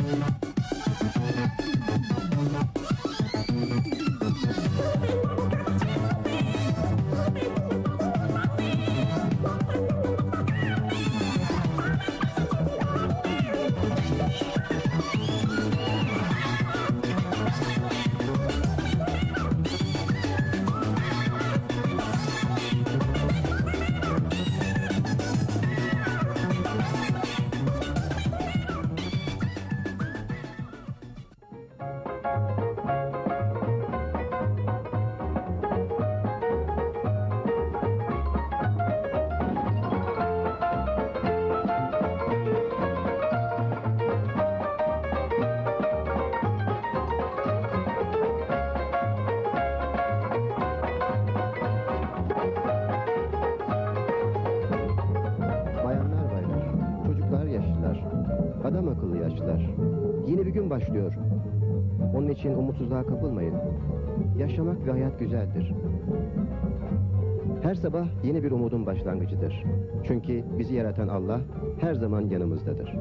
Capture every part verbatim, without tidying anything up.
Adam akıllı yaşlılar. Yeni bir gün başlıyor. Onun için umutsuzluğa kapılmayın. Yaşamak ve hayat güzeldir. Her sabah yeni bir umudun başlangıcıdır. Çünkü bizi yaratan Allah her zaman yanımızdadır.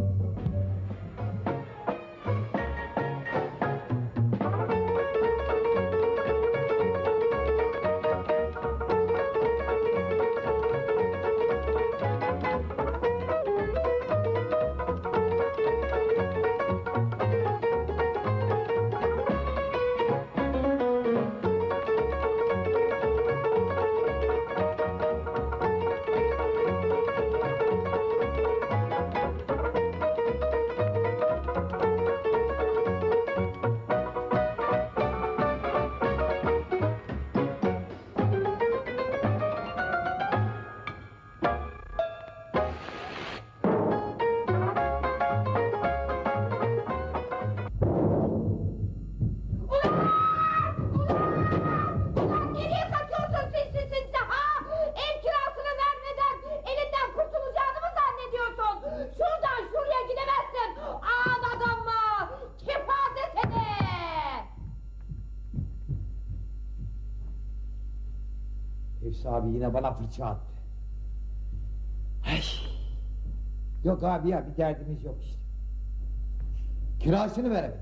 Abi yine bana fırça attı. Ay. Yok abi ya, bir derdimiz yok işte. Kirasını veremedim.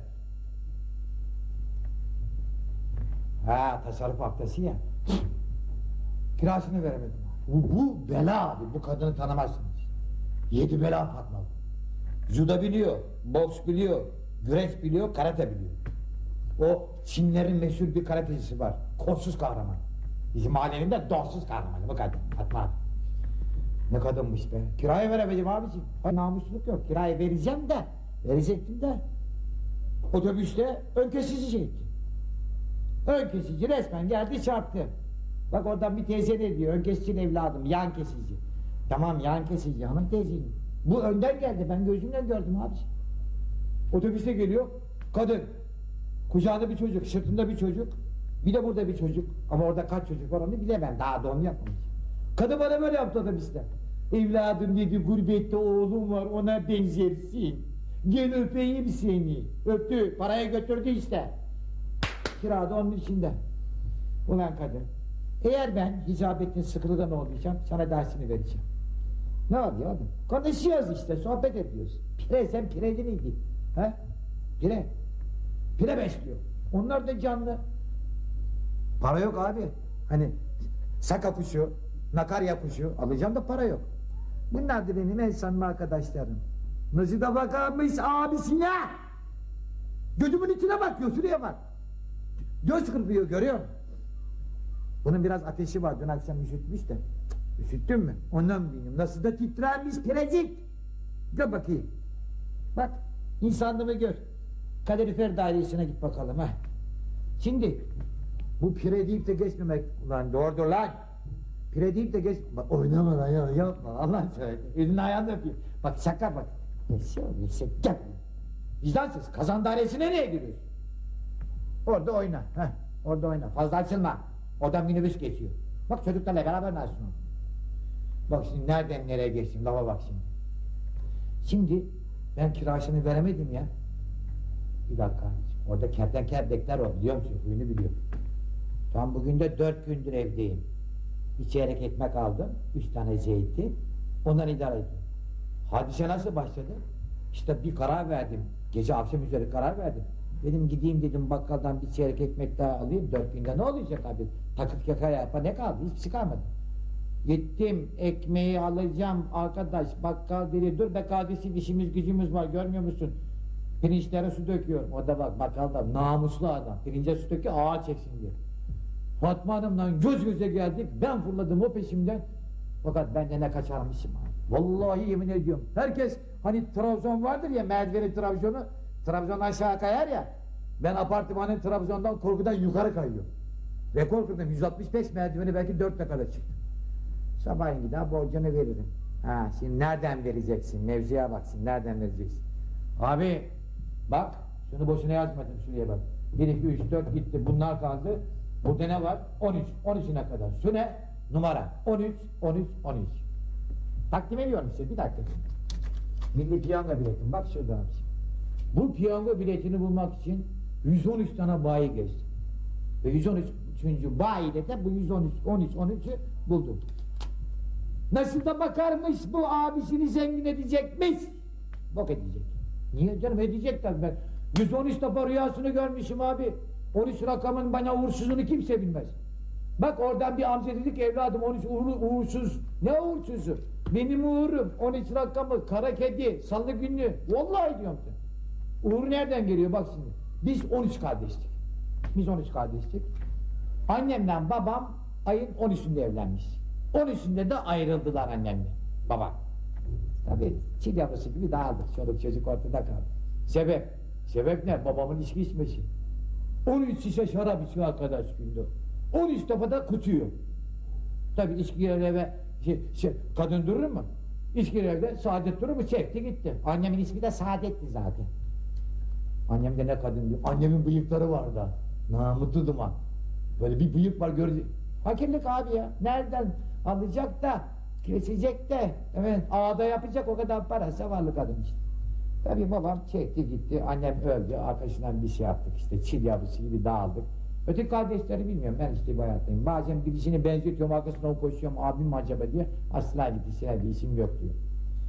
Ha, tasarruf haftası ya. Kirasını veremedim. Bu, bu bela abi, bu kadını tanımazsınız. Yedi bela Fatma. Judo biliyor, boks biliyor, güreş biliyor, karate biliyor. O Çinlerin meşhur bir karatecisi var, kolsuz kahraman. Bizim mahallenin de dorsuz kahramanı bu kadın Fatma. Ne kadınmış be. Kirayı veremedim abiciğim. Ay, namusluluk yok. Kirayı vereceğim de, verecektim de. Otobüste ön kesici çekti. Ön kesici resmen geldi çarptı. Bak oradan bir teyze ne diyor? Ön kesicinin evladım, yan kesici. Tamam, yan kesici hanım teyzeyim. Bu önden geldi, ben gözümle gördüm abiciğim. Otobüste geliyor kadın. Kucağında bir çocuk, sırtında bir çocuk. Bir de burada bir çocuk. Ama orada kaç çocuk var onu bilemem. Daha doğum yapmamış. Kadın bana böyle yaptı otobüste. Evladım dedi, gurbette oğlum var, ona benzersin. Gel öpeyim seni. Öptü, paraya götürdü işte. Kirada onun içinde. Ulan kadın, eğer ben Hicabetin sıkılıdan olmayacağım, sana dersini vereceğim. Ne var ya adam? Konuşuyoruz işte, sohbet ediyoruz. Pire, sen pireci miydin? He? Pire. Pire besliyor. Onlar da canlı. Para yok abi. Hani saka kuşu, nakarya kuşu alacağım da para yok. Bunlar da benim en samimi arkadaşlarım. Nasıl da bakarmış abisine. Gözümün içine bakıyor, şuraya bak. Göz kırpıyor, görüyor musun? Bunun biraz ateşi var, dün akşam üşütmüş de. Üşüttün mü? Ondan bileyim. Nasıl da titrermiş pirecik. Gel bakayım. Bak, insanlığımı gör. Kalorifer dairesine git bakalım ha. Şimdi bu pire deyip de geçmemek ulan, doğrudur lan. Pire deyip de geç. Bak, oynama lan ya, yapma Allah söyle. Elini ayağını öpeyim. Bak şaka bak. Neyse neyse gel. Vicdansız, kazan dairesine nereye giriyorsun? Orada oyna. Heh, orada oyna. Fazla açılma. Oradan minibüs geçiyor. Bak çocuklarla beraber nasıl? Bak şimdi nereden nereye geçtim, lafa bak şimdi. Şimdi ben kirasını veremedim ya. Bir dakika. Orada kertenkele var, biliyor musun? Huyunu biliyor. Tam bugün de dört gündür evdeyim. Bir çeyrek ekmek aldım, üç tane zeytin, ondan idare ediyorum. Hadise nasıl başladı? İşte bir karar verdim. Gece akşam üzeri karar verdim. Dedim gideyim dedim bakkaldan bir çeyrek ekmek daha alayım. Dört günde ne olacak abi? Takıp yaka yapa ne kaldı? Hiçbir şey kalmadı. Gittim ekmeği alacağım arkadaş bakkal dedi dur be kardeşim işimiz gücümüz var görmüyor musun? Pirinçlere su döküyorum. O da bak bakkalda namuslu adam. Pirince su döküyor ağa çeksin diyor. Fatma Hanım'la göz göze geldik. Ben fırladım o peşimden. Fakat ben de ne kaçarmışım abi. Vallahi yemin ediyorum. Herkes hani Trabzon vardır ya merdiveni Trabzon'u. Trabzon'dan aşağı kayar ya. Ben apartmanın Trabzon'dan korkudan yukarı kayıyorum. Rekor kırdım. yüz altmış beş merdiveni belki dört dakikada çıktım. Sabahleyin gider borcunu veririm. Ha şimdi nereden vereceksin? Mevzuya baksın. Nereden vereceksin? Abi bak şunu boşuna yazmadım şuraya bak. bir, iki, üç, dört gitti. Bunlar kaldı. Burada ne var? on üç. on üçüne kadar. Şu ne? Numara. on üç, on üç, on üç. Takdim ediyorum size. Bir dakika. Milli piyango biletim. Bak şurada abi. Bu piyango biletini bulmak için yüz on üç tane bayi geçtim. Ve yüz on üçüncü bayide de bu yüz on üç, on üç, on üçü buldum. Nasıl da bakarmış bu abisini zengin edecekmiş. Bok edecek. Niye canım edecek tabii ben. yüz on üç defa rüyasını görmüşüm abi. on üç rakamın bana uğursuzunu kimse bilmez. Bak oradan bir amca dedik evladım on üç uğurlu, uğursuz. Ne uğursuzu? Benim uğurum on üç rakamı kara kedi salı günlü. Vallahi diyorum sen. Uğur nereden geliyor bak şimdi. Biz on üç kardeştik. Biz on üç kardeştik. Annemden babam ayın on üçünde evlenmiş. on üçünde de ayrıldılar annemle. Babam. Tabii çil yavrusu gibi dağıldık. Çoluk çocuk ortada kaldı. Sebep? Sebep ne? Babamın içki içmesi. on üç şişe şarap içiyor arkadaş günde. on üç defa da kutuyor. Tabii içki eve şey, şey, kadın durur mu? İçki evde Saadet durur mu? Çekti gitti. Annemin ismi de Saadet'ti zaten. Annem de ne kadın diyor. Annemin bıyıkları var da. Namıtlı duman. Böyle bir bıyık var görecek. Fakirlik abi ya. Nereden alacak da kesecek de evet ağda yapacak o kadar para. Zavallı kadın işte. Tabii babam çekti gitti. Annem öldü. Arkasından bir şey yaptık işte. Çil yavrusu gibi dağıldık. Öteki kardeşleri bilmiyorum. Ben işte bu hayattayım. Bazen birisini benzetiyorum. Arkasından koşuyorum. Abim mi acaba diye. Asla gidişine bir isim yok diyor.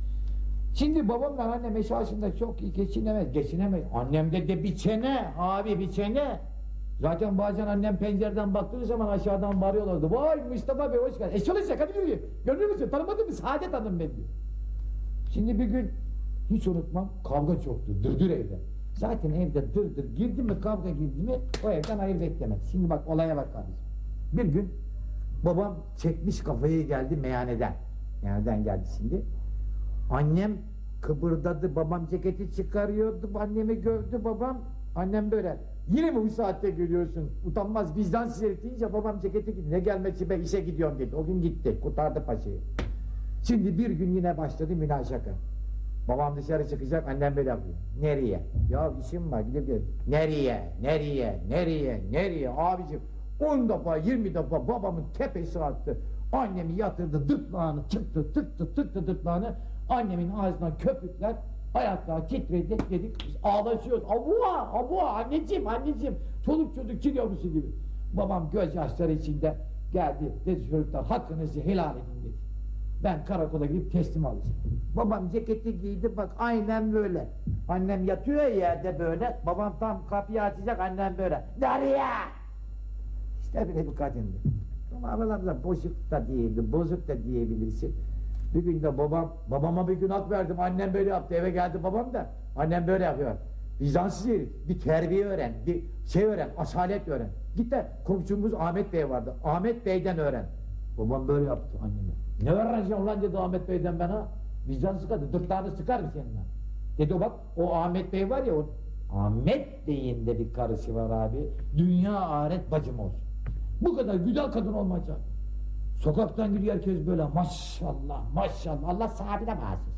Şimdi babamla annem eşyasında çok iyi geçinemez. Geçinemez. Annemde de bir çene. Abi bir çene. Zaten bazen annem pencereden baktığı zaman aşağıdan bağırıyorlardı. Vay Mustafa Bey hoş geldin. Eşi olacak hadi diyor. Görmüyor musun? Tanımadın mı? Saadet Hanım ben diyor. Şimdi bir gün hiç unutmam kavga çoktu. Dırdır evde. Zaten evde dırdır girdi mi kavga girdi mi o evden hayır beklemez. Şimdi bak olaya bak kardeşim. Bir gün babam çekmiş kafayı geldi meyhaneden. Meyhaneden geldi şimdi. Annem kıpırdadı. Babam ceketi çıkarıyordu. Annemi gördü babam. Annem böyle. Yine mi bu saatte geliyorsun? Utanmaz bizden size deyince babam ceketi gitti. Ne gelmesi be işe gidiyorum dedi. O gün gitti. Kurtardı paşayı. Şimdi bir gün yine başladı münakaşa. Babam dışarı çıkacak. Annem böyle yapıyor. Nereye? Ya işim var. Gidip diyor. Nereye? Nereye? Nereye? Nereye? Abicim on defa yirmi defa babamın tepesi attı. Annemi yatırdı. Dıtlağını tıktı. Tıktı. Tıktı dıtlağını. Annemin ağzından köpükler. Ayaklar titredi, dedik, biz ağlaşıyoruz. Abuha, abuha, anneciğim, anneciğim. Çoluk çocuk çil yavrusu gibi. Babam gözyaşları içinde geldi. Dedi çocuklar, hakkınızı helal edin dedi. Ben karakola gidip teslim alacağım. Babam ceketi giydi, bak aynen böyle. Annem yatıyor ya yerde böyle. Babam tam kapıyı açacak, annem böyle. Derya! İşte böyle bir kadındı. Ama aralarında bozuk da değildi, bozuk da diyebilirsin. Bir gün de babam, babama bir gün hak verdim, annem böyle yaptı, eve geldi babam da, annem böyle yapıyor. Vicdansız herif, bir terbiye öğren, bir şey öğren, asalet öğren. Git de komşumuz Ahmet Bey vardı, Ahmet Bey'den öğren. Babam böyle yaptı anneme. Ne öğreneceğim ulan dedi Ahmet Bey'den ben ha? Vicdansız kadın, dırtlağını sıkar mı seninle? Dedi o bak, o Ahmet Bey var ya, o Ahmet Bey'in de bir karısı var abi, dünya ahiret bacım olsun. Bu kadar güzel kadın olmayacak. Sokaktan gidiyor herkes böyle maşallah maşallah Allah sahibine bağışlasın.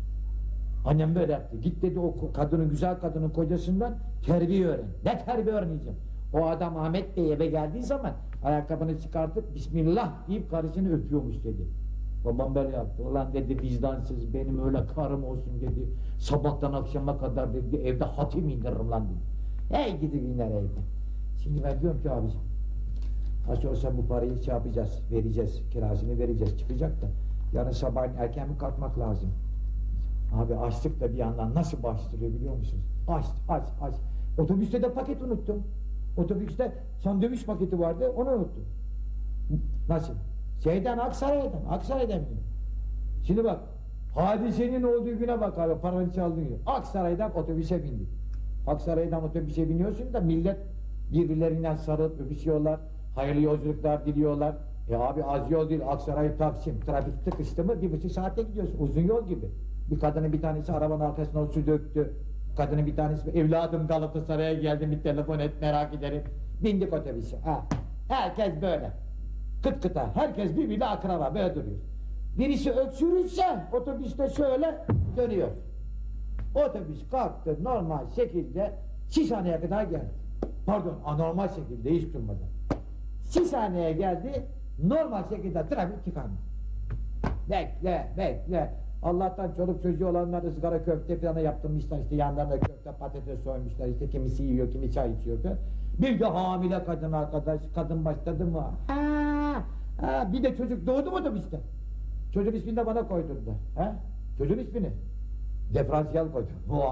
Annem böyle yaptı. Git dedi o kadının güzel kadının kocasından terbiye öğren. Ne terbiye öğreneceğim? O adam Ahmet Bey eve geldiği zaman ayakkabını çıkartıp Bismillah deyip karısını öpüyormuş dedi. Babam böyle yaptı. Ulan dedi vicdansız benim öyle karım olsun dedi. Sabahtan akşama kadar dedi evde hatim indiririm lan dedi. Hey gidi günler evde. Şimdi ben diyorum ki abiciğim. Nasıl olsa bu parayı şey yapacağız, vereceğiz, kirasını vereceğiz, çıkacak da yarın sabah erken mi kalkmak lazım? Abi açlık da bir yandan nasıl bastırıyor biliyor musunuz? Aç, aç, aç. Otobüste de paket unuttum. Otobüste sandviç paketi vardı, onu unuttum. Nasıl? Şeyden, Aksaray'dan, Aksaray'dan biliyorum. Şimdi bak, hadisenin olduğu güne bak abi, paranı çaldığın gün. Aksaray'dan otobüse bindik. Aksaray'dan otobüse biniyorsun da millet birbirlerinden sarılıp öpüşüyorlar, hayırlı yolculuklar diliyorlar. E abi az yol değil, Aksaray Taksim, trafik tıkıştı mı bir buçuk saatte gidiyorsun, uzun yol gibi. Bir kadının bir tanesi arabanın arkasına su döktü. Kadının bir tanesi, evladım Galatasaray'a geldim, bir telefon et, merak ederim. Bindik otobüse. Ha. Herkes böyle. Kıt kıta, herkes birbiriyle akraba, böyle duruyor. Birisi öksürürse otobüste şöyle dönüyor. Otobüs kalktı normal şekilde Şişhane'ye kadar geldi. Pardon, anormal şekilde hiç durmadan. Şişhane'ye geldi, normal şekilde trafik tıkandı. Bekle, bekle. Allah'tan çoluk çocuğu olanlar ızgara köfte falan yaptırmışlar, işte yanlarına köfte patates soymuşlar, işte kimisi yiyor, kimi çay içiyor falan. Bir de hamile kadın arkadaş, kadın başladı mı? Ha, ha, bir de çocuk doğdu mu otobüste? Çocuğun ismini de bana koydurdular. Ha? Çocuğun ismini? Diferansiyel koydum.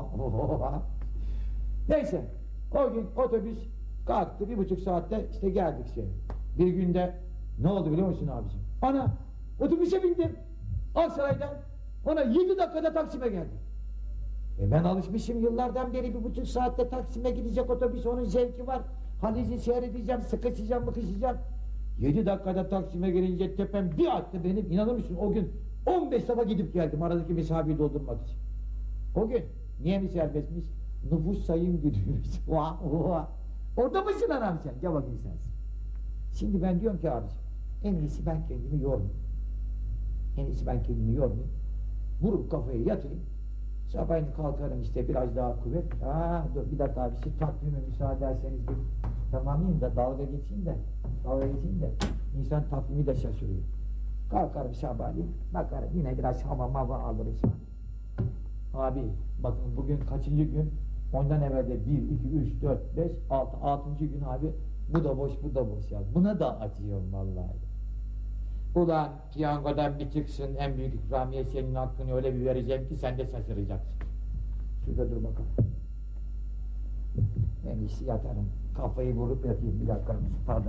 Neyse, o gün otobüs kalktı, bir buçuk saatte işte geldik şeye. Bir günde ne oldu biliyor musun abiciğim? Ana, otobüse bindim. Aksaray'dan. Ona yedi dakikada Taksim'e geldim. E ben alışmışım yıllardan beri bir buçuk saatte Taksim'e gidecek otobüs, onun zevki var. Haliz'i seyredeceğim, sıkışacağım, mıkışacağım. Yedi dakikada Taksim'e gelince tepem bir attı benim, inanır mısın o gün on beş defa gidip geldim aradaki mesafeyi doldurmak için. O gün niye mi serbestmiş? Nüfus sayım günüymüş. Orada mısın anam sen? Gel bakayım sensin. Şimdi ben diyorum ki abiciğim, en iyisi ben kendimi yormayayım. En iyisi ben kendimi yormayayım. Vurup kafaya yatayım. Sabahleyin kalkarım işte biraz daha kuvvet. Aa dur bir dakika abi, şey takvime müsaade ederseniz bir tamamlayayım da dalga geçeyim de dalga geçeyim de insan takvimi de şaşırıyor. Kalkarım sabahleyin, bakarım yine biraz hava mava alırız. Abi bakın bugün kaçıncı gün? Ondan evvel de bir, iki, üç, dört, beş, altı, altıncı gün abi. Bu da boş, bu da boş ya. Buna da acıyorum vallahi. Ulan piyangodan bir çıksın, en büyük ikramiye senin hakkını öyle bir vereceğim ki sen de şaşıracaksın. Şurada dur bakalım. En iyisi yatarım. Kafayı vurup yatayım, bir dakika pardon.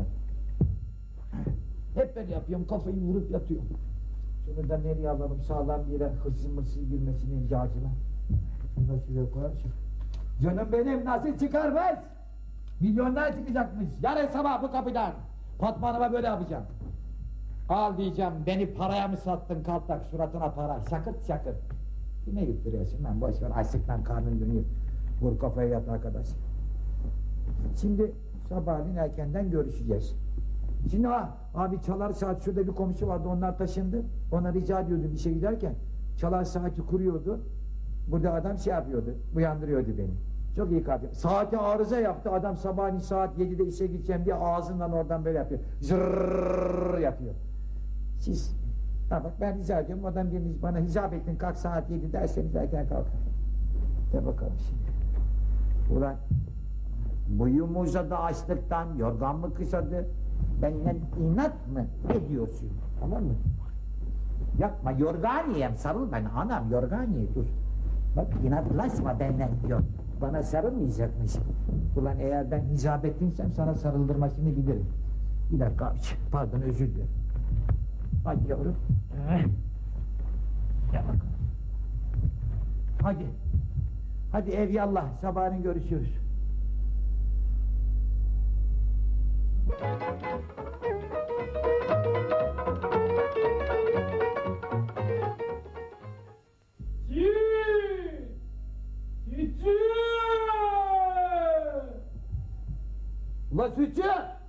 Hep ben yapıyorum, kafayı vurup yatıyorum. Şunu da nereye alalım, sağlam bir yere hırsız mırsız girmesinin imzacına. Şunu da şuraya koyarsın. Canım benim nasıl çıkarmaz? Milyonlar çıkacakmış. Yarın sabah bu kapıdan. Fatma Hanım'a böyle yapacağım. Al diyeceğim, beni paraya mı sattın kaltak, suratına para, şakırt şakırt. Kime gittiriyorsun lan, boş ver, açlıktan karnın dönüyor. Vur kafaya yat arkadaş. Şimdi sabahleyin erkenden görüşeceğiz. Şimdi ha, abi çalar saat, şurada bir komşu vardı, onlar taşındı. Ona rica ediyordum işe giderken, çalar saati kuruyordu. Burada adam şey yapıyordu, uyandırıyordu beni. Çok iyi kalktı. Saati arıza yaptı, adam sabahleyin saat yedide işe gideceğim diye ağzından oradan böyle yapıyor. Zırrrr yapıyor. Siz, ha bak ben rica ediyorum, adam biriniz bana hicap ettin, kalk saat yedi derseniz erken kalkar. De bakalım şimdi. Ulan, boyum uzadı açlıktan, yorgan mı kısadı, benden inat mı ediyorsun, tamam mı? Yapma, yorganiyem, sarıl bana anam, yorganiye dur. Bak inatlaşma benden diyor, bana sarılmayacakmış. Ulan eğer ben hicap ettiysem sana sarıldırmasını bilirim. Bir dakika abi, pardon özür dilerim. Hadi yavrum. Gel bakalım. Hadi. Hadi evyallah, sabahın görüşürüz. Ulan sütçü!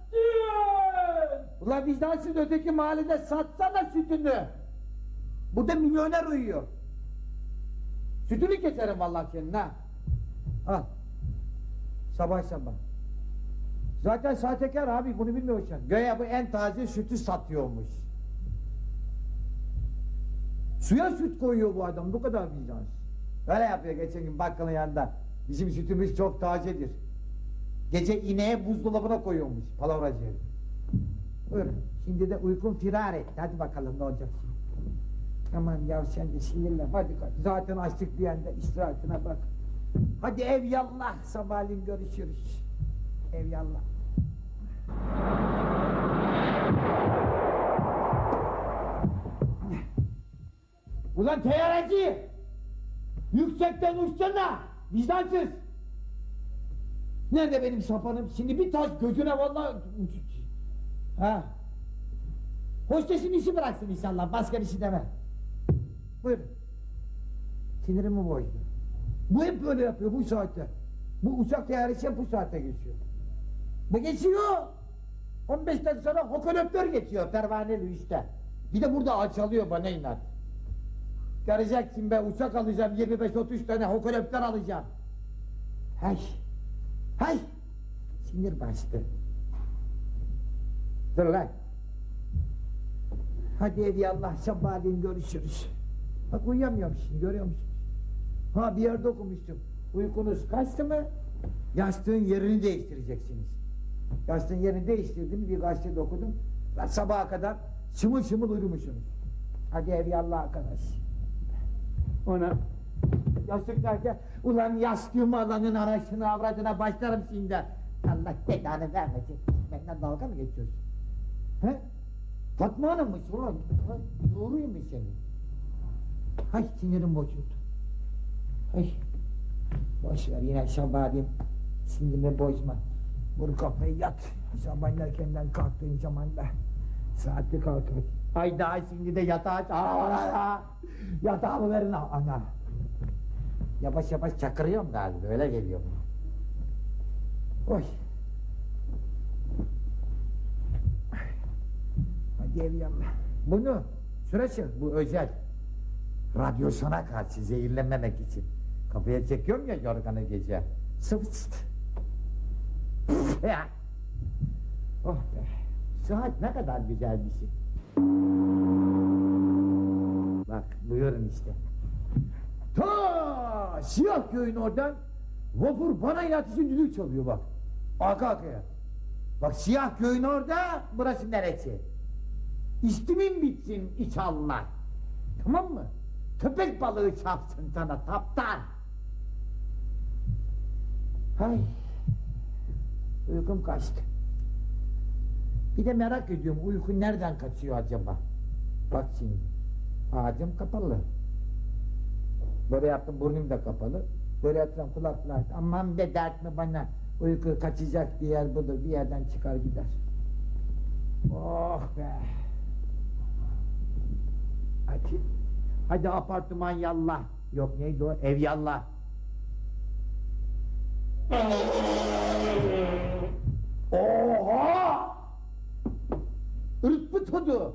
Ulan vicdansız öteki mahallede satsana sütünü! Burada milyoner uyuyor. Sütünü keserim vallahi senin ha! Al! Sabah sabah. Zaten sahtekar abi, bunu bilmiyorsun. Göya bu en taze sütü satıyormuş. Suya süt koyuyor bu adam, bu kadar vicdansız. Öyle yapıyor geçen gün bakkalın yanında. Bizim sütümüz çok tazedir. Gece ineğe buzdolabına koyuyormuş palavracı herif. Buyurun, şimdi de uykun firar etti. Hadi bakalım ne olacak şimdi. Aman ya sen de sinirlen hadi kalk. Zaten açtık bir yanda istirahatine bak. Hadi evyallah sabahleyin görüşürüz. Evyallah. Ulan teyyareci! Yüksekten uçsana! Vicdansız! Nerede benim sapanım? Şimdi bir taş gözüne vallahi... Ha? Hostesin işi bıraksın inşallah, başka bir şey deme. Buyurun. Sinirimi bozdu. Bu hep böyle yapıyor bu saatte. Bu uçak teyyaresi hep bu saatte geçiyor. Bu geçiyor. on beş dakika sonra hokoloptör geçiyor pervaneli üstte. Bir de burada alçalıyor bana inat. Göreceksin be, uçak alacağım, yirmi beş otuz tane hokoloptör alacağım. Hay! Hay! Sinir bastı. Dur lan! Hadi evyallah, sabahleyin görüşürüz. Bak uyuyamıyormuşsun, görüyor musun? Ha bir yerde okumuştum. Uykunuz kaçtı mı? Yastığın yerini değiştireceksiniz. Yastığın yerini değiştirdim, bir gazetede okudum. Lan sabaha kadar şımıl şımıl uyumuşsunuz. Hadi evyallah arkadaş. Ona yastık derken, ulan yastığımı alanın arasına avradına başlarım şimdi. Allah belanı vermesin. Benden dalga mı geçiyorsun? He? Fatma Hanım'mış ulan. Doğruymuş senin. Hay sinirim bozuldu. Hay. Boşver yine sabahleyin. Sinirimi bozma. Vur kafayı yat. Sabahın erkenden kalktığın zaman da saatli kalkar. Ay daha şimdi de yatağa aa, yatağımı verin ana. Yavaş yavaş çakırıyorum galiba, öyle geliyor bana. Oy. Hadi evyallah. Bunu süresi bu özel. Radyosuna karşı zehirlenmemek için. Kafaya çekiyorum ya yorganı gece. Sıvıst. Ya. Oh be. Saat ne kadar güzel bir şey. Bak buyurun işte. Ta Siyah köyün oradan vapur bana inat için düdük çalıyor bak. Arka arkaya. Bak Siyah köyün orada, burası neresi? İstimin bitsin inşallah. Tamam mı? Köpek balığı çarpsın sana taptan. Hay. Uykum kaçtı. Bir de merak ediyorum, uyku nereden kaçıyor acaba? Bak şimdi, ağzım kapalı. Böyle yaptım, burnum da kapalı. Böyle yaptım, kulaklar. Aman be dert mi bana, uyku kaçacak bir yer budur, bir yerden çıkar gider. Oh be! Hadi, hadi apartman yallah. Yok neydi o, ev yallah. Oha! Irkpı tadı!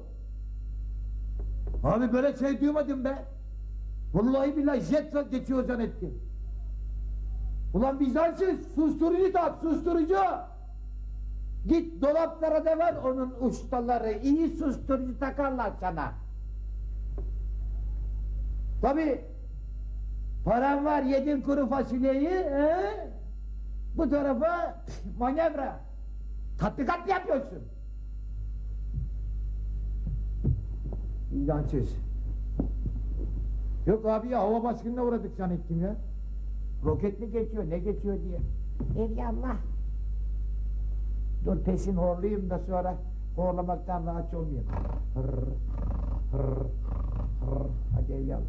Abi böyle şey duymadım be! Vallahi billahi jet geçiyor zannettim. Ulan vicdansız, susturucu tak, susturucu! Git dolaplara da var onun ustaları, iyi susturucu takarlar sana. Tabii, paran var, yedin kuru fasulyeyi, he? Bu tarafa manevra, tatbikat yapıyorsun. Vicdansız. Yok abi ya, hava baskınına uğradık zannettim ya. Roket mi geçiyor, ne geçiyor diye. Evyallah. Dur peşin horlayayım da sonra horlamaktan rahatsız olmayayım. Hırr, hırr, hırr. Hadi evyallah.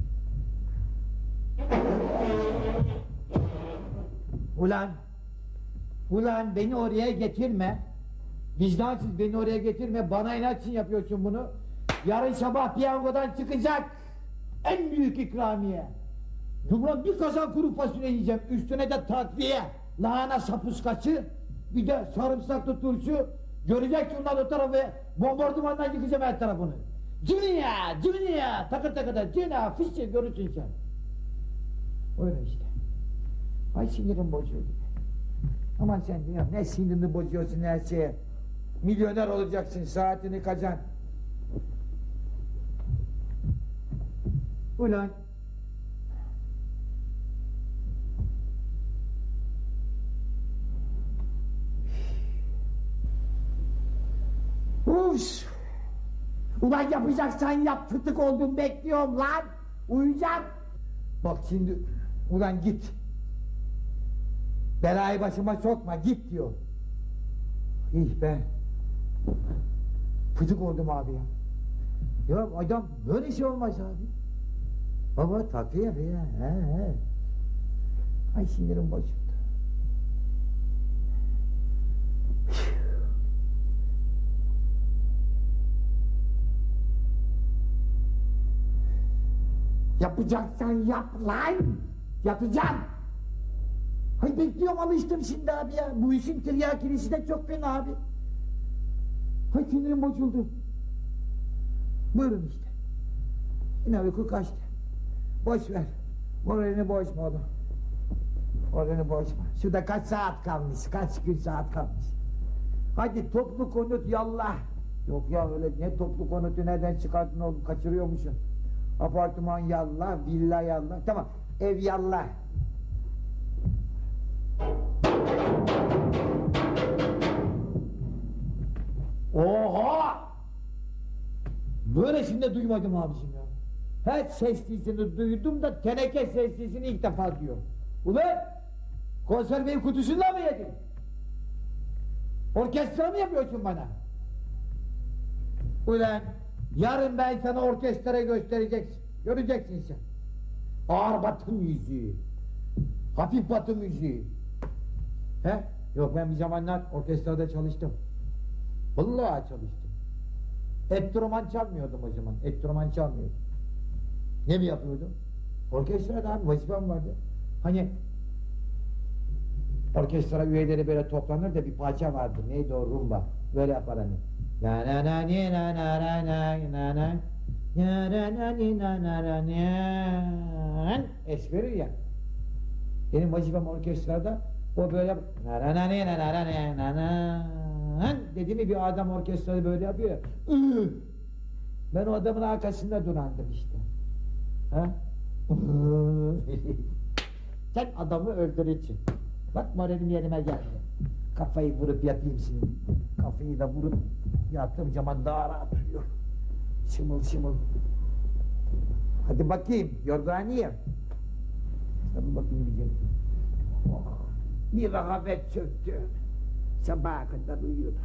Ulan, ulan beni oraya getirme. Vicdansız beni oraya getirme, bana inat için yapıyorsun bunu. Yarın sabah piyangodan çıkacak en büyük ikramiye. Ulan bir kazan kuru fasulye yiyeceğim, üstüne de takviye, lahana sapuskası, bir de sarımsaklı turşu. Göreceksin lan o tarafı, bombardımandan yıkacağım her tarafını. Dünya, dünya, takır takır da dünya, fişçe görürsün sen. Öyle işte. Ay sinirim bozuldu. Aman sen dünya, ne sinirini bozuyorsun her şeye. Milyoner olacaksın, saatini kazan. Ulan. Uf! Ulan yapacaksan yap, fıtık oldum bekliyorum lan. Uyuyacağım. Bak şimdi, ulan git. Belayı başıma sokma, git diyor. İh be. Fıtık oldum abi ya. Ya adam böyle şey olmaz abi. Baba takviye ya. He he. Ay sinirim bozuldu. Yapacaksan yap lan! Yapacağım! Hay bekliyorum, alıştım şimdi abi ya. Bu işin tiryakilisi de çok fena abi. Hay sinirim bozuldu. Buyurun işte. Yine uyku kaçtı. Boş ver. Moralini bozma oğlum. Moralini bozma. Şurada kaç saat kalmış? Kaç gün saat kalmış? Hadi toplu konut yallah. Yok ya, öyle ne toplu konutu, nereden çıkardın oğlum, kaçırıyormuşsun. Apartman yallah, villa yallah. Tamam, ev yallah. Oha! Böylesini duymadım abicim ya. Her seslisini duydum da teneke seslisini ilk defa diyorum. Ulan! Konserve kutusunda mı yedin? Orkestra mı yapıyorsun bana? Ulan! Yarın ben sana orkestra göstereceksin. Göreceksin sen. Ağır batı müziği. Hafif batı müziği. He? Yok, ben bir zamanlar orkestrada çalıştım. Vallahi çalıştım. Enstrüman çalmıyordum o zaman. Enstrüman çalmıyordum. Ne mi yapıyordum? Orkestrada abi vazifem vardı. Hani orkestra üyeleri böyle toplanır da bir parça vardı. Neydi o, rumba? Böyle yapar hani. Na na na ni na na na na na na na na na ni na na na na. Es verir ya. Benim vazifem orkestrada o böyle na na na ni na na na na na dedi mi bir adam orkestrada böyle yapıyor. Ben o adamın arkasında durandım işte. Ha? Sen adamı öldürürsün. Bak moralim yerime geldi. Kafayı vurup yatayım şimdi. Kafayı da vurup yattığım zaman daha rahat uyuyor. Şımıl şımıl. Hadi bakayım, yorganiyim. Hadi bakayım güzelim. Oh, bir rahabet çöktü. Sabaha kadar uyuyordum.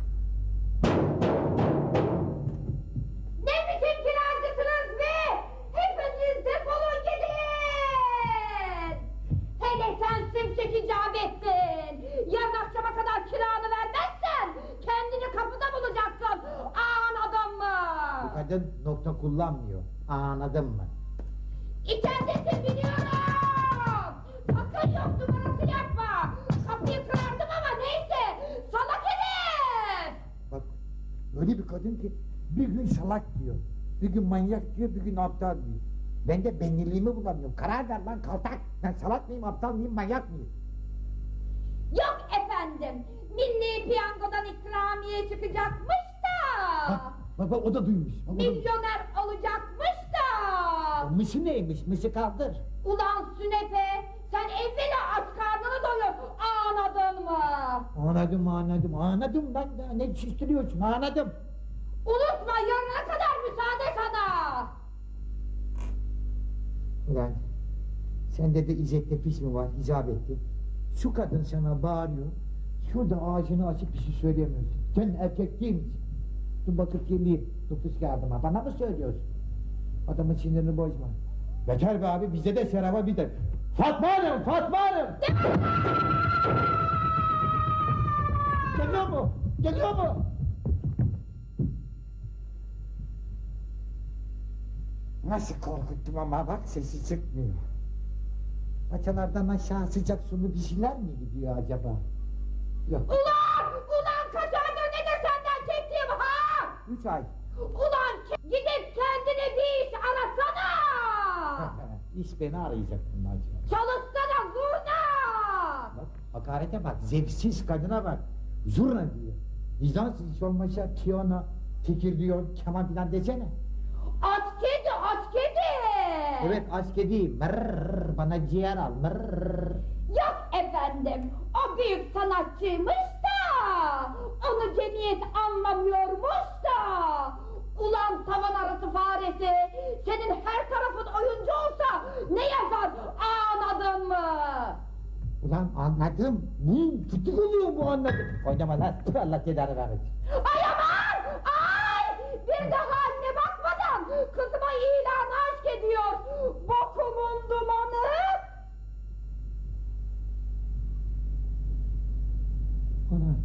Ne biçim kiracısınız be? Hepiniz defolun gidin! Hele sen Simsek icap ettin! Yarın akşama kadar kiranı vermezsen kendini kapıda bulacaksın! Anladın mı? Bu kadın nokta kullanmıyor. Anladın mı? İçeridesin biliyorum! Sakın yok numarası yapma! Kapıyı kırardım ama neyse! Salak herif! Bak, öyle bir kadın ki bir gün salak diyor, bir gün manyak diyor, bir gün aptal diyor. Ben de benliğimi bulamıyorum. Karar ver lan kaltak! Ben salak mıyım, aptal mıyım, manyak mıyım? Yok efendim, milli piyangodan ikramiye çıkacakmış da! Bak, bak, bak o da duymuş. Bak, o da... Milyoner olacakmış da! Mışı neymiş, mışı kaldır. Ulan Sünepe, sen evvela aç karnını doyur, anladın mı? Anladım, anladım, anladım ben de. Ne şiştiriyorsun, anladım. Unutma, yarına kadar müsaade sana! Ulan, sende de izzet nefis mi var, icap etti. Şu kadın sana bağırıyor, şurada ağzını açıp bir şey söyleyemiyorsun. Sen erkek değil misin? Dur bakıp geleyim, dokuz kağıdıma, bana mı söylüyorsun? Adamın sinirini bozma. Yeter be abi, bize de şerafa bir de. Fatma Hanım, Fatma Hanım! Geliyor mu? Geliyor mu? Nasıl korkuttum ama bak, sesi çıkmıyor. Paçalardan aşağı sıcak sulu bir şeyler mi gidiyor acaba? Yok. Ulan! Ulan kaç aydır nedir senden çektiğim ha? Üç ay. Ulan ke- gidip kendine bir iş arasana! İş beni arayacak bunlar. Çalışsana zurna! Bak, hakarete bak, zevksiz kadına bak. Zurna diyor. Vicdansız hiç olmazsa piyano, fikir diyor, keman filan desene. Aç kedi, aç kedi! Evet, askediyim. Mırrrr, bana ciğer al, mırrrr. Yok efendim, o büyük sanatçıymış da, onu cemiyet anlamıyormuş da, ulan tavana Tamam anladım. Bu fıtık oluyor bu anladım. Oynama lan. Tüh, Allah cezanı vermesin. Ay aman! Ay! Bir de haline bakmadan kızıma ilan aşk ediyor. Bokumun dumanı. Ana.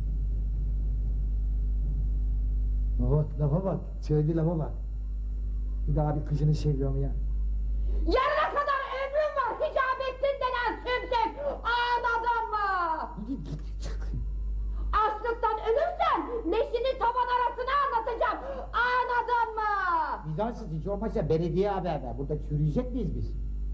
Bak lafa bak. Söyledi lafa bak. Bir daha bir kızını seviyorum ya. Yarına kadar ömrüm var Hicabettin denen sümsük. Anladın mı? Açlıktan ölürsen neşini tavan arasına anlatacağım. Anladın mı? Vicdansız hiç olmazsa belediye haber ver. Burada çürüyecek miyiz biz?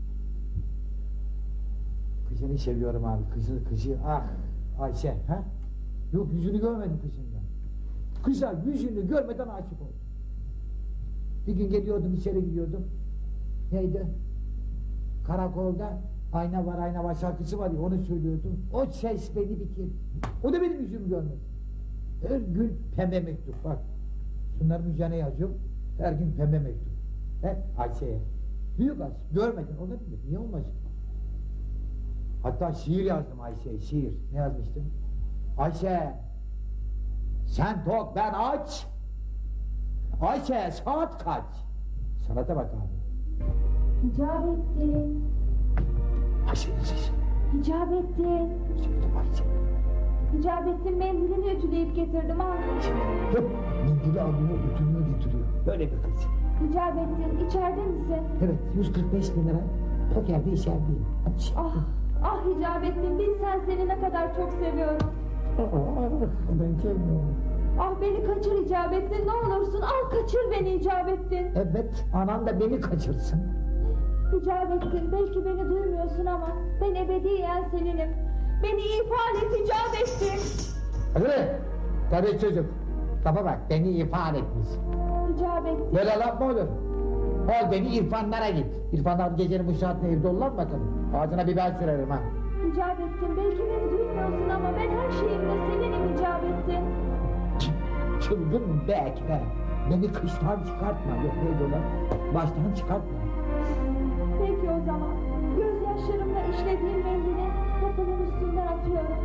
Kızını seviyorum abi. Kızı, kızı. Ah Ayşe. Ha? Yok yüzünü görmedim kızından. Kıza yüzünü görmeden aşık oldum. Bir gün geliyordum içeri giriyordum. Neydi? Karakolda ayna var ayna var şarkısı var ya onu söylüyordum. O ses beni bitirdi. O da benim yüzümü görmedi. Her gün pembe mektup bak. Şunların üzerine yazıyorum. Her gün pembe mektup. Hep Ayşe'ye. Büyük aşk. Görmedin olabilir. Niye olmasın? Hatta şiir yazdım Ayşe'ye. Şiir. Ne yazmıştım? Ayşe sen tok ben aç. Ayşe saat kaç? Sanata bak abi. Hicabettin. Ayşe'nin sesi. Hicabettin. Söyledim Ayşe. Hicabettin mendilini ütüleyip getirdim al. Yok, mendili alıyor, ütümünü getiriyor. Böyle bir kız. Hicabettin içeride misin? Evet, yüz kırk beş bin lira. Pokerde içerideyim. Aç. Ah, ah Hicabettin bilsen seni ne kadar çok seviyorum. Ben sevmiyorum. Ah beni kaçır Hicabettin ne olursun al kaçır beni Hicabettin. Evet, anan da beni kaçırsın. Hicabettin belki beni duymuyorsun ama ben ebediyen seninim. Beni ifade et Hicabettin. Hadi, tabii çocuk. Kafa bak, beni ifade etmiş. Hicabettin. Böyle laf mı olur? Ol beni irfanlara git. İrfanlar gecenin bu saatinde evde olurlar mı bakalım? Ağzına biber sürerim ha. Hicabettin belki beni duymuyorsun ama ben her şeyimle seninim Hicabettin. Çılgın belki be. Beni kıştan çıkartma. Yok neydi olan? Baştan çıkartma. Peki o zaman gözyaşlarımla işlediğim mendili kapının üstünden atıyorum.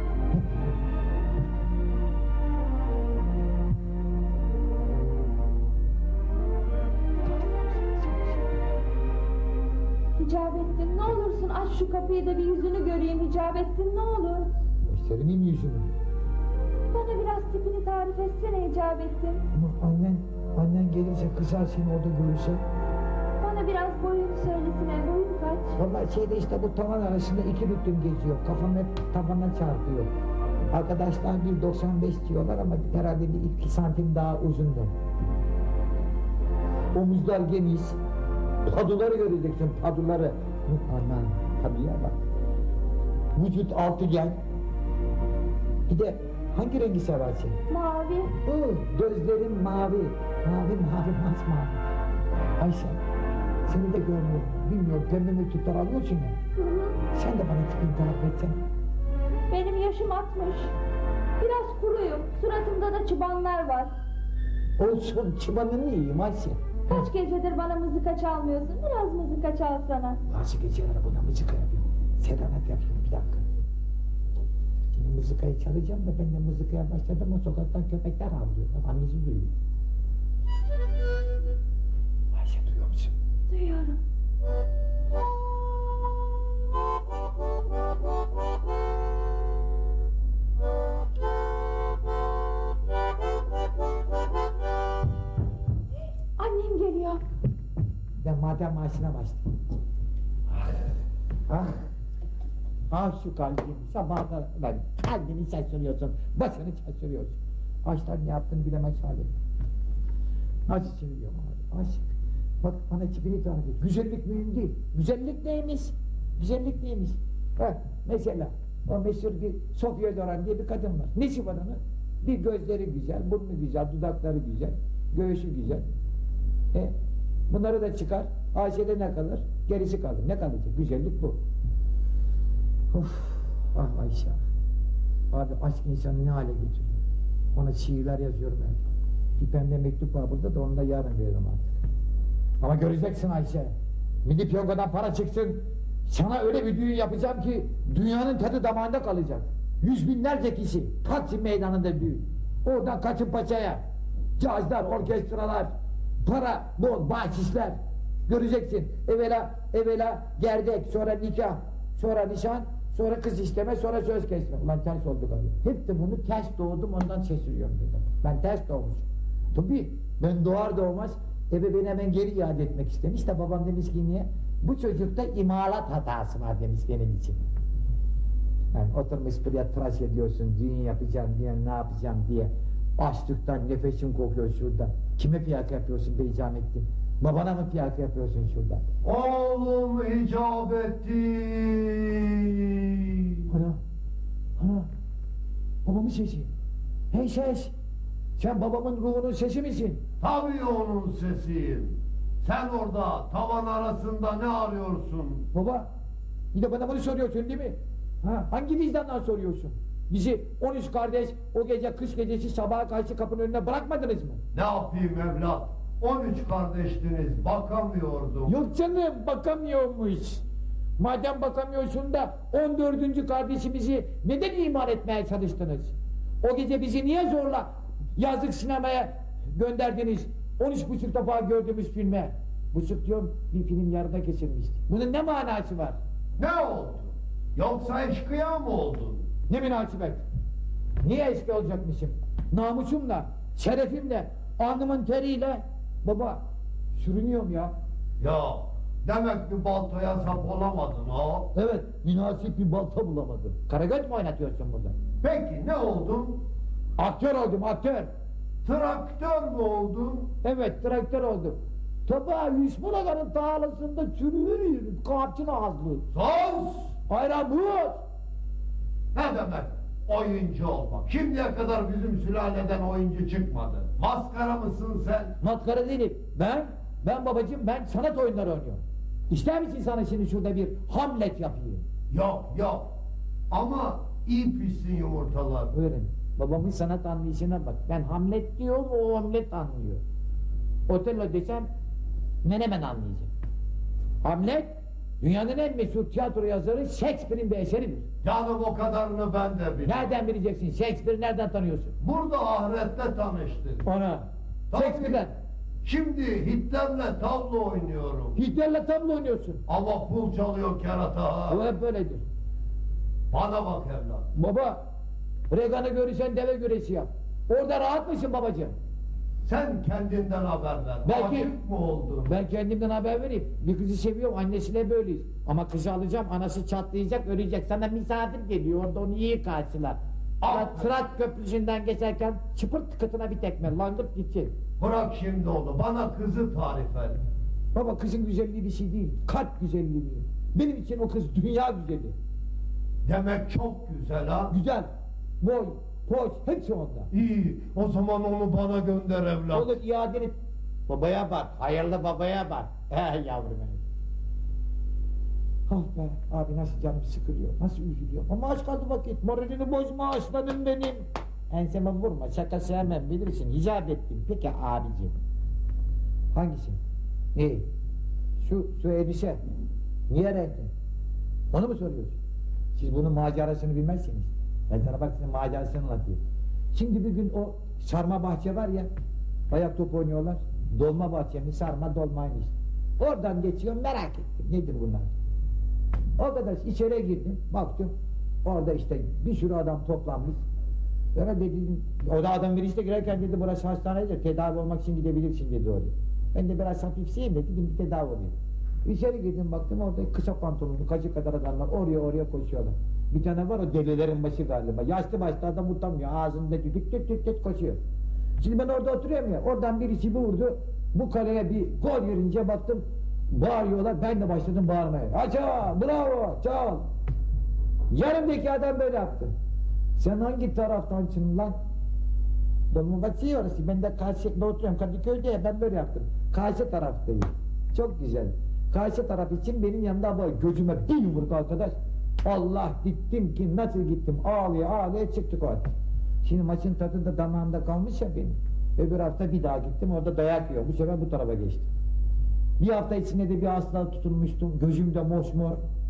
Hicabettin ne olursun aç şu kapıyı da bir yüzünü göreyim Hicabettin ne olur. Göstereyim yüzünü. Bana biraz tipini tarif etsene Hicabettin. Ama annen, annen gelirse kızar seni orada görürse. Bana biraz boyunu söylesene boyun kaç? Vallahi şeyde işte bu tavan arasında iki büklüm geziyor. Kafam hep tavana çarpıyor. Arkadaşlar bir doksan beş diyorlar ama herhalde bir iki santim daha uzundu. Omuzlar geniş. Paduları göreceksin paduları. Aman tabii ya bak. Vücut altıgen. Bir de hangi rengi seversin? Mavi. Oh, gözlerin mavi. Mavi mavi masmavi. Ayşe seni de görmüyorum. Bilmiyorum pembe mektuplar alıyorsun ya. Hı hı. Sen de bana tipini tarif etsene. Benim yaşım altmış. Biraz kuruyum. Suratımda da çıbanlar var. Olsun çıbanını yiyeyim Ayşe. Kaç gecedir bana mızıka çalmıyorsun? Biraz mızıka çalsana. Bazı geceler buna mızıka yapıyorum. Serenat yapıyorum bir dakika. Şimdi mızıkayı çalacağım da ben de mızıkaya başladım o sokaktan köpekler havlıyor. Annesi duyuyor. Ayşe duyuyor musun? Duyuyorum. Annem geliyor. Ben maden maaşına başladım. Ah, ah, ah şu kalbim, sabahlar ben kalbini şaşırıyorsun, başını şaşırıyorsun. Açlar ne yaptığını bilemez halim. Nasıl seviyorum abi, aşk. Bak bana tipini tarif et, güzellik mühim değil. Güzellik neymiş? Güzellik neymiş? Bak mesela, o meşhur bir Sofya Loren diye bir kadın var. Nesi var onun? Bir gözleri güzel, burnu güzel, dudakları güzel, göğsü güzel. E, bunları da çıkar, Ayşe'de ne kalır? Gerisi kalır. Ne kalacak? Güzellik bu. Of, ah Ayşe. Abi aşk insanı ne hale getiriyor? Ona şiirler yazıyorum ben. Bir pembe mektup var burada da onu da yarın veririm artık. Ama göreceksin Ayşe. Milli piyangodan para çıksın, Sana öyle bir düğün yapacağım ki dünyanın tadı damağında kalacak. Yüz binlerce kişi Taksim Meydanı'nda düğün. Oradan Kasımpaşa'ya cazlar, orkestralar, para, bol, bahşişler. Göreceksin. Evvela, evvela gerdek, sonra nikah, sonra nişan, sonra kız isteme, sonra söz kesme. Ulan ters oldu galiba. Hep de bunu ters doğdum, ondan şaşırıyorum dedim. Ben ters doğmuşum. Tabii ben doğar doğmaz ebeveyn hemen geri iade etmek istemiş de babam demiş ki niye? Bu çocukta imalat hatası var demiş benim için. Yani oturmuş buraya tıraş ediyorsun, düğün yapacağım diye, ne yapacağım diye. Açlıktan nefesin kokuyor şurada. Kime fiyaka yapıyorsun be Hicamettin? Babana mı fiyaka yapıyorsun şurada? Oğlum icap etti. Ana, ana, babamın sesi. Hey ses, sen babamın ruhunun sesi misin? Tabii onun sesiyim. Sen orada tavan arasında ne arıyorsun? Baba, bir de bana bunu soruyorsun değil mi? Ha, hangi vicdandan soruyorsun? Bizi on üç kardeş o gece kış gecesi sabaha karşı kapının önüne bırakmadınız mı? Ne yapayım evlat? On üç kardeştiniz, bakamıyordum. Yok canım, bakamıyormuş. Madem bakamıyorsun da on dördüncü kardeşimizi neden imar etmeye çalıştınız? O gece bizi niye zorla yazlık sinemaya gönderdiniz? On üç buçuk defa gördüğümüz filme. Buçuk diyorum, bir film yarıda kesilmişti. Bunun ne manası var? Ne oldu? Yoksa eşkıya mı oldun? Ne münasebet? Niye eski olacakmışım? Namusumla, şerefimle, alnımın teriyle baba sürünüyorum ya. Ya demek bir baltaya sap olamadın ha? Evet, münasip bir balta bulamadım. Karagöz mü oynatıyorsun burada? Peki ne oldun? Aktör oldum, aktör. Traktör mü oldun? Evet, traktör oldum. Tabi Hüsnü Aga'nın tarlasında sürünür, kapçın ağızlı. Sus! Hayran bu. Ne demek oyuncu olmak? Şimdiye kadar bizim sülaleden oyuncu çıkmadı. Maskara mısın sen? Matkara değilim. Ben, ben babacığım, ben sanat oyunları oynuyorum. İster misin sana şimdi şurada bir Hamlet yapayım? Yok yok. Ama iyi pişsin yumurtalar. Buyurun. Babamın sanat anlayışına bak. Ben Hamlet diyorum, o Hamlet anlıyor. Otello desem Menemen anlayacak. Hamlet, dünyanın en meşhur tiyatro yazarı Shakespeare'in bir eseridir. Canım o kadarını ben de bilirim. Nereden bileceksin? Shakespeare'i nereden tanıyorsun? Burada ahirette tanıştık. Ona. Tabii. Shakespeare'den. Şimdi Hitler'le tavla oynuyorum. Hitler'le tablo oynuyorsun. Ama pul çalıyor kerata. O hep böyledir. Bana bak evlat. Baba, Regan'ı görürsen deve güreşi yap. Orada rahat mısın babacığım? Sen kendinden haber ver. Belki- Aşık mı oldun? Ben kendimden haber vereyim. Bir kızı seviyorum, annesiyle böyleyiz. Ama kızı alacağım, anası çatlayacak, ölecek. Sana misafir geliyor, orada onu iyi karşılar. Ah! Ya Fırat Köprüsü'nden geçerken çıpırt kıtına bir tekme, langırt gidecek. Bırak şimdi onu. Bana kızı tarif et. Baba kızın güzelliği bir şey değil, kalp güzelliği. Benim için o kız dünya güzeli. Demek çok güzel ha. Güzel, boy, poz, hepsi onda. İyi. O zaman onu bana gönder evlat. Olur iadeni. Babaya bak, hayırlı babaya bak. He yavrum benim. Ah be, abi nasıl canım sıkılıyor, nasıl üzülüyor. Ama az kaldı vakit, moralini bozma aslanım benim. Enseme vurma, şaka sevmem bilirsin, icap ettim. Peki abicim. Hangisi? Ne? Şu, şu elbise. Niye renkli? Onu mu soruyorsun? Siz bunun macerasını bilmezsiniz. Ben sana bak senin macerasını anlatayım. Şimdi bir gün o sarma bahçe var ya, ayak top oynuyorlar. Dolma bahçe mi, sarma dolmaymış. Oradan geçiyorum, merak ettim. Nedir bunlar? O kadar içeri girdim, baktım. Orada işte bir sürü adam toplanmış. Sonra dedim, o da adam birisi de girerken dedi burası hastanedir, tedavi olmak için gidebilirsin dedi oraya. Ben de biraz hafifsiyim de dedim bir tedavi olayım. İçeri girdim baktım orada kısa pantolonlu kacı kadar adamlar oraya oraya koşuyorlar. Bir tane var o delilerin başı galiba. Yaşlı başlı adam utanmıyor. Ağzında düdük düt düt düt koşuyor. Şimdi ben orada oturuyorum ya. Oradan birisi bir vurdu. Bu kaleye bir gol yerince baktım. Bağırıyorlar. Ben de başladım bağırmaya. Aça! Bravo! Çal! Yanımdaki adam böyle yaptı. Sen hangi taraftansın lan? Dolmabahçe orası. Ben de karşıda oturuyorum. Kadıköy'de ya ben böyle yaptım. Karşı taraftayım. Çok güzel. Karşı taraf için benim yanımda böyle gözüme bir yumruk arkadaş. Allah gittim ki nasıl gittim ağlaya ağlaya çıktık orada. Şimdi maçın tadı da damağımda kalmış ya benim. Öbür hafta bir daha gittim orada dayak yiyor. Bu sefer bu tarafa geçtim. Bir hafta içinde de bir hastalığa tutulmuştum. Gözümde mosmor.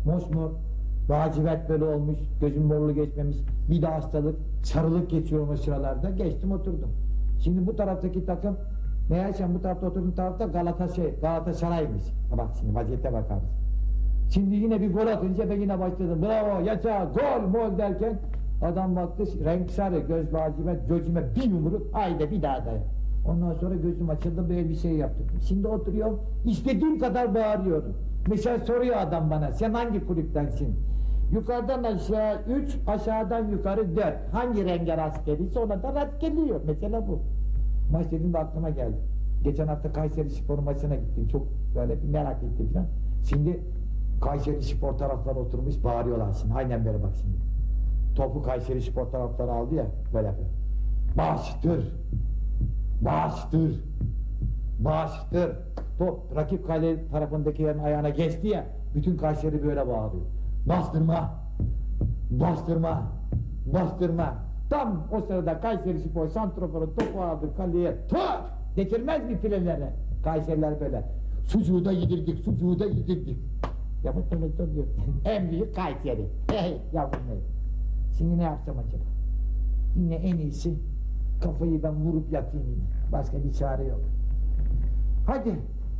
Mosmor, lacivert böyle olmuş, gözüm morlu geçmemiş, bir de hastalık, sarılık geçiyorum o sıralarda, geçtim oturdum. Şimdi bu taraftaki takım, meğersem bu tarafta oturduğum tarafta Galatasaray, Galatasaray'mış. Ha bak şimdi vaziyete bak abi. Şimdi yine bir gol atınca ben yine başladım, bravo, yaşa, gol, mol derken, adam baktı, renk sarı, göz lacivert, gözüme bir yumruk, haydi bir daha dayan. Ondan sonra gözüm açıldı, böyle bir şey yaptım. Şimdi oturuyorum, istediğim kadar bağırıyorum. Mesela soruyor adam bana, sen hangi kulüptensin? Yukarıdan aşağı üç, aşağıdan yukarı dört. Hangi renge rast gelirse ona da rast geliyor. Mesela bu. Maç dediğimde aklıma geldi. Geçen hafta Kayseri Spor maçına gittim. Çok böyle bir merak ettim falan. Şimdi Kayseri Spor tarafları oturmuş bağırıyorlar şimdi. Aynen böyle bak şimdi. Topu Kayseri Spor tarafları aldı ya, böyle yapıyor. Baştır! Baştır! Baştır! Top rakip kale tarafındakilerin ayağına geçti ya, bütün Kayseri böyle bağırıyor. Bastırma! Bastırma! Bastırma! Tam o sırada Kayseri Spor santroforu topu aldı kaleye, tut! Dekirmez mi filelere? Kayseriler böyle. Sucuğu da yedirdik, sucuğu da yedirdik. Yapın öyle diyor. En büyük Kayseri. Hey yavrum hey. Şimdi ne yapsam acaba? Yine en iyisi kafayı ben vurup yatayım yine. Başka bir çare yok. Hadi.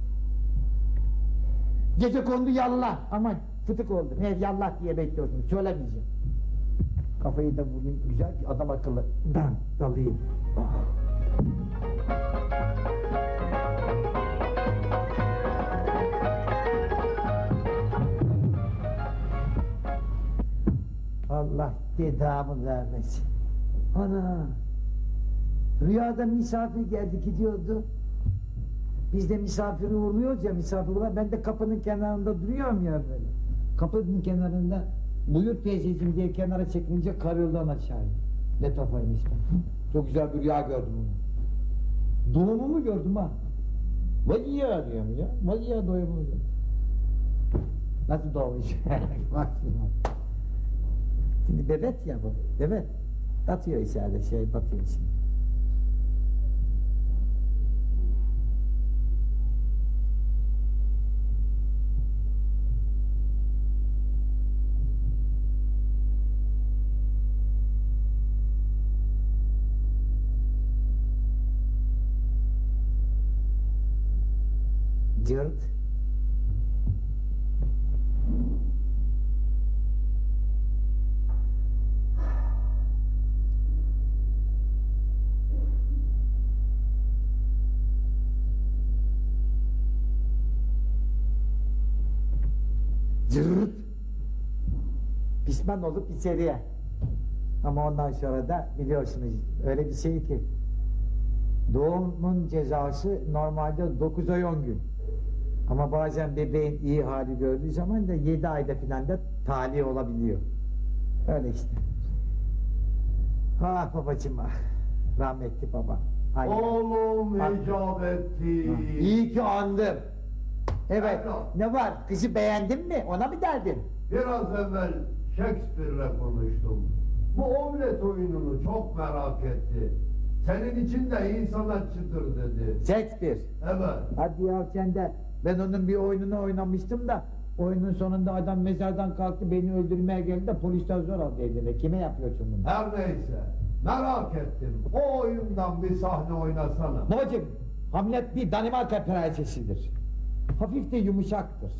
Gece kondu yallah. Aman fıtık oldu. Ne yallah diye bekliyorsunuz. Söylemeyeceğim. Kafayı da vurayım. Güzel ki adam akıllı. Dan dalayım. Allah dedamı vermesin. Ana! Rüyada misafir geldi gidiyordu. Biz de misafiri uğurluyoruz ya, misafir var. Ben de kapının kenarında duruyorum ya böyle. Kapının kenarında buyur teyzeciğim diye kenara çekilince karayoldan aşağıya. Ne tafaymış ben. Çok güzel bir rüya gördüm onu. Doğumumu gördüm ha. Vay ya diyorum ya. Vay ya doğumumu gördüm. Nasıl doğmuş? Bak şimdi. Şimdi bebek ya bu. Bebek. Batıyor içeride şey batıyor şimdi. Cırt. Cırt. Pişman olup içeriye. Ama ondan sonra da biliyorsunuz öyle bir şey ki doğumun cezası normalde dokuz ay on gün. Ama bazen bebeğin iyi hali gördüğü zaman da yedi ayda filan da tahliye olabiliyor. Öyle işte. Ah babacığım ah. Rahmetli baba. Aynen. Oğlum Ah. icap etti. İyi ki andım. Evet. Evlat. Ne var? Kızı beğendin mi? Ona mı derdin? Biraz evvel Shakespeare'le konuştum. Bu omlet oyununu çok merak etti. Senin için de iyi sanatçıdır dedi. Shakespeare. Evet. Hadi ya sen de. Ben onun bir oyununu oynamıştım da oyunun sonunda adam mezardan kalktı beni öldürmeye geldi de polisler zor aldı eline. Kime yapıyorsun bunu? Her neyse. Merak ettim. O oyundan bir sahne oynasana. Babacığım, Hamlet bir Danimarka prensesidir. Hafif de yumuşaktır.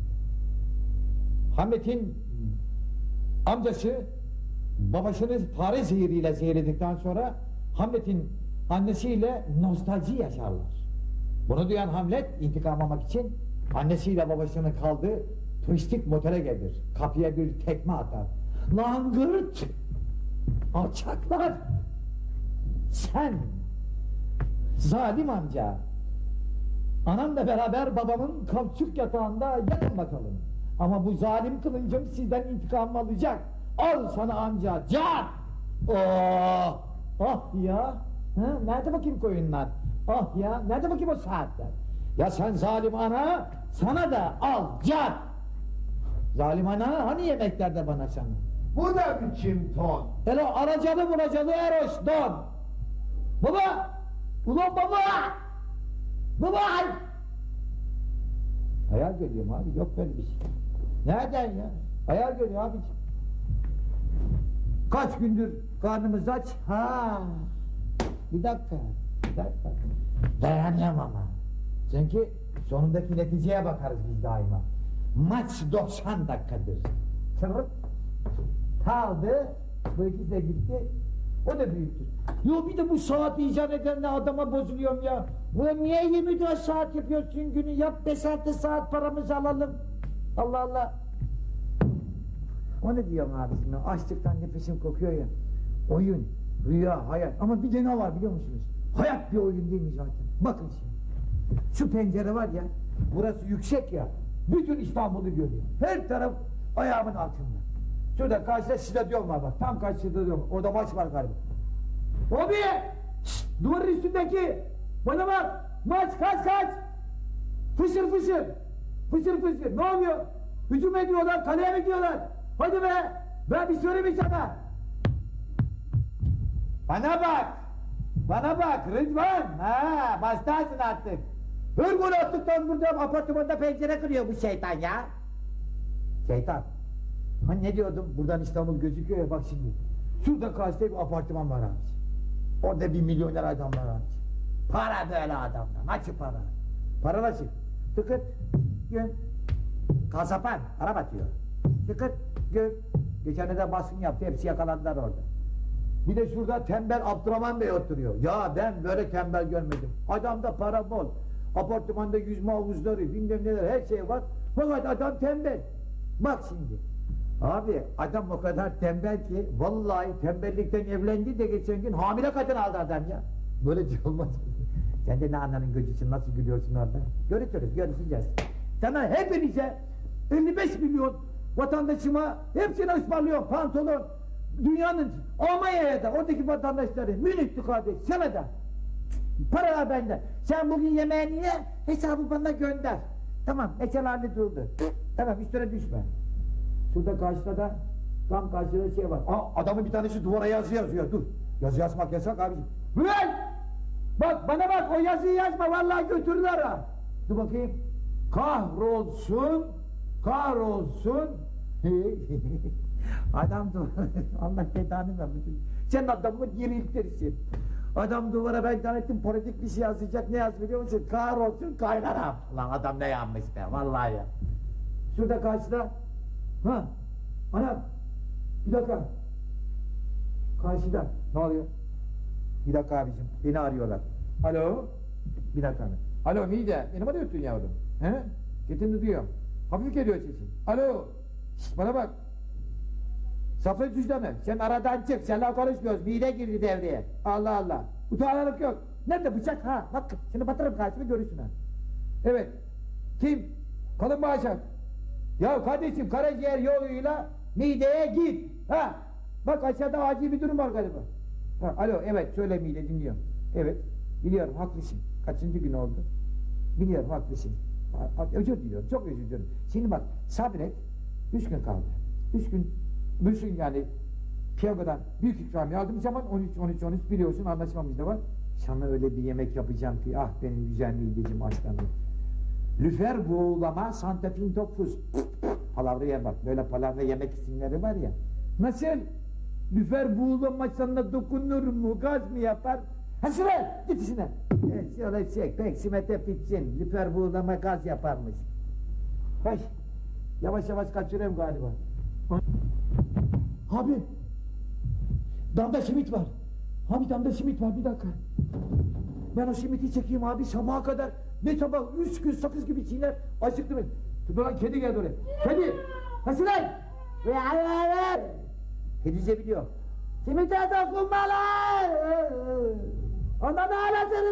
Hamlet'in amcası babasını fare zehiriyle zehirledikten sonra Hamlet'in annesiyle nostalji yaşarlar. Bunu duyan Hamlet intikam almak için annesiyle babasının kaldığı turistik motele gelir. Kapıya bir tekme atar. Langırt! Alçaklar! Sen! Zalim amca! Anamla beraber babamın kauçuk yatağında yatın bakalım. Ama bu zalim kılıncım sizden intikam alacak. Al sana amca, can! Oh! Ah ya! Ha, nerede bakayım koyunlar? Ah ya, nerede bakayım o saatler? Ya sen zalim ana, sana da al, can! Zalim ana, hani yemeklerde bana sana? Bu ne biçim ton? Hele aracalı vuracalı eroş don! Baba! Ulan baba! Baba! Hayal görüyorum abi, yok böyle bir şey. Nereden ya? Hayal görüyor abiciğim. Kaç gündür karnımız aç? Ha. Bir dakika. Bir dakika. Dayanamam ama. Çünkü sonundaki neticeye bakarız biz daima. Maç doksan dakikadır. Tırıp kaldı. Bu ikisi de gitti. O da büyüktür. Yo bir de bu saat icat edenle adama bozuluyorum ya. Ulan niye yirmi dört saat yapıyorsun günü? Yap beş altı saat paramızı alalım. Allah Allah. O ne diyorum abicim ya? Açlıktan nefesim kokuyor ya. Oyun, rüya, hayat. Ama bir de ne var biliyor musunuz? Hayat bir oyun değil mi zaten? Bakın şimdi. Şu pencere var ya. Burası yüksek ya. Bütün İstanbul'u görüyor. Her taraf ayağımın altında. Şurada karşıda stadyon var bak. Tam karşı stadyon. Orada maç var galiba. Hobi! Şşt, duvarın üstündeki! Bana bak! Maç kaç kaç! Fışır fışır! Fışır fışır! Ne oluyor? Hücum ediyorlar, kaleye mi gidiyorlar? Hadi be! Ben bir söyleyeyim sana! Bana bak! Bana bak Rıdvan! Ha, başlarsın artık! Hır gol attıktan burada apartmanda pencere kırıyor bu şeytan ya! Şeytan! Hani ne diyordum? Buradan İstanbul gözüküyor ya bak şimdi. Şurada karşıda bir apartman var abi. Orada bir milyoner adam var abi. Para böyle adamda. Nasıl para? Para nasıl? Tıkıt, gün. Kasapan, para batıyor. Tıkıt, gün. Geçen de baskın yaptı, hepsi yakalandılar orada. Bir de şurada tembel Abdurrahman Bey oturuyor. Ya ben böyle tembel görmedim. Adamda para bol. Apartmanda yüzme havuzları, bilmem neler, her şey var. Fakat adam tembel. Bak şimdi. Abi adam o kadar tembel ki vallahi tembellikten evlendi de geçen gün hamile kadın aldı adam ya. Böyle şey olmaz. Sen de ne ananın gözüsün, nasıl gülüyorsun orada? Görüşürüz, görüşeceğiz. Sana hepinize elli beş milyon vatandaşıma hepsine ısmarlıyorum pantolon. Dünyanın Almanya'ya da oradaki vatandaşları Münih'ti kardeş sana da. Paralar bende. Sen bugün yemeğini ye, hesabı bana gönder. Tamam, meçhal halde durdu. Tamam, üstüne düşme. Şurada karşıda da tam karşıda şey var. Aa, adamın bir tanesi duvara yazı yazıyor. Dur. Yazı yazmak yasak abiciğim. Ulan! Bak bana bak o yazıyı yazma vallahi götürürler ha. Dur bakayım. Kahrolsun. Kahrolsun. Adam duvara Allah belanı vermesin. Sen adamı diriltirsin. Adam duvara ben zannettim politik bir şey yazacak. Ne yaz biliyor musun? Kahrolsun kaynanam. Lan adam ne yanmış be vallahi ya. Şurada karşıda. Ha, anam, bir dakika. Karşıda, ne oluyor? Bir dakika abicim, beni arıyorlar. Alo, bir dakika. Alo Mide, beni mi arıyorsun yavrum? He? Getirdi duyuyorum. Hafif geliyor sesin. Alo, şişt, bana bak. Safra cüzdanı, sen aradan çık, seninle konuşmuyoruz. Mide girdi devreye. Allah Allah. Utanırlık yok. Nerede bıçak ha? Bak, şimdi batırırım karşımı görürsün ha. Evet, kim? Kalın bağışak. Ya kardeşim karaciğer yoluyla mideye git. Ha? Bak aşağıda acil bir durum var galiba. Ha, alo evet söyle mide dinliyorum. Evet biliyorum haklısın. Kaçıncı gün oldu? Biliyorum haklısın. Ha, ha, özür diliyorum çok özür diliyorum. Şimdi bak sabret. Üç gün kaldı. Üç gün Müslüm yani piyangodan büyük ikramiye aldığım zaman on üç on üç on üç biliyorsun anlaşmamız da var. Sana öyle bir yemek yapacağım ki ah benim güzel mideciğim aslanım. Lüfer buğulama santafin topfuz. Palavraya bak böyle palavra yemek isimleri var ya. Nasıl? Lüfer buğulama sana dokunur mu? Gaz mı yapar? Ha sıra! Git işine! Evet şöyle çek pek simete bitsin. Lüfer buğulama gaz yaparmış. Hay! Yavaş yavaş kaçırıyorum galiba. Abi! Damda simit var. Abi damda simit var bir dakika. Ben o simiti çekeyim abi sabaha kadar. Ne sabah üç gün sakız gibi çiğner. Acıktı mı? Dur kedi geldi oraya. Kedi! Nasıl lan? Kedice biliyor. Simite dokunmalar! Ondan ağlasını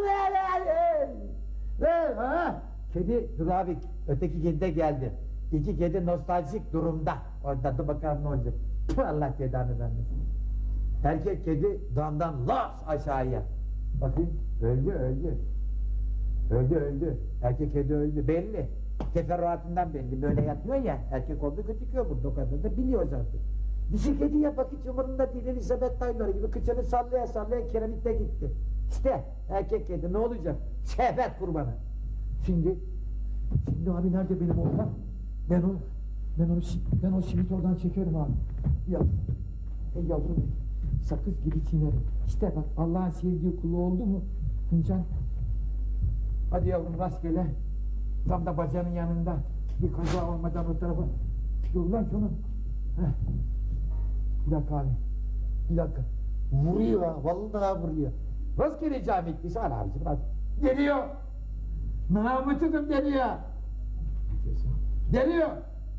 ver! Kedi dur abi. Öteki kedi de geldi. İki kedi nostaljik durumda. Orada da bakalım ne olacak. Allah cezanı vermesin. Erkek kedi damdan laps aşağıya. Bakayım öldü öldü. Öldü öldü. Erkek kedi öldü belli. Teferruatından belli. Böyle yatıyor ya. Erkek olduğu gözüküyor burada o kadar da biliyoruz artık. Dişi kedi yapmak hiç umurunda değil. Elizabeth Taylor gibi kıçını sallaya sallaya kiremitte gitti. İşte erkek kedi ne olacak? Şehvet kurbanı. Şimdi Şimdi abi nerede benim oğlan? Ben o Ben onu si- ben o simit oradan çekerim abi. Ya, ey yavrum benim, sakız gibi çiğnerim. İşte bak Allah'ın sevdiği kulu oldu mu? Hıncan. Hadi yavrum rastgele. Tam da bacağının yanında. Bir kaza olmadan o tarafa. Dur lan şunu. Heh. Bir dakika abi. Bir dakika. Vuruyor ha. Vallahi vuruyor. Rastgele cami etkisi var abicim. Bak. Geliyor. Namutsuzum geliyor. Geliyor.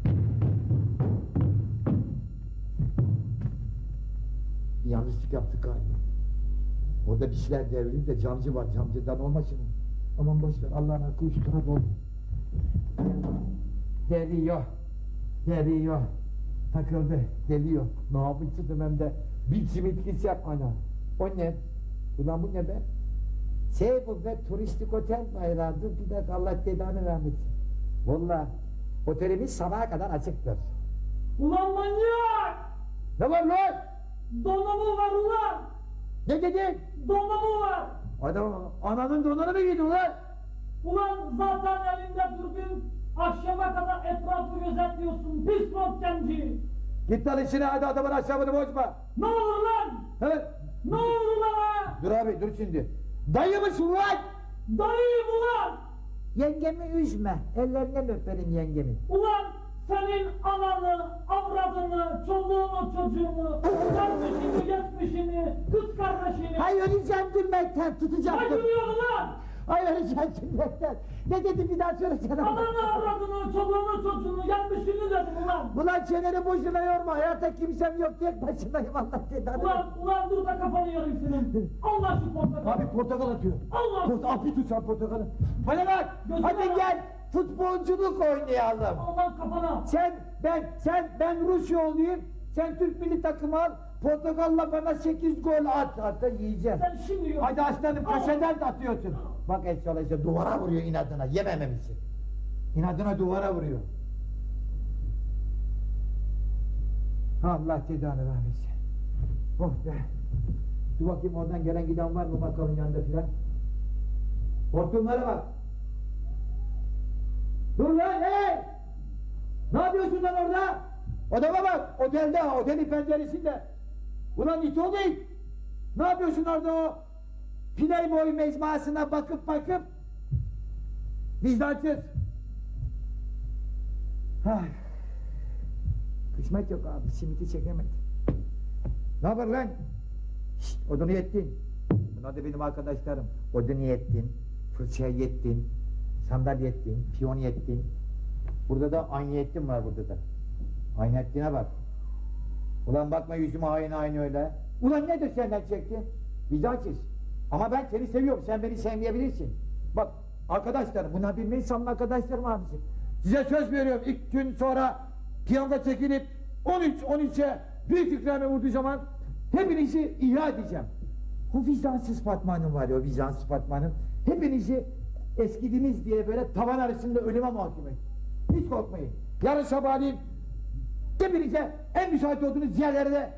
Bir yanlışlık yaptık galiba. Orada bir şeyler devrildi de camcı var. Camcıdan olmasın. Aman boşver. Allah'ın hakkı üç tane doldu. Geliyor. Geliyor. Takıldı. Geliyor. Namutsuzum hem de. Bir simit git yap ana. O ne? Ulan bu ne be? Şey bu be, turistik otel bayrağıdır. Bir dakika Allah tedanı vermesin. Vallahi otelimiz sabaha kadar açıktır. Ulan manyak! Ne var lan? Donumu var ulan! Ne dedin? Donumu var! Adam ananın donunu mu giydin lan? Ulan zaten elinde dürbün, akşama kadar etrafı gözetliyorsun, pis rotkenci! Git lan içine, hadi adamın aşağıını bozma. Ne olur lan! Evet. Ne olur ulan ha! Dur abi dur şimdi. Dayı mısın lan? Dayıyım ulan! Yengemi üzme. Ellerinden öperim yengemi. Ulan senin ananı, avradını, çoluğunu, çocuğunu, kardeşini, geçmişini, kız kardeşini... Hay öleceğim gülmekten, tutacağım. Ne gülüyorsun ulan? Hay öleceğim gülmekten. Ne dedi bir daha söylesene. Ananı, avradını, çoluğunu, çocuğunu, gelmişini dedim ulan! Ulan çeneni boşuna yorma. Hayatta kimsem yok. Tek başınayım Allah tedavi. Ulan, ulan dur da kafanı yarayım senin! Allah şu portakalı! Abi portakal atıyor. Allah! Port abi tut sen portakalı. Bana bak. Gözüme Hadi bak. gel. Futbolculuk oynayalım. Allah kafana! Sen ben sen ben Rusya olayım. Sen Türk milli takımı al. Portakalla bana sekiz gol at. Hatta yiyeceğim. Sen şimdi yiyorsun! Hadi aslanım Al. kaşeden de atıyorsun. Bak Esra duvara vuruyor inadına. Yemememizi. İnadına duvara vuruyor. Allah tedanı vermesin. Oh be. Dur bakayım oradan gelen giden var mı bakalım yanında filan. Hortumlara bak. Dur lan hey! Ne yapıyorsun lan orada? Odama bak, otelde, otelin penceresinde. Ulan it o değil. Ne yapıyorsun orada o Playboy mecmuasına bakıp bakıp? Vicdansız. Ay. Kısmet yok abi, simiti çekemedim. Ne haber lan? Şşt, odunu yettin. Bunlar da benim arkadaşlarım. Odunu yettin, fırçaya yettin, sandalye yettin, piyon yettin. Burada da aynı yettin var burada da. Aynı ettiğine bak. Ulan bakma yüzüme aynı aynı öyle. Ulan nedir senden çektin? Vicdansız. Ama ben seni seviyorum, sen beni sevmeyebilirsin. Bak arkadaşlarım, bunlar benim en samimi arkadaşlarım abisi. Size söz veriyorum, ilk gün sonra piyanda çekilip on üç on üçe büyük ikrame vurduğu zaman hepinizi ihya edeceğim. O vicdansız Fatma Hanım var ya, o vicdansız Fatma Hanım. Hepinizi eskidiniz diye böyle tavan arasında ölüme mahkum et. Hiç korkmayın. Yarın sabahleyin hepinize en müsait olduğunuz yerlerde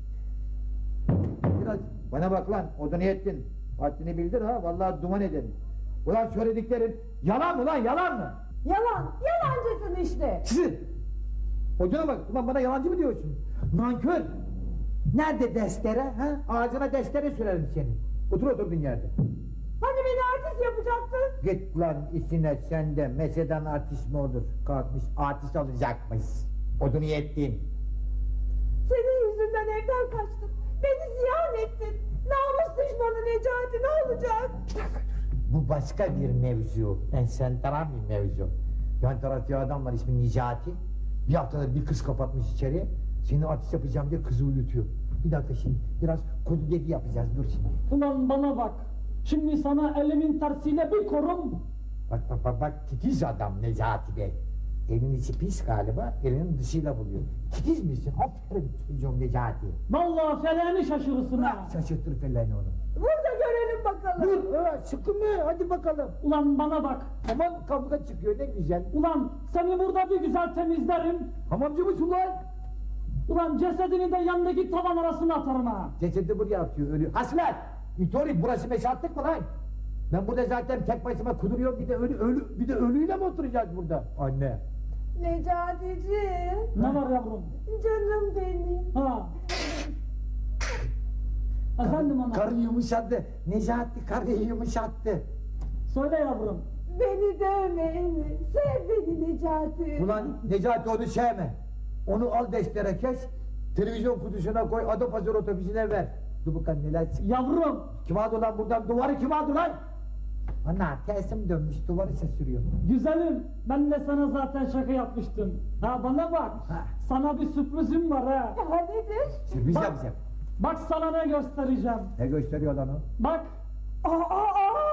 biraz bana bak lan, odunu ettin. Haddini bildir ha, vallahi duman ederim. Ulan söylediklerin yalan mı lan, yalan mı? Yalan, yalancısın işte. Sizin! Hocana bak, ulan bana yalancı mı diyorsun? Nankör! Nerede destere, ha? Ağzına destere sürerim seni. Otur oturduğun yerde. Hani beni artist yapacaktın? Git lan işine sen de, meseden artist mi olur? Kalkmış artist olacakmış. Odunu yettin. Senin yüzünden evden kaçtım. Beni ziyan ettin. Namus düşmanı Necati ne olacak? Bir dakika dur. Bu başka bir mevzu. Ensenteran bir mevzu. Yan tarafta adam var ismi Necati. Bir haftada bir kız kapatmış içeriye. Seni artist yapacağım diye kızı uyutuyor. Bir dakika şimdi biraz konu dedi yapacağız, dur şimdi. Ulan bana bak! Şimdi sana elimin tersiyle bir korum! Bak bak bak bak titiz adam Necati Bey. Elin içi pis galiba, elinin dışıyla buluyor. Titiz misin? Aferin çocuğum Necati. Vallahi feleğini şaşırırsın ha! Şaşırtır felleğini onu. Burada görelim bakalım. Dur, ha, sıkı mı? Hadi bakalım. Ulan bana bak! Aman kavga çıkıyor ne güzel. Ulan seni burada bir güzel temizlerim! Hamamcı mısın lan? Ulan cesedini de yanındaki tavan arasına atarım ha! Cesedi buraya atıyor, ölü. Hasret! İtori, burası meşatlık mı lan? Ben burada zaten tek başıma kuduruyorum, bir de ölü, ölü, bir de ölüyle mi oturacağız burada? Anne, Necati'ciğim. Ne var yavrum? Canım benim. Ha. Efendim ana. Karı yumuşattı. Necati karıyı yumuşattı. Söyle yavrum. Beni dövmeyin. Sev beni Necati. Ulan Necati onu sevme. Onu al destere kes. Televizyon kutusuna koy. Adapazarı otobüsüne ver. Dur bakalım neler çık. Yavrum. Kim aldı lan buradan? Duvarı kim aldı lan? Ana tersim dönmüş. Duvarı şaşırıyor. Güzelim, ben de sana zaten şaka yapmıştım. Ha bana bak, Ha. sana bir sürprizim var ha. Ha nedir? Sürpriz Bak. yapacağım. Bak sana ne göstereceğim. Ne gösteriyor lan o? Bak, Aa, aa.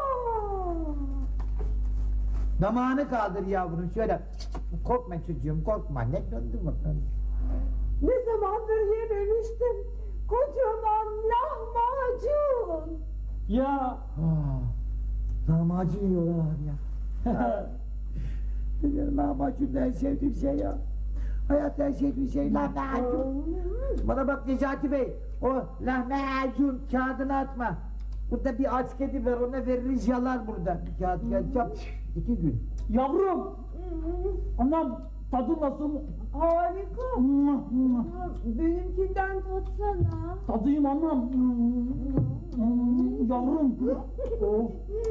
Damağını kaldır yavrum şöyle. Korkma çocuğum korkma. Ne döndü bakalım. Ne zamandır yememiştim. Kocaman lahmacun. ya. Ah, lahmacun yiyorlar abi ya. Benim lahmacun da en sevdiğim şey ya. Hayatta en sevdiğim şey lahmacun. Bana bak Necati Bey, o lahmacun kağıdını atma. Burada bir aç kedi ver, ona veririz yalar burada. Bir kağıt geleceğim, iki gün. Yavrum, anam tadı nasıl? Harika. Mwah, mwah. Benimkinden tatsana. Tadıyım anam. Yavrum. Oh.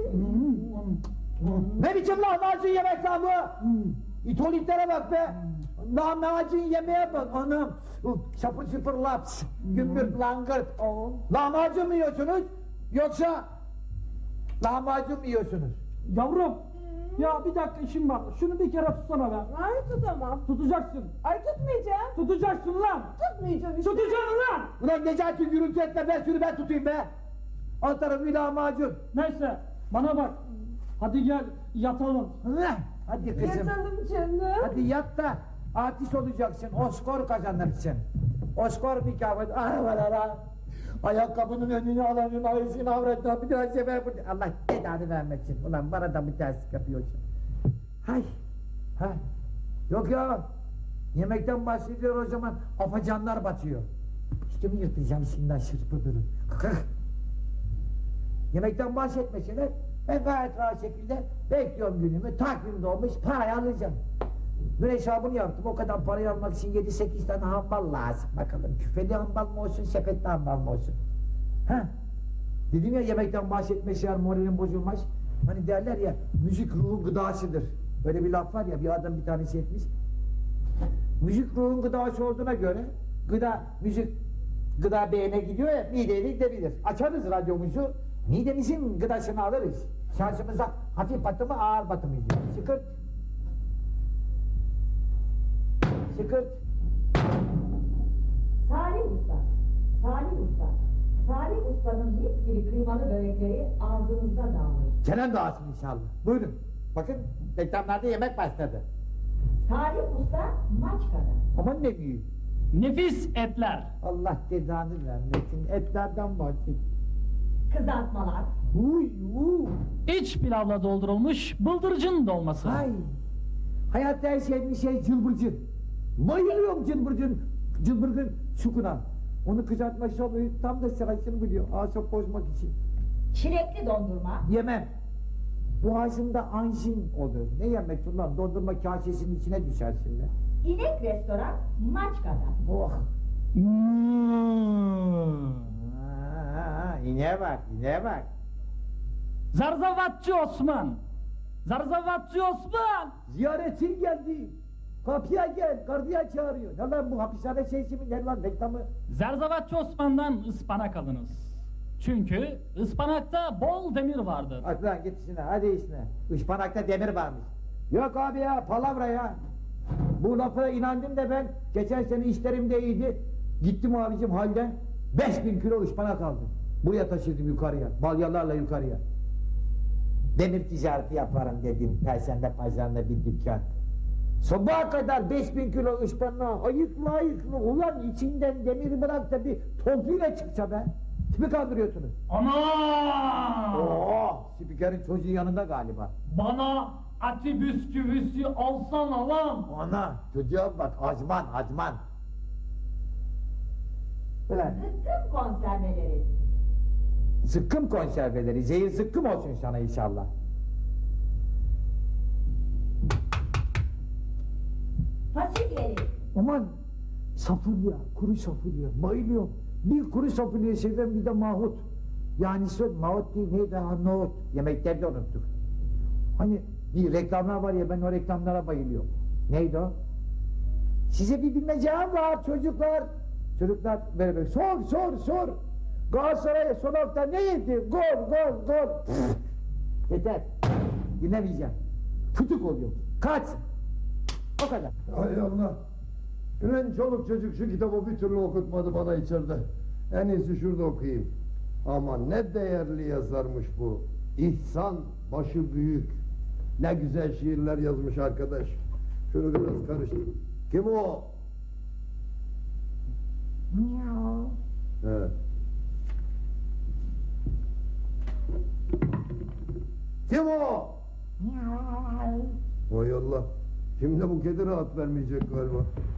Ne biçim lahmacun yemek lan bu? İtolitlere bak be! Lahmacun yemeye bak anam! Şapır şıpır laps, gümbür langırt. Lahmacun mu yiyorsunuz? Yoksa lahmacun mu yiyorsunuz? Yavrum, ya bir dakika işim var. Şunu bir kere tutsana be. Ay tutamam. Tutacaksın. Ay tutmayacağım. Tutacaksın lan. Tutmayacağım işte. Tutacaksın lan. Ulan Necati gürültü etme ben şunu ben tutayım be! Alt tarafı bir lahmacun. Neyse, bana bak. Hadi gel yatalım. Heh, hadi kızım. Yatalım canım. Hadi yat da artist olacaksın, Oscar kazanırsın. Oscar mükafat. Ah var ara. Ayakkabının önünü alanın ağzını avratına bir daha sefer burada. Allah belanı vermesin. Ulan bana da bir terslik yapıyorsun. Hay. Ha. Yok ya. Yemekten bahsediyor o zaman afacanlar batıyor. İşte mi yırtacağım şimdiden şırpıdırı. Yemekten bahsetmeseler ben gayet rahat şekilde bekliyorum günümü, takvimde olmuş parayı alacağım. Dün hesabını yaptım, o kadar parayı almak için yedi sekiz tane hambal lazım. Bakalım küfeli hambal mı olsun, sepetli hambal mı olsun? Ha? Dedim ya yemekten bahsetmesi eğer moralin bozulmaz. Hani derler ya, müzik ruhun gıdasıdır. Böyle bir laf var ya, bir adam bir tanesi etmiş. Müzik ruhun gıdası olduğuna göre, gıda, müzik, gıda beyne gidiyor ya, mideye de gidebilir. Açarız radyomuzu, midemizin gıdasını alırız. Şansımıza hafif batımı, ağır batımı gidiyor. Sıkırt. Sıkırt. Salih Usta, Salih Usta, Salih Usta'nın mis gibi kıymalı börekleri ağzınızda dağılır. Çenen dağılsın inşallah. Buyurun. Bakın reklamlarda yemek başladı. Salih Usta Maçka'da. Aman ne büyük. Nefis etler. Allah cezanı vermesin. Etlerden bahset. Kızartmalar, Huy huy. İç pilavla doldurulmuş bıldırcın dolması. Hay. Hayatta en sevdiğim şey cılbırcın. Bayılıyorum cılbırcın. Cılbırgın şukuna. Onu kızartması oluyor. Tam da sırasını biliyor. Asap bozmak için. çilekli dondurma, Yemem. Boğazımda anjin olur. Ne yemek ulan? Dondurma kasesinin içine düşersin be. inek restoran Maçka'da. Oh. Hmm. Aa, ineğe bak, ineğe bak. Zarzavatçı Osman. Zarzavatçı Osman. Ziyaretçin geldi. Kapıya gel, gardiyan çağırıyor. Ne lan bu hapishane şeysi mi? Ne lan reklamı? Zerzavatçı Osman'dan ıspanak alınız. Çünkü ıspanakta bol demir vardır. Hadi lan git işine, hadi işine. Ispanakta demir varmış. Yok abi ya, palavra ya. Bu lafa inandım da ben, geçen sene işlerim de iyiydi. Gittim abicim halden, beş bin kilo ıspanak aldım. Buraya taşıdım yukarıya, balyalarla yukarıya. Demir ticareti yaparım dedim, Perşembe pazarında bir dükkan. Sabaha kadar beş bin kilo ıspanağı ayıkla ayıkla, ulan içinden demir bırak da bir topuyla çıksa be. Kimi kandırıyorsunuz? Ana! Oo, spikerin çocuğu yanında galiba. Bana ati bisküvisi alsana lan. Ana, çocuğa bak, azman, azman. Ulan, Zıkkım konserveleri, zıkkım konserveleri, zehir zıkkım olsun sana inşallah. Aman safulya, kuru safulya bayılıyorum. Bir kuru safulya sevdim bir de mahut. Yani söz mahut değil neydi ha nohut. Yemeklerde unuttuk. Hani bir reklamlar var ya ben o reklamlara bayılıyorum. Neydi o? Size bir bilmecem var çocuklar. Çocuklar böyle böyle sor sor sor. Galatasaray son hafta ne yedi? Gol gol gol. Pff, yeter. Dinlemeyeceğim. Futuk oluyor. Kaç. O kadar. Hay Allah. Ulan çoluk çocuk şu kitabı bir türlü okutmadı bana içeride. En iyisi şurada okuyayım. Ama ne değerli yazarmış bu. İhsan başı büyük. Ne güzel şiirler yazmış arkadaş. Şunu biraz karıştır. Kim o? Miau. Evet. Kim o? Miau. Hay Allah. Şimdi bu kedi rahat vermeyecek galiba.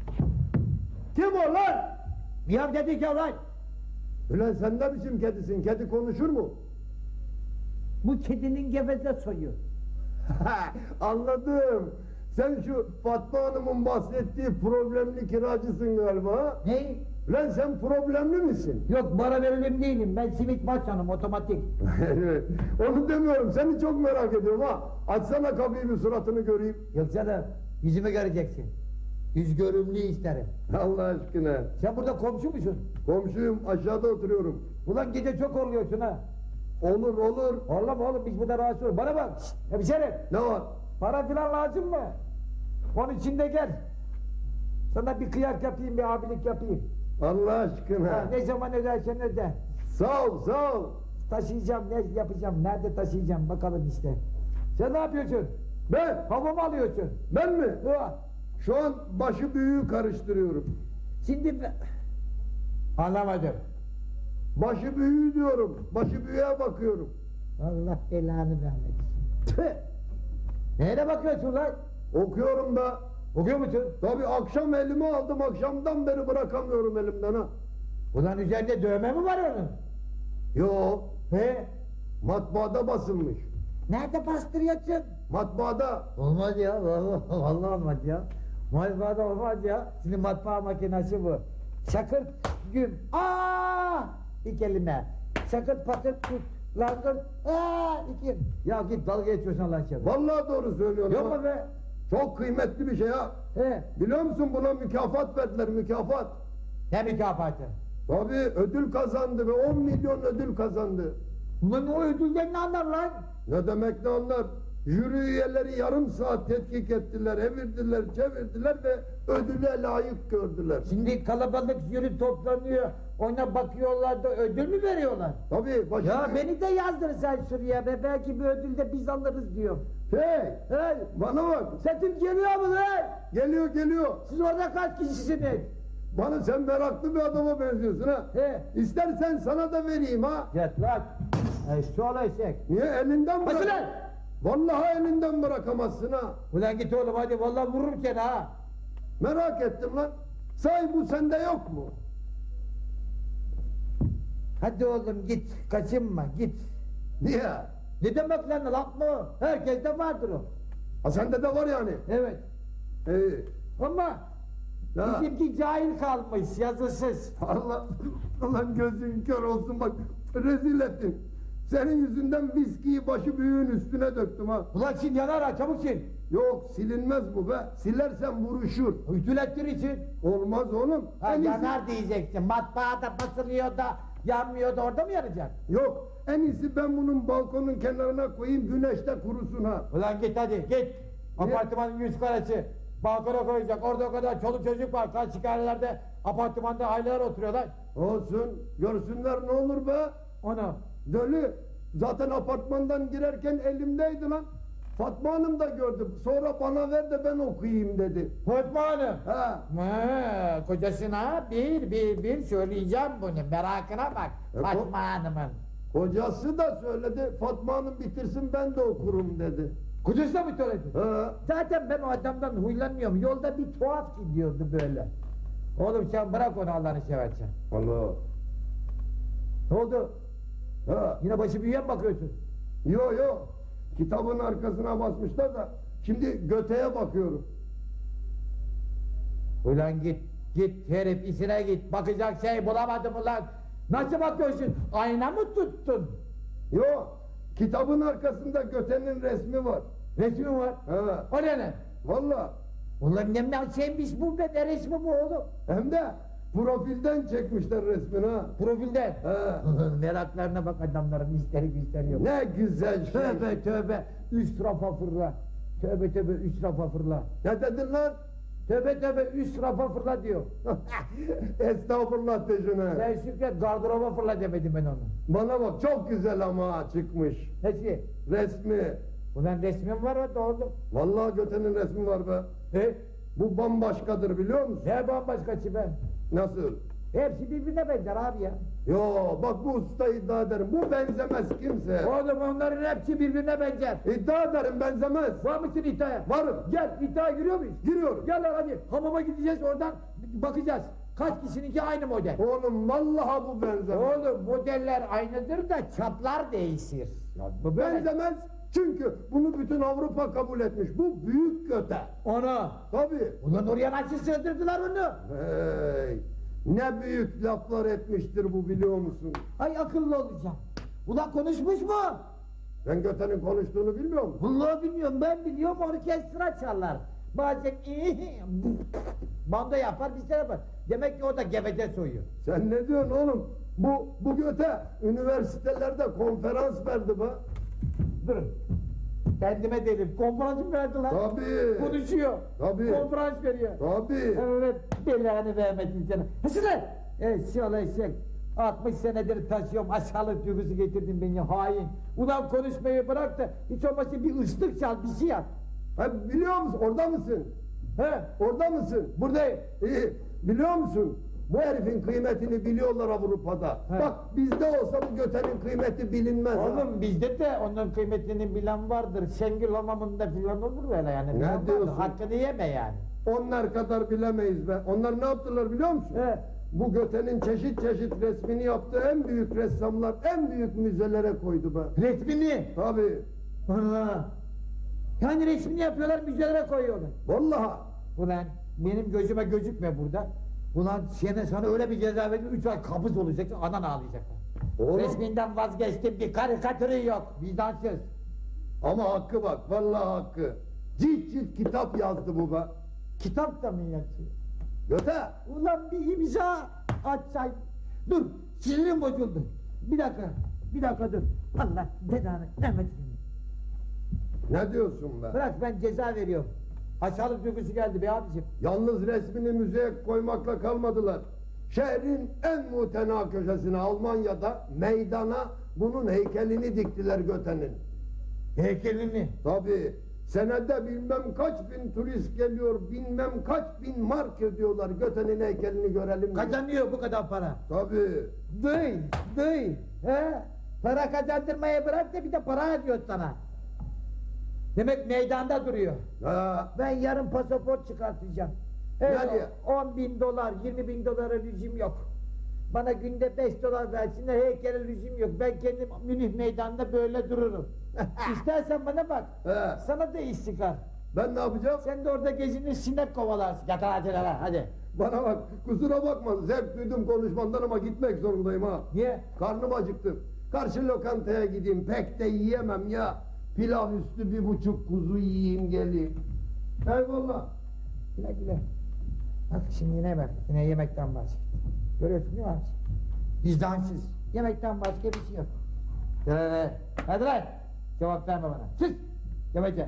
Kim o lan? Miyav dedik ya lan. Ulan sen ne biçim kedisin? Kedi konuşur mu? Bu kedinin geveze soyu. Anladım. Sen şu Fatma Hanım'ın bahsettiği problemli kiracısın galiba. Ha? Ne? Ulan sen problemli misin? Yok para verelim değilim. Ben simit maçanım otomatik. Onu demiyorum. Seni çok merak ediyorum ha. Açsana kapıyı bir suratını göreyim. Yok canım. Yüzümü göreceksin. Yüz görümlü isterim. Allah aşkına. Sen burada komşu musun? Komşuyum, aşağıda oturuyorum. Ulan gece çok horluyorsun ha. Olur olur. Oğlum oğlum biz burada rahatsız oluruz. Bana bak. Şşt, hemşerim. Ne var? Para filan lazım mı? Onun içinde gel. Sana bir kıyak yapayım, bir abilik yapayım. Allah aşkına. Ha, ne zaman ödersen öde. Sağ ol, sağ ol. Taşıyacağım, ne yapacağım, nerede taşıyacağım bakalım işte. Sen ne yapıyorsun? Ben, Hava mı alıyorsun? ben mi? Ha. Şu an başı büyüğü karıştırıyorum. Şimdi ben... Anlamadım. Başı büyüğü diyorum. Başı büyüğe bakıyorum. Allah belanı vermesin. Tüh! Neye bakıyorsun lan? Okuyorum da. Okuyor musun? Tabii akşam elime aldım. Akşamdan beri bırakamıyorum elimden ha. Ulan üzerinde dövme mi var onun? Yo, He? matbaada basılmış. Nerede bastırıyorsun? Matbaada. Olmaz ya, vallahi, vallahi olmaz ya. Matbaada olmaz ya. Şimdi matbaa makinesi bu. Şakır güm. Aa! Bir kelime. Şakır patır tut. Langır. Aa! İki. Ya git dalga geçiyorsun Allah aşkına. Vallahi doğru söylüyorum. Yok ha. mu be? Çok kıymetli bir şey ha. He. Biliyor musun buna mükafat verdiler, mükafat. Ne mükafatı? Tabii ödül kazandı ve on milyon ödül kazandı. Ulan o ödülden ne anlar lan? Ne demek ne onlar? Jüri üyeleri yarım saat tetkik ettiler, evirdiler, çevirdiler ve ödüle layık gördüler. Şimdi kalabalık jüri toplanıyor. Ona bakıyorlar da ödül mü veriyorlar? Tabii başı... Ya beni de yazdır sen şuraya be. Belki bir ödül de biz alırız diyor. Hey! Hey! Bana bak! Sesim geliyor mu lan? Geliyor geliyor! Siz orada kaç kişisiniz? Bana sen meraklı bir adama benziyorsun ha! He. İstersen sana da vereyim ha! Git lan. Eşşoğlu eşek. Niye elinden bırak? Nasıl lan? Vallahi elinden bırakamazsın ha! Ulan git oğlum hadi vallahi vururum seni ha. Merak ettim lan! Say bu sende yok mu? Hadi oğlum git. Kaçınma git. Niye? Ne demek lan laf mı? Herkeste vardır o. Ha sende de var yani. Evet. İyi. Ama Ya. bizimki cahil kalmış yazısız. Allah, Allah'ın gözün kör olsun bak rezil ettin. Senin yüzünden viskiyi başı büyüğün üstüne döktüm ha. Ulan sil yanar ha çabuk sil. Yok silinmez bu be. Silersen vuruşur. Ütülettir için. Olmaz oğlum. Ha, En iyisi- yanar diyeceksin. Matbaada basılıyor da yanmıyor da orada mı yanacak? Yok en iyisi ben bunun balkonun kenarına koyayım güneşte kurusun ha. Ulan git hadi git. Apartmanın yüz karesi. Balkona koyacak. Orada o kadar çoluk çocuk var. Karşı karelerde apartmanda aileler oturuyorlar. Olsun görsünler ne olur be. Onu. Dölü. Zaten apartmandan girerken elimdeydi lan. Fatma Hanım da gördü. Sonra bana ver de ben okuyayım dedi. Fatma Hanım. Ha. Ha, kocasına bir bir bir söyleyeceğim bunu. Merakına bak. E, Fatma ko- Hanım'ın. Kocası da söyledi. Fatma Hanım bitirsin ben de okurum dedi. Kocası da mı söyledi? Ha. Zaten ben o adamdan huylanmıyorum. Yolda bir tuhaf gidiyordu böyle. Oğlum sen bırak onu Allah'ını seversen. Allah. Ne oldu? Ha. Yine başı büyüye mi bakıyorsun? Yo yo. Kitabın arkasına basmışlar da şimdi göteye bakıyorum. Ulan git, git herif işine git. Bakacak şey bulamadım ulan. Nasıl bakıyorsun? Ayna mı tuttun? Yok, kitabın arkasında Göte'nin resmi var. Resmi var. He, O ne lan? valla. Ulan ne şeymiş bu be, ne resmi bu oğlum? Hem de profilden çekmişler resmini ha. Profilden. He. Meraklarına bak adamların, isterik isteri yok. Ne güzel şey. Tövbe tövbe, üst rafa fırla. Tövbe tövbe, üst rafa fırla. Ne dedin lan? Tövbe tövbe, üst rafa fırla diyor. Estağfurullah Tecune. Sen şükret, gardıroba fırla demedim ben onu. Bana bak, çok güzel ama ha, çıkmış. Nesi? Resmi. Ulan resmim var orada oğlum. Vallahi Göte'nin resmi var be. He? Bu bambaşkadır biliyor musun? Ne bambaşkası be? Nasıl? Hepsi birbirine benzer abi ya. Yo, bak bu usta iddia ederim. Bu benzemez kimse. Oğlum onların hepsi birbirine benzer. İddia ederim benzemez. Var mısın iddiaya? Varım. Gel, iddiaya giriyor muyuz? Giriyorum. Gel lan hadi, hamama gideceğiz, oradan bakacağız. Kaç kişininki aynı model. Oğlum vallahi bu benzemez. Oğlum modeller aynıdır da çaplar değişir. Ya, bu böyle. Benzemez. Çünkü bunu bütün Avrupa kabul etmiş. Bu büyük Göte. Ona. Tabii. Ulan oraya nasıl sığdırdılar onu? Hey, ne büyük laflar etmiştir bu biliyor musun? Ay akıllı olacağım. Ulan konuşmuş mu? Sen Göte'nin konuştuğunu bilmiyor musun? Vallahi bilmiyorum, ben biliyorum, orkestra çalar. Bazen banda yapar, bir şey yapar. Demek ki o da gevede soyuyor. Sen ne diyorsun oğlum? Bu, bu Göte üniversitelerde konferans verdi be. Durun. Kendime dedim, konferans mı verdi lan? Tabii. Konuşuyor. Tabii. Konferans veriyor. Tabii. Evet, belanı vermedin canım. Hadi lan! Evet, şöyle eşek. altmış senedir taşıyorum, aşağılık duygusu getirdin beni, hain. Ulan konuşmayı bırak da hiç olmazsa bir ıslık çal, bir şey yap. Ha, biliyor musun? Orada mısın? He? Orada mısın? Buradayım. İyi. Biliyor musun? Bu herifin kıymetini biliyorlar Avrupa'da. He. Bak bizde olsa bu Göte'nin kıymeti bilinmez. ha. Oğlum bizde de onun kıymetini bilen vardır. Şengül hamamında filan olur böyle yani. Ne Bilen vardır. diyorsun? Hakkını yeme yani. Onlar kadar bilemeyiz be. Onlar ne yaptılar biliyor musun? He. Bu Göte'nin çeşit çeşit resmini yaptığı en büyük ressamlar en büyük müzelere koydu be. Resmini. Tabii. Allah. Yani resmini yapıyorlar, müzelere koyuyorlar. Vallahi. Ulan benim gözüme gözükme burada. Ulan sana, sana öyle bir ceza verdim, üç ay kabız olacaksın, anan ağlayacaklar. Oğlum. Resminden vazgeçtim, bir karikatürü yok, vicdansız. Ama hakkı bak. Vallahi hakkı. Cilt cilt kitap yazdı bu be. Kitap da mı yazıyor? Göte. Ulan bir imza atsay. Dur, sinirim bozuldu. Bir dakika, bir dakika dur. Allah belanı vermesin. Ne diyorsun be? Bırak, ben ceza veriyorum. Aşağılık duygusu geldi be abicim. Yalnız resmini müzeye koymakla kalmadılar. Şehrin en mutena köşesine Almanya'da meydana bunun heykelini diktiler Göte'nin. Heykelini. Tabii senede bilmem kaç bin turist geliyor, bilmem kaç bin mark ediyorlar Göte'nin heykelini görelim diye. Kazanıyor bu kadar para. Tabii. Duy, duy. He? Para kazandırmayı bırak da bir de para ediyor sana. Demek meydanda duruyor. Ha, Ben yarın pasaport çıkartacağım. Nereye? on bin dolar, yirmi bin dolara lüzum yok. Bana günde beş dolar versinler, heykele lüzum yok. Ben kendim Münih meydanında böyle dururum. İstersen bana bak, He. sana da iş çıkar. ben ne yapacağım? Sen de orada gezinir, sinek kovalarsın. Yat hadi lan, hadi. Bana bak, kusura bakma, zevk duydum konuşmandan ama gitmek zorundayım ha. Niye? Karnım acıktı. Karşı lokantaya gideyim, pek de yiyemem ya. Pilav üstü bir buçuk kuzu yiyeyim geleyim. Eyvallah. Güle güle. Bak şimdi yine bak, yine yemekten bahset. Görüyorsun değil mi abi? Vicdansız. Yemekten başka bir şey yok. Ee, hadi lan! Cevap verme bana. Sus! Yemekten.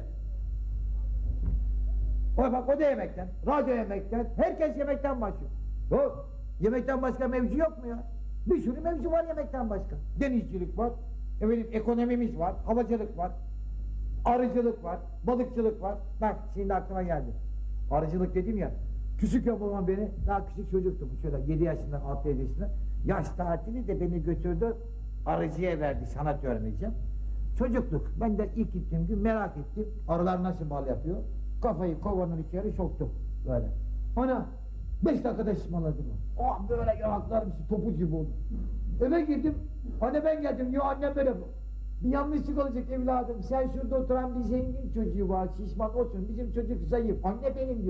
O bak, o da yemekten, radyo yemekten, herkes yemekten başlıyor. Yok, yemekten başka mevzu yok mu ya? Bir sürü mevzu var yemekten başka. Denizcilik var, efendim ekonomimiz var, havacılık var, arıcılık var, balıkçılık var. Bak şimdi aklıma geldi. Arıcılık dedim ya, küçük ya babam beni, daha küçük çocuktum, şöyle yedi yaşından altı yedi yaşından. Yaş tatili de beni götürdü, arıcıya verdi, sanat öğreneceğim. Çocukluk, ben de ilk gittiğim gün merak ettim, arılar nasıl bal yapıyor? Kafayı kovanın içeri soktum, böyle. Ana, beş dakikada şişmaladım. Oh, böyle yanaklarım topuz gibi oldu. Eve girdim, anne ben geldim, yo annem böyle bu. Bir yanlışlık olacak evladım, sen şurada oturan bir zengin çocuğu var, şişman olsun, bizim çocuk zayıf, anne benim diyor.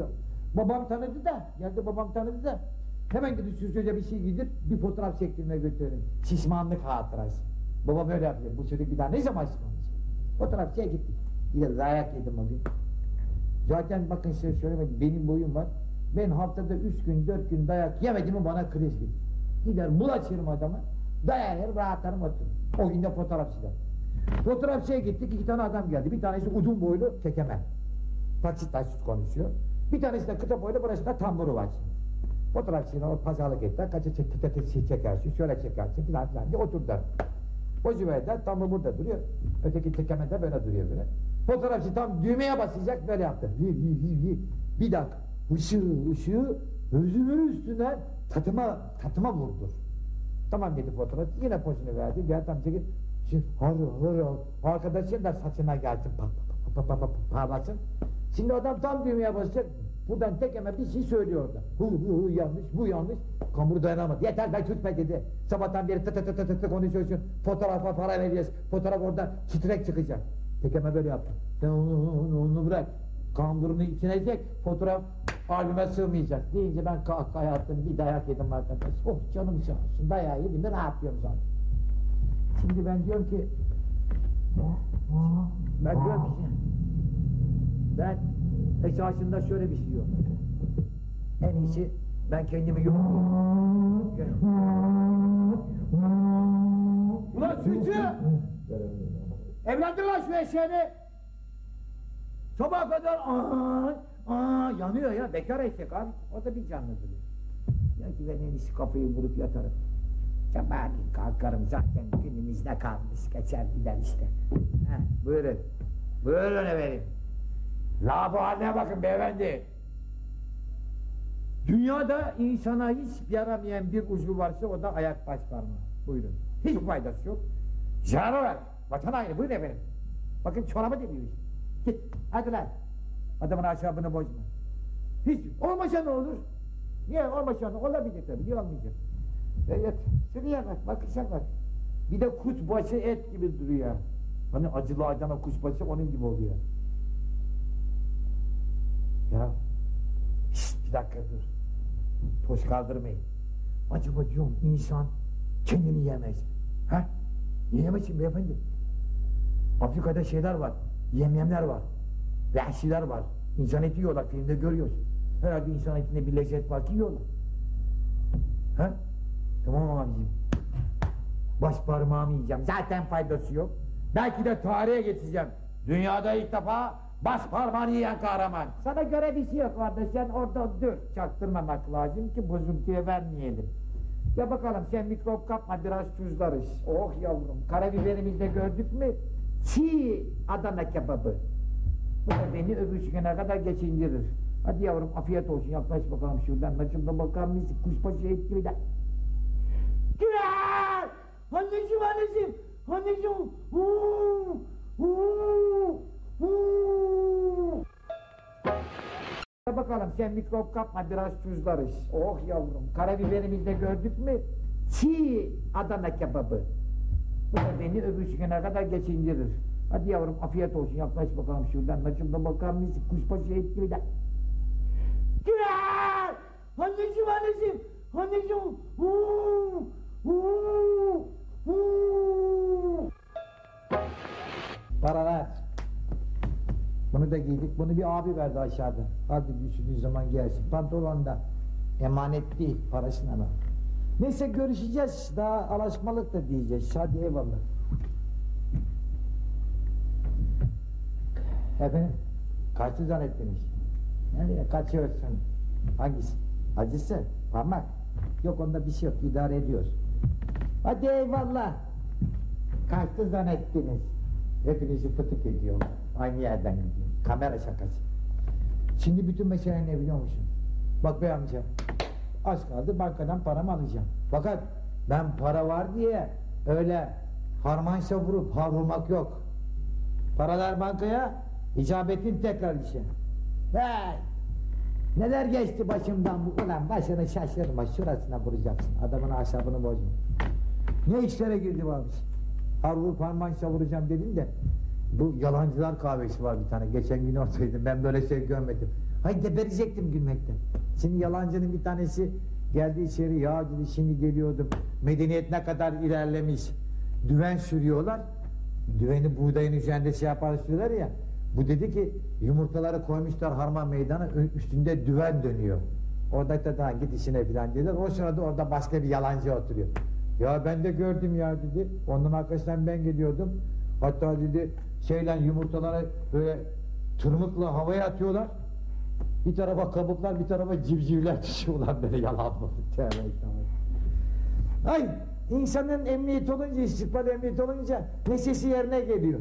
Babam tanıdı da, geldi babam tanıdı da. Hemen gidip süsüce bir şey gidip bir fotoğraf çektirmeye götürelim. Şişmanlık hatırası. Baba böyle yapıyor. Bu çocuk bir daha ne zaman şişmanlayacak? Fotoğrafçıya gittik. Bir de dayak yedim o gün. Zaten bakın size söylemedim, benim boyum var. Ben haftada üç gün, dört gün dayak yemedim mi bana kriz gelir. Gider bulaşırım adama, dayak yer, rahatlarım otururum. O gün de fotoğrafçıda. Fotoğrafçıya gittik, iki tane adam geldi. Bir tanesi uzun boylu, kekeme. Taksit taksit konuşuyor. Bir tanesi de kısa boylu, burasında tamburu var. Fotoğrafçıyla o pazarlık ettiler, kaça çekersin, şöyle çekersin filan filan diye oturdular. O züveyde tambur burada duruyor, öteki tekeme de böyle duruyor böyle. Fotoğrafçı tam düğmeye basacak, böyle yaptı. Hi, hi, hi, hi. Bir dakika, ışığı, ışığı gözümün üstünden tatıma, tatıma vurdur. Tamam dedi fotoğrafçı, yine pozunu verdi, gel tam çekil. Şimdi harı harı, arkadaşın da saçına gelsin, pa, pa, pa, pa, pa, parlasın. Şimdi adam tam düğmeye basacak, buradan tekeme bir şey söylüyor orada. Hu hu hu yanlış, bu yanlış. Kambur dayanamadı. Yeter ben tutma dedi. Sabahtan beri tı tı tı tı tı konuşuyorsun. Fotoğrafa para vereceğiz. Fotoğraf orada titrek çıkacak. Tekeme böyle yaptı. Sen onu, onu, onu bırak. Kamburunu içine çek. Fotoğraf albüme sığmayacak. Deyince ben kahkaha attım. Bir dayak yedim arkadaş. Oh canım sağ olsun. Dayağı yedim. Ben rahatlıyorum zaten. Şimdi ben diyorum ki ben diyorum ki ben esasında şöyle bir şey yok. En iyisi ben kendimi yumruklayayım. Ulan sütü! Evlendir lan şu eşeğini! Sabaha kadar aa, aa, yanıyor ya, bekar eşek abi. O da bir canlı duruyor. Ya ki ben en iyisi kafayı vurup yatarım. Sabahleyin kalkarım zaten günümüz ne kalmış, geçer gider işte. Heh, buyurun. Buyurun efendim. La bu haline bakın beyefendi. Dünyada insana hiç yaramayan bir uzvu varsa o da ayak baş parmağı. Buyurun. Hiç faydası yok. Zararı var. Vatan haini. Buyurun efendim. Bakın çorabı demiyor işte. Git. Hadi lan. Adamın asabını bozma. Hiç. Olmasa ne olur? Niye olmasa ne olabilir tabii. Niye olmayacak? Evet. Şuraya bak. Bakışa bak. Bir de kuşbaşı et gibi duruyor. Hani acılı acana kuşbaşı onun gibi oluyor. Ya. Şişt, bir dakika dur. Toş kaldırmayın. Acaba diyorum insan kendini yemez mi? Ha? Yiyemezsin beyefendi. Afrika'da şeyler var. Yemyemler var. Vahşiler var. İnsan eti yiyorlar. Filmde görüyorsun. Herhalde insan etinde bir lezzet var ki yiyorlar. Ha? Tamam abicim. Baş parmağımı yiyeceğim. Zaten faydası yok. Belki de tarihe geçeceğim. Dünyada ilk defa baş parmağını yiyen kahraman. Sana göre bir şey yok kardeş. Sen orada dur. Çaktırmamak lazım ki bozuntuya vermeyelim. Ya bakalım sen mikrop kapma, biraz tuzlarız. Oh yavrum, karabiberimizi de gördük mü? Çiğ Adana kebabı. Bu da beni öbür güne kadar geçindirir. Hadi yavrum afiyet olsun, yaklaş bakalım şuradan. Nasıl da bakar mısın? Kuşbaşı et gibi de. Güler! Anneciğim anneciğim! Anneciğim! Huuu! Huuu! Huuu! Bakalım sen mikrop kapma, biraz tuzlarız. Oh yavrum, karabiberimizi de gördük mü? Çiğ Adana kebabı. Bu da beni öbür güne kadar geçindirir. Hadi yavrum afiyet olsun, yaklaş bakalım şuradan. Nasıl da bakar mısın? Kuşbaşı et gibi de. Güler! Anneciğim anneciğim! Anneciğim! Huuu! Huuu! Huuu! Paralar. Bunu da giydik, bunu bir abi verdi aşağıda. Hadi düşündüğün zaman gelsin. Pantolonda. Emanet değil, parasına bak. Neyse görüşeceğiz, daha alaşmalık da diyeceğiz. Hadi eyvallah. Efendim, kaçtı zannettiniz? Nereye kaçıyorsun? Hangisi? Acısı, parmak. Yok onda bir şey yok, idare ediyoruz. Hadi eyvallah. Kaçtı zannettiniz? Hepinizi fıtık ediyorum. Aynı yerden gidiyor. Kamera şakası. Şimdi bütün mesele ne biliyor musun? Bak bey amca, az kaldı bankadan paramı alacağım. Fakat ben para var diye öyle harman savurup havrulmak yok. Paralar bankaya, icabetin tekrar işe. Hey! Neler geçti başımdan bu, ulan başını şaşırma, şurasına vuracaksın. Adamın asabını bozma. Ne işlere girdi bu abisi? Harvurup harman savuracağım dedim de bu yalancılar kahvesi var bir tane. Geçen gün oradaydım. Ben böyle şey görmedim. Hay geberecektim gülmekten. Şimdi yalancının bir tanesi geldi içeri, ya dedi şimdi geliyordum. Medeniyet ne kadar ilerlemiş. Düven sürüyorlar. Düveni buğdayın üzerinde şey yapar sürüyorlar ya. Bu dedi ki yumurtaları koymuşlar harman meydana, üstünde düven dönüyor. Orada da daha git işine filan dediler. O sırada orada başka bir yalancı oturuyor. Ya ben de gördüm ya dedi. Onun arkasından ben geliyordum. Hatta dedi şeyle yumurtaları böyle tırmıkla havaya atıyorlar. Bir tarafa kabuklar, bir tarafa civcivler düşüyorlar, böyle yalan mı? Ay, insanın emniyet olunca, istihbarat emniyet olunca neşesi yerine geliyor.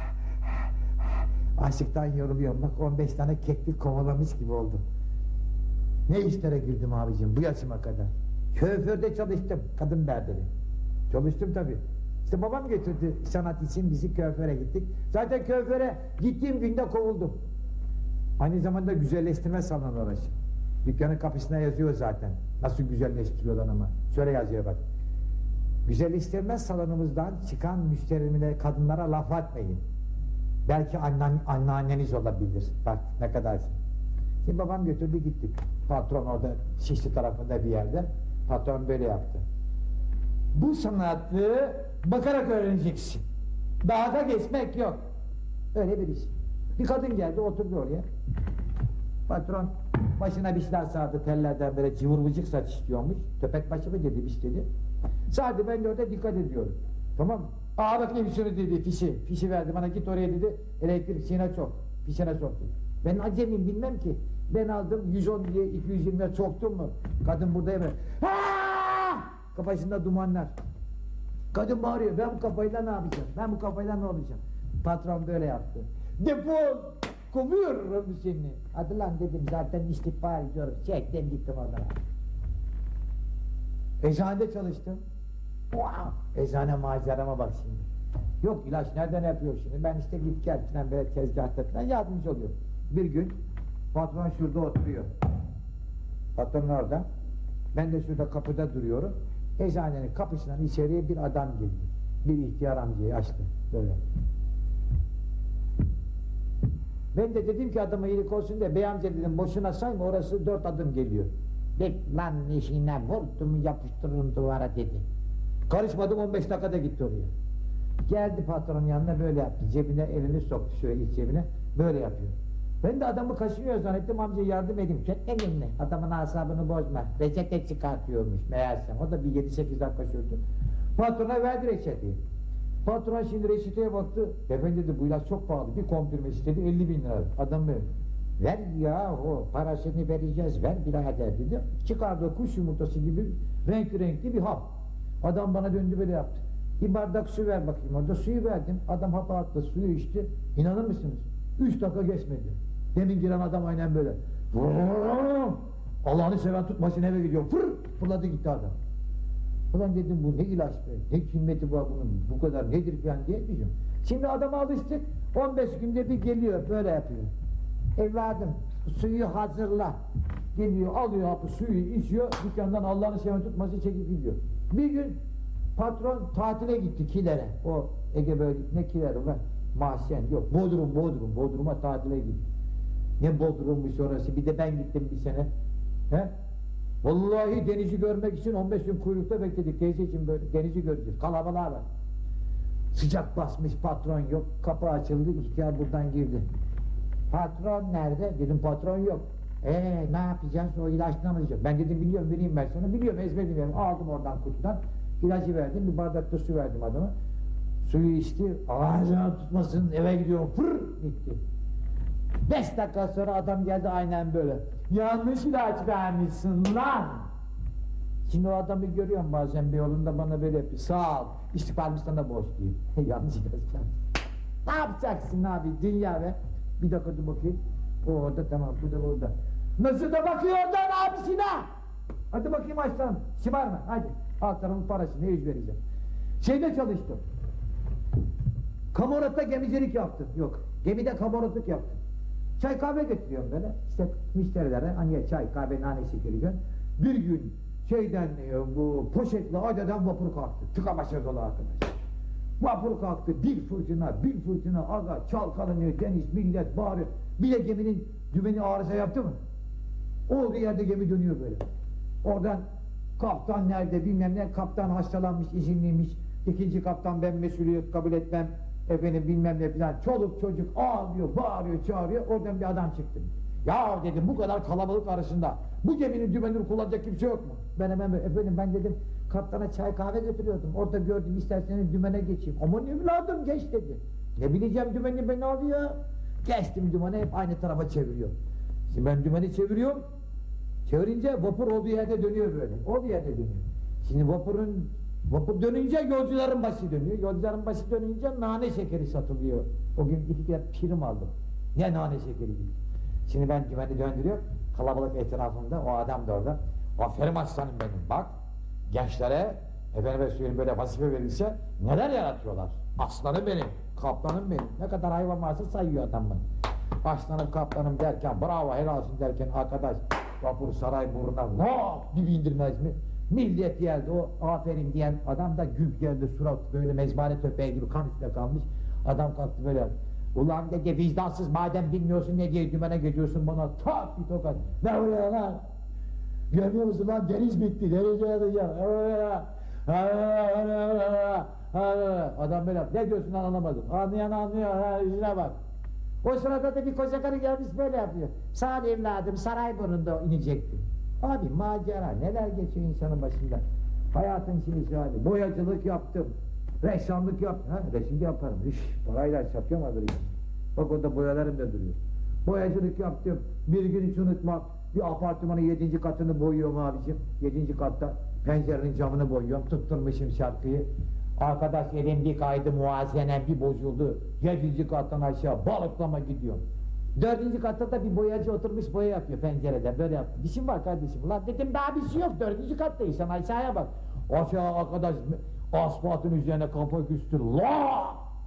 Açlıktan yoruluyorum, bak on beş tane keklik kovalamış gibi oldum. Ne işlere girdim abicim bu yaşıma kadar. Kuaförde çalıştım, kadın berberi. Çalıştım tabii. İşte babam götürdü sanat için, bizi kuaföre gittik. Zaten kuaföre gittiğim günde kovuldum. Aynı zamanda güzelleştirme salonu orası. Dükkanın kapısına yazıyor zaten. Nasıl güzelleştiriyorlar ama. Şöyle yazıyor bak. Güzelleştirme salonumuzdan çıkan müşterimine, kadınlara laf atmayın. Belki anneann anneanneniz olabilir. Bak ne kadarsın. Şimdi babam götürdü gittik. Patron orada Şişli tarafında bir yerde. Patron böyle yaptı. Bu sanatı bakarak öğreneceksin. Dağda geçmek yok. Öyle bir iş. Bir kadın geldi oturdu oraya. Patron başına bir şeyler sardı, tellerden böyle cıvırvıcık saç istiyormuş. Köpek başı mı dedi, bir dedi. Sardı, ben de orada dikkat ediyorum. Tamam mı? Aa bakayım şunu dedi, fişi. Fişi verdi bana, git oraya dedi. Elektrik şeyine sok. Fişine sok dedi. Ben acemiyim, bilmem ki. Ben aldım yüz on diye iki yüz yirmiye soktum mu? Kadın burada hemen. Kafasında dumanlar. Kadın bağırıyor, ben bu kafayla ne yapacağım? Ben bu kafayla ne olacağım? Patron böyle yaptı. Defol! Kovuyorum seni. Hadi lan dedim, zaten istihbar ediyorum. Çektim gittim oradan. Eczanede çalıştım. Wow! Eczane macerama bak şimdi. Yok ilaç nereden yapıyor şimdi? Ben işte git gel falan böyle tezgahta falan yardımcı oluyorum. Bir gün patron şurada oturuyor. Patron orada. Ben de şurada kapıda duruyorum. Eczanenin kapısından içeriye bir adam girdi. Bir ihtiyar amcayı açtı. Böyle. Ben de dedim ki adama iyilik olsun diye, bey amca dedim boşuna sayma, orası dört adım geliyor. Bek lan işine vurdum yapıştırırım duvara dedi. Karışmadım, on beş dakikada gitti oraya. Geldi patronun yanına böyle yaptı. Cebine elini soktu şöyle iç cebine. Böyle yapıyor. Ben de adamı kaşınıyor zannettim, amca yardım edeyim. Çek elini, adamın asabını bozma. Reçete çıkartıyormuş meğersem. O da bir yedi sekiz dakika sürdü. Patrona verdi reçeteyi. Patron şimdi reçeteye baktı. Efendim dedi, bu ilaç çok pahalı. Bir kompirme istedi, elli bin lira. Adam böyle, ver ya o parasını vereceğiz, ver birader dedi. Çıkardı kuş yumurtası gibi renkli renkli bir hap. Adam bana döndü böyle yaptı. Bir bardak su ver bakayım, orada suyu verdim. Adam hapa attı, suyu içti. İnanır mısınız? Üç dakika geçmedi. Demin giren adam aynen böyle. Allah'ını seven tutmasın, eve gidiyor. Fır! Fırladı gitti adam. Ulan dedim, bu ne ilaç be, ne kıymeti var bunun, bu kadar nedir falan diye düşünüyorum. Şimdi adama alıştık, on beş günde bir geliyor, böyle yapıyor. Evladım, suyu hazırla. Geliyor, alıyor hapı, suyu içiyor, dükkandan Allah'ını seven tutması çekip gidiyor. Bir gün patron tatile gitti Kiler'e, o Ege bölgesi, ne Kiler'i var? Mahsen, yok, Bodrum, Bodrum, Bodrum'a tatile gitti. Ne Bodrum'muş orası, bir de ben gittim bir sene. He? Vallahi denizi görmek için on beş gün kuyrukta bekledik teyzeciğim, böyle denizi göreceğiz, kalabalığa var. Sıcak basmış, patron yok, kapı açıldı, ihtiyar buradan girdi. Patron nerede? Dedim patron yok. Eee ne yapacağız, o ilaçtan alacağız. Ben dedim biliyorum, vereyim ben sana, biliyorum, ezberledim. Aldım oradan kutudan, ilacı verdim, bir bardakta su verdim adama. Suyu içti, ağzına tutmasın, eve gidiyorum, fır gitti. Beş dakika sonra adam geldi aynen böyle. Yanlış ilaç vermişsin lan! Şimdi o adamı görüyorum bazen bir yolunda, bana böyle yapıyor. Sağ ol, istihbarımı sana borçluyum. Yanlış ilaç vermiş. Ne yapacaksın abi, dünya be? Bir dakika dur bakayım. O orada, tamam, bu da orada. Nasıl da bakıyor oradan abisine? Hadi bakayım aslanım, şımarma, hadi. Alt tarafın parasını, ne yüz vereceğim. Şeyde çalıştım. Kamoratta gemicilik yaptım. Yok, gemide kamoratlık yaptım. Çay kahve götürüyorum böyle. İşte müşterilere hani çay kahve nanesi geliyor. Bir gün şeyden e, bu poşetle Ayda'dan vapur kalktı. Tıka başı dolu arkadaş. Vapur kalktı, bir fırtına, bir fırtına, aga çalkalanıyor, deniz, millet bağırıyor. Bir de geminin dümeni arıza yaptı mı? Olduğu yerde gemi dönüyor böyle. Oradan kaptan nerede bilmem ne, kaptan hastalanmış, izinliymiş. İkinci kaptan ben mesuliyet kabul etmem, efendim bilmem ne filan. Çoluk çocuk ağlıyor, bağırıyor, çağırıyor. Oradan bir adam çıktı. Ya dedim, bu kadar kalabalık arasında bu geminin dümenini kullanacak kimse yok mu? Ben hemen böyle, efendim ben dedim kaptana çay kahve götürüyordum. Orada gördüm, isterseniz dümene geçeyim. Aman evladım geç dedi. Ne bileceğim dümeni ben abi ya. Geçtim dümeni, hep aynı tarafa çeviriyor. Şimdi ben dümeni çeviriyorum. Çevirince vapur olduğu yerde dönüyor böyle. Olduğu yerde dönüyor. Şimdi vapurun vapur dönünce yolcuların başı dönüyor. Yolcuların başı dönünce nane şekeri satılıyor. O gün iki kere prim aldım. Ne nane şekeri gibi. Şimdi ben dümeni döndürüyorum. Kalabalık etrafımda, o adam da orada. Aferin aslanım benim, bak. Gençlere efendime söyleyeyim böyle vazife verilse neler yaratıyorlar. Aslanım benim, kaptanım benim. Ne kadar hayvan varsa sayıyor adam bana. Aslanım kaptanım derken, bravo helal olsun derken arkadaş vapur saray burnuna lop gibi indirmez mi? Millet geldi, o aferin diyen adam da gül geldi, surat böyle mezbane köpeği gibi kan üstüne kalmış. Adam kalktı böyle, ulan dedi vicdansız, madem bilmiyorsun ne diye dümene geçiyorsun, bana tak bir tokat. Ne oluyor lan? Görmüyor musun lan, deniz bitti, denize yatacağım. Adam böyle, ne diyorsun lan, anlamadım. Anlayan anlıyor, ha, yüzüne bak. O sırada da bir koca karı gelmiş böyle yapıyor. Sağ ol evladım, Sarayburnu'nda inecekti. Abi macera, neler geçiyor insanın başında. Hayatın çilesi hali. Boyacılık yaptım, ressamlık yaptım. Ha, resim de yaparım. Üş, parayla satıyorum haberi. Bak orada boyalarım da duruyor. Boyacılık yaptım, bir gün hiç unutmam. Bir apartmanın yedinci katını boyuyorum abicim. Yedinci katta pencerenin camını boyuyorum. Tutturmuşum şarkıyı. Arkadaş elim bir kaydı, muazenem bir bozuldu. Yedinci kattan aşağı balıklama gidiyorum. Dördüncü katta da bir boyacı oturmuş boya yapıyor pencerede. Böyle yaptı. Bir şey var kardeşim. Ulan dedim daha bir şey yok. Dördüncü kattayız. Sen aşağıya bak. Aşağı arkadaş asfaltın üzerine kapak üstü. La!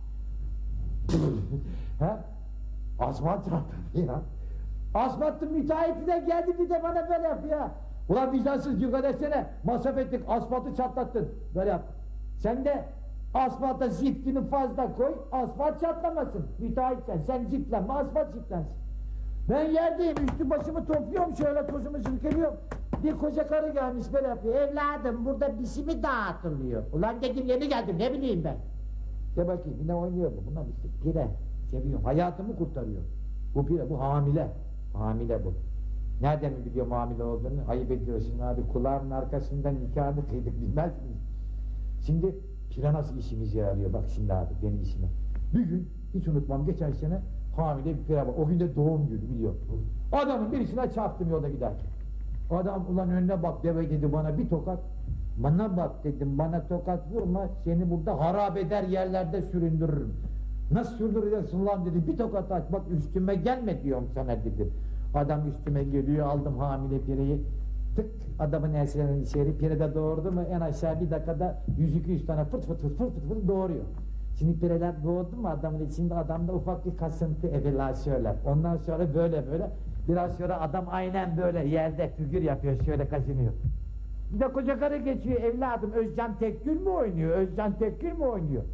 Ha? Asfalt çarptı ya. Asfaltın müteahhiti de geldi bir de bana böyle yapıyor. Ulan vicdansız yukarı etsene. Masraf ettik, asfaltı çatlattın. Böyle yap. Sen de asfalta ziftini fazla koy, asfalt çatlamasın. Müteahhitsen, sen ziftlenme, asfalt ziftlensin. Ben yerdeyim, üstü başımı topluyorum, şöyle tozumu sürkeliyorum. Bir koca karı gelmiş böyle yapıyor. Evladım, burada bisimi dağıtılıyor. Ulan dedim, yeni geldim, ne bileyim ben. De bakayım, yine oynuyor bu. Bunlar işte pire, seviyorum, hayatımı kurtarıyor. Bu pire, bu hamile. Hamile bu. Nereden mi biliyorum hamile olduğunu? Ayıp ediyorsun abi, kulağımın arkasından nikahını kıydık, bilmez miyiz? Şimdi pire nasıl işimize yarıyor, bak şimdi abi benim işime. Bir gün, hiç unutmam, geçen sene hamile bir pire var. O gün de doğum günü biliyor. Adamın birisine çarptım yolda giderken. Adam ulan önüne bak deve dedi bana bir tokat. Bana bak dedim, bana tokat vurma, seni burada harap eder yerlerde süründürürüm. Nasıl sürdüreceksin lan dedi, bir tokat aç, bak üstüme gelme diyorum sana dedim. Adam üstüme geliyor, aldım hamile pireyi, tık adamın ensesinden içeri, pire de doğurdu mu en aşağı bir dakikada yüz iki yüz tane fırt fırt fırt fırt fırt fırt doğuruyor. Şimdi pireler doğdu mu adamın içinde, adamda ufak bir kasıntı evvela söyler. Ondan sonra böyle böyle, biraz sonra adam aynen böyle yerde figür yapıyor, şöyle kaşınıyor. Bir de koca karı geçiyor, evladım Özcan Tekgül mü oynuyor, Özcan Tekgül mü oynuyor?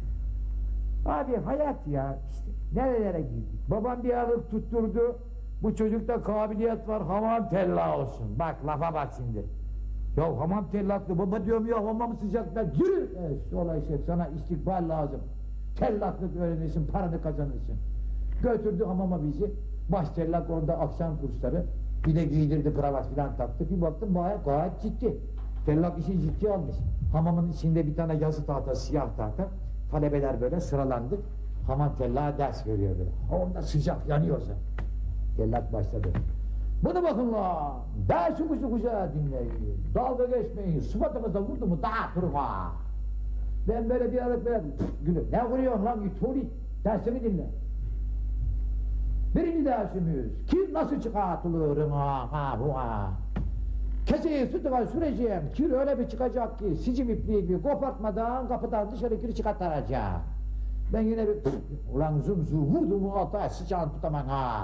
Abi hayat ya, işte nerelere girdik. Babam bir alıp tutturdu, bu çocukta kabiliyet var, hamam tella olsun. Bak lafa bak şimdi. Ya hamam tellaklı baba diyorum ya, hamam sıcakta yürü. Evet, şu olay şey, sana istikbal lazım. Tellaklık öğrenirsin, paranı kazanırsın. Götürdü hamama bizi, baş tellak orada akşam kursları. Bir de giydirdi, kravat filan taktı. Bir baktım gayet, gayet ciddi. Tellak işi ciddi almış. Hamamın içinde bir tane yazı tahtası, siyah tahta. Talebeler böyle sıralandık. Hamam tellağa ders veriyor böyle. Onda sıcak yanıyorsa. Tellak başladı. Bunu bakın la, dersimizi güzel dinleyin. Dalga geçmeyin, sıfatımıza vurdu mu dağıtırım ha. Ben böyle bir aralık böyle gülüm. Ne vuruyorsun lan ituri? Dersimi dinle. Birinci dersimiz, kir nasıl çıkartılır ha ha bu ha. Keseyi sütüme süreceğim, kir öyle bir çıkacak ki sicim ipliği gibi kopartmadan kapıdan dışarı kiri çıkartacağım. Ben yine bir ulan zum zum vurdum mu alta sıcağını tutamam ha.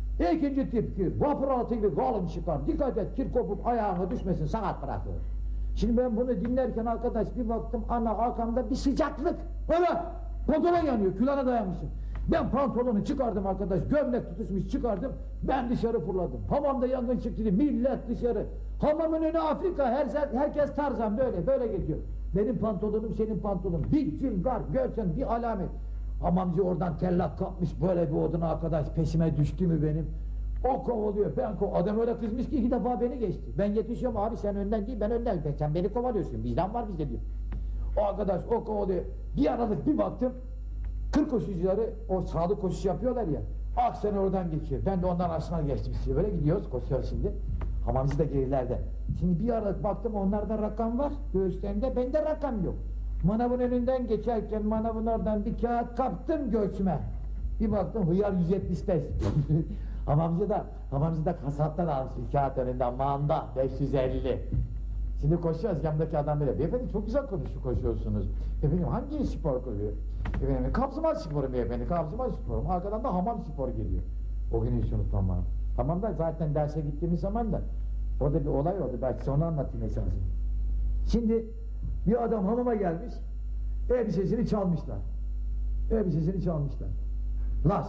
İkinci tip kir, vapur altı gibi kalın çıkar, dikkat et kir kopup ayağına düşmesin, sanat bırakır. Şimdi ben bunu dinlerken arkadaş bir baktım ana arkamda bir sıcaklık. Öyle pantolon yanıyor, külahına dayanmışım. Ben pantolonu çıkardım arkadaş, gömlek tutuşmuş çıkardım, ben dışarı fırladım. Hamamda yangın çıktı, millet dışarı. Hamamın önü Afrika, her, herkes Tarzan böyle, böyle geçiyor. Benim pantolonum senin pantolonun, bir cilgar görsen bir alamet. Hamamcı oradan tellak kapmış böyle bir oduna arkadaş, peşime düştü mü benim? O kovalıyor, ben kov. Adam öyle kızmış ki iki defa beni geçti. Ben yetişiyorum, abi sen önden değil, ben önden. Sen beni kovalıyorsun, vicdan var bizde diyor. O arkadaş o kovalıyor. Bir aralık bir baktım, kır koşucuları o sağlık koşusu yapıyorlar ya. Ah sen oradan geçiyor. Ben de ondan aşağıdan geçtim. Size böyle gidiyoruz, koşuyoruz şimdi. Hamamcı da gerilerde. Şimdi bir aralık baktım onlarda rakam var. Göğüslerinde bende rakam yok. Manavın önünden geçerken manavın oradan bir kağıt kaptım göğsüme. Bir baktım hıyar yüz yetmiş beş. Hamamcı da, hamamcı da kasaptan almış bir kağıt önünden manda beş yüz elli. Şimdi koşuyoruz, yanımdaki adam böyle, beyefendi çok güzel konuşuyor, koşuyorsunuz. Efendim hangi spor koşuyor? Efendim kapsıma sporu beyefendi, kapsıma sporu. Arkadan da hamam sporu geliyor. O günü hiç unutmam bana. Hamamda zaten derse gittiğimiz zaman da orada bir olay oldu, belki onu anlatayım esasını. Şimdi bir adam hamama gelmiş, elbisesini çalmışlar. Elbisesini çalmışlar. Las.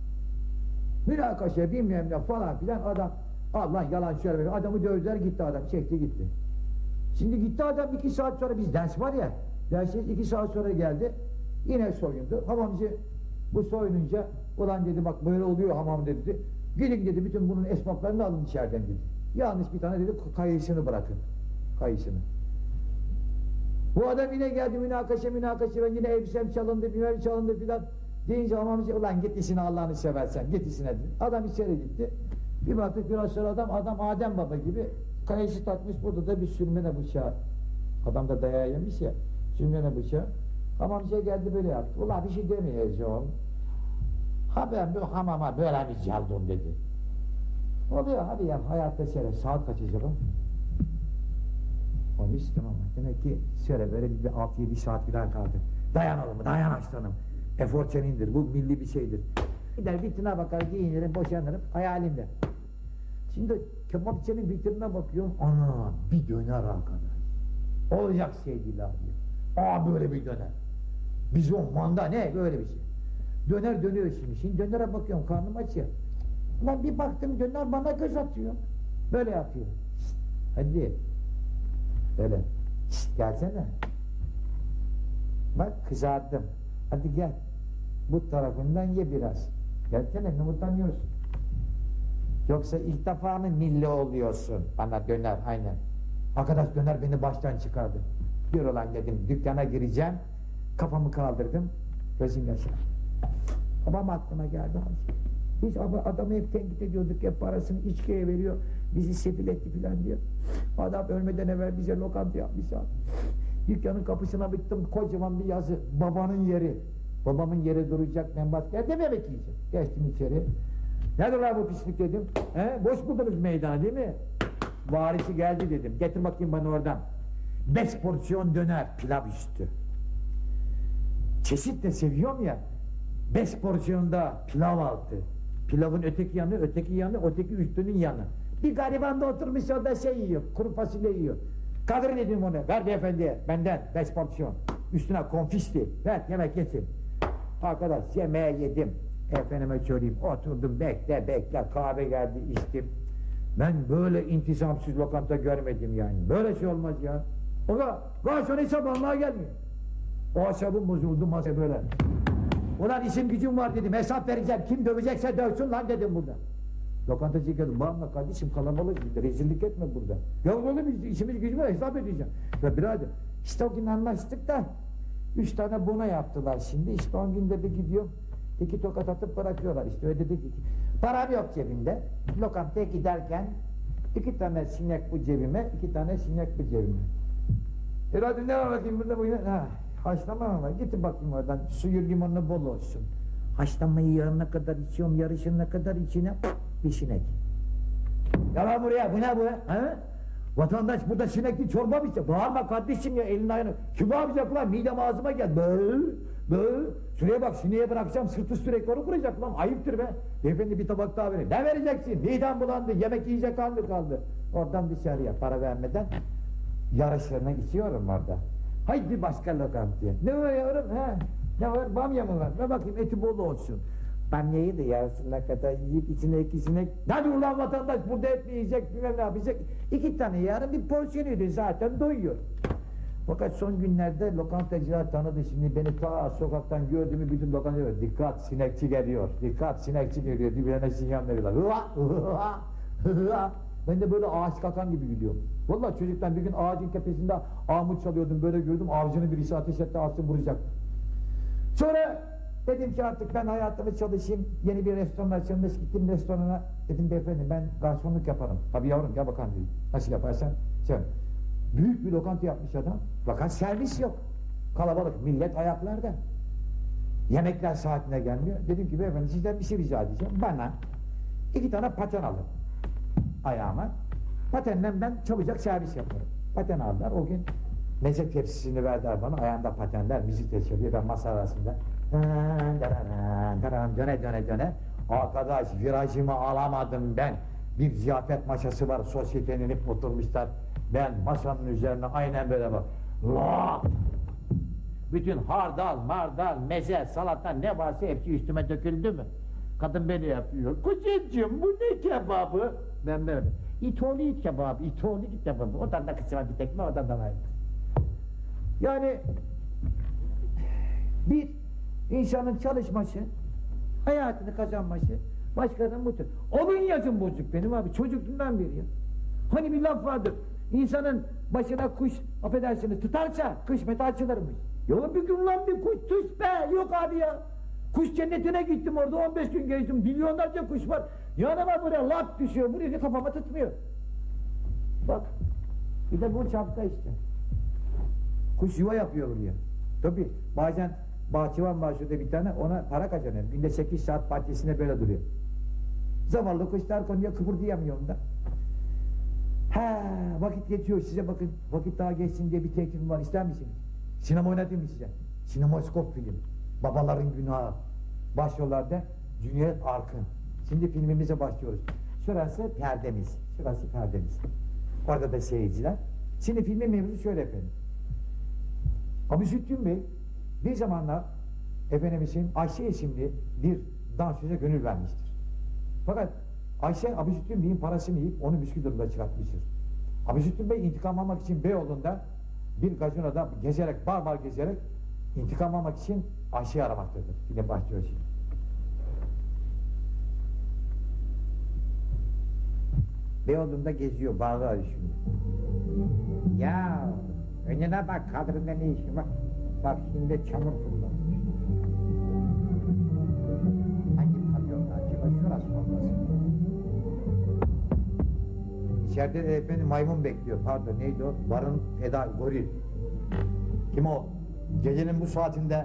Münakaşa bilmem ne falan filan adam, Allah yalan söylemiyor, adamı dövdüler gitti adam, çekti gitti. Şimdi gitti adam iki saat sonra, biz ders var ya, dersiz iki saat sonra geldi, yine soyundu. Hamamcı bu soyununca, ulan dedi bak böyle oluyor hamam dedi, gidin dedi bütün bunun esbaplarını alın içeriden dedi. Yalnız bir tane dedi kayısını bırakın, kayısını. Bu adam yine geldi münakaşa münakaşa, ben yine elbisem çalındı, bilmem çalındı filan deyince hamamcı, ulan git işine Allah'ını seversen, git işine dedi. Adam içeri gitti, bir baktık biraz sonra adam, adam Adem Baba gibi kayışı takmış, burada da bir sürmene bıçağı. Adam da dayağı yemiş ya, sürmene bıçağı. Hamamcıya geldi böyle yaptı. Ulan bir şey demeyeceğim. Ha ben bu hamama böyle bir çaldım dedi. Oluyor abi ya, hayatta şöyle, saat kaç acaba? on üç tamam. Demek ki şöyle böyle bir altı yedi saat falan kaldı. Dayanalım, dayan aslanım. Efor senindir, bu milli bir şeydir. Gider vitrine bakar, giyinirim, boşanırım, hayalimde. Şimdi kebapçının vitrine bakıyorum, ana bir döner arkadaş. Olacak şey değil abi. Aa böyle bir döner. Bizon, manda ne böyle bir şey. Döner dönüyor şimdi. Şimdi dönere bakıyorum, karnım aç ya. Lan bir baktım döner bana göz atıyor. Böyle yapıyor. Şişt, hadi. Böyle. Şişt, gelsene. Bak kızardım. Hadi gel. Bu tarafından ye biraz. Gelsene, ne utanıyorsun? Yoksa ilk defa mı milli oluyorsun? Bana döner, aynen. Arkadaş döner beni baştan çıkardı. Bir olan dedim, dükkana gireceğim. Kafamı kaldırdım. Gözüm yaşar. Babam aklıma geldi. Biz adamı hep tenkit ediyorduk, hep parasını içkiye veriyor. Bizi sefil etti filan diyor. Adam ölmeden evvel bize lokanta yapmış abi. Dükkanın kapısına bittim, kocaman bir yazı. Babanın yeri. Babamın yeri duracak, ben başka yerde mi yemek yiyeceğim? Geçtim içeri. Nedir lan bu pislik dedim. He? Boş buldunuz meydanı değil mi? Varisi geldi dedim. Getir bakayım bana oradan. Beş porsiyon döner, pilav üstü. Çeşit de seviyorum ya. Beş porsiyonda pilav altı. Pilavın öteki yanı, öteki yanı, öteki üstünün yanı. Bir gariban da oturmuş orada şey yiyor, kuru fasulye yiyor. Kaldır dedim onu, ver beyefendiye, benden beş porsiyon. Üstüne konfisti, ver yemek yesin. Arkadaş yemeğe yedim. Efendime söyleyeyim, oturdum bekle bekle, kahve geldi içtim. Ben böyle intizamsız lokanta görmedim yani. Böyle şey olmaz ya. O da garson hesap almaya gelmiyor. O hesabım bozuldu masa böyle. Ulan işim gücüm var dedim, hesap vereceğim, kim dövecekse dövsün lan dedim burada. Lokantacıya geldim, bağımla kardeşim kalabalık gitti, rezillik etme burada. Ya oğlum işimiz gücümü hesap edeceğim. Ya birader, işte o gün anlaştık da üç tane bona yaptılar şimdi, işte on günde bir gidiyorum, iki tokat atıp bırakıyorlar işte, öyle dedik. Param yok cebimde, lokantaya giderken iki tane sinek bu cebime, iki tane sinek bu cebime. Herhalde ne var bakayım burada bu yine, ha, haşlama ama git bakayım oradan, suyu limonlu bol olsun. Haşlamayı yarına kadar içiyorum, yarışına kadar içine bir sinek. Yalan buraya, bu ne bu? He? Vatandaş burada sinekli çorba mı içecek? Bağırma kardeşim ya, elini ayağını. Kim yapacak lan? Midem ağzıma gel. Böğ, böğ. Şuraya bak, sineğe bırakacağım, sırtı üstü rekoru kuracak lan. Ayıptır be. Beyefendi bir tabak daha verin. Ne vereceksin? Midem bulandı, yemek yiyecek halde kaldı. Oradan dışarıya para vermeden yarışlarına içiyorum orada. Haydi bir başka lokantaya. Ne var yavrum ha? Ne var? Bamya mı var? Ver bakayım eti bol olsun. Bamyayı da yarısına kadar yiyip içine ikisine... Hadi ulan vatandaş burada et mi yiyecek bilmem ne yapacak. İki tane yarın bir porsiyon yedi zaten doyuyor. Fakat son günlerde lokantacılar tanıdı şimdi beni ta sokaktan gördüğümü bütün lokantacılar dikkat sinekçi geliyor, dikkat sinekçi geliyor birbirine sinyal veriyorlar. Hıva, hıva, hıva. Ben de böyle ağaç kakan gibi gülüyorum. Vallahi çocuktan bir gün ağacın tepesinde armut çalıyordum böyle gördüm avcını birisi ateş etti alsın vuracak. Sonra dedim ki artık ben hayatımı çalışayım yeni bir restoran açılmış gittim restorana dedim beyefendi ben garsonluk yaparım. Tabii yavrum gel bakalım dedim. Nasıl yaparsan sen. Büyük bir lokanta yapmış adam. Fakat servis yok. Kalabalık, millet ayaklarda. Yemekler saatine gelmiyor. Dedim ki beyefendi sizden bir şey rica edeceğim. Bana iki tane paten alın ayağıma. Patenden ben çabucak servis yaparım. Paten aldılar. O gün meze tepsisini verdiler bana. Ayağında patenler, müzik de çalıyor. Ben masa arasında döne döne döne. Arkadaş virajımı alamadım ben. Bir ziyafet maşası var. Sosyetenin hep oturmuşlar. Ben masanın üzerine aynen böyle bak. Laaah! Bütün hardal, mardal, meze, salata ne varsa hepsi üstüme döküldü mü? Kadın beni yapıyor. Kuzucuğum bu ne kebabı? Ben böyle. İtoğlu kebabı, İtoğlu kebabı. Oradan da kısma bir tekme, oradan da ayrı. Yani bir insanın çalışması, hayatını kazanması, başkalarının bu tür. Onun yazım bozuk benim abi, çocukluğumdan beri ya. Hani bir laf vardır, insanın başına kuş, affedersiniz, tutarsa kısmet açılırmış. Ya bir gün lan bir kuş tut be, yok abi ya. Kuş cennetine gittim orada on beş gün gezdim, milyonlarca kuş var. Yanıma buraya lap düşüyor, buraya kafama tutmuyor. Bak, bir de bu çapta işte. Kuş yuva yapıyor buraya. Tabii, bazen bahçıvan var şurada bir tane, ona para kazanıyor. Günde sekiz saat bahçesinde böyle duruyor. Zavallı kuşlar konuya kıpırdayamıyor onda. Ha, vakit geçiyor size bakın, vakit daha geçsin diye bir teklifim var, ister misiniz? Sinema oynatayım mı size? Sinemaskop film. Babaların günahı. Başrollarda Cüneyt Arkın. Şimdi filmimize başlıyoruz. Şurası perdemiz. Şurası perdemiz. Orada da seyirciler. Şimdi filmin mevzusu şöyle efendim. Abisüddin Bey bir zamanlar efendimizin Ayşe isimli bir dansöze gönül vermiştir. Fakat Ayşe Abisüddin Bey'in parasını yiyip onu Üsküdar'da çıkartmıştır. Abisüddin Bey intikam almak için Beyoğlu'nda bir gazinoda gezerek, bar bar gezerek intikam almak için Ayşe'yi aramaktadır. Yine başlıyor şimdi. Beyoğlu'nda geziyor, barlar şimdi. Ya önüne bak, kadrında ne işi var? Bak şimdi çamur fırlamış. Hangi pavyonda acaba? Şurası olmasın. İçeride de efendim maymun bekliyor, pardon neydi o? Varın Eda, goril. Kim o? Gecenin bu saatinde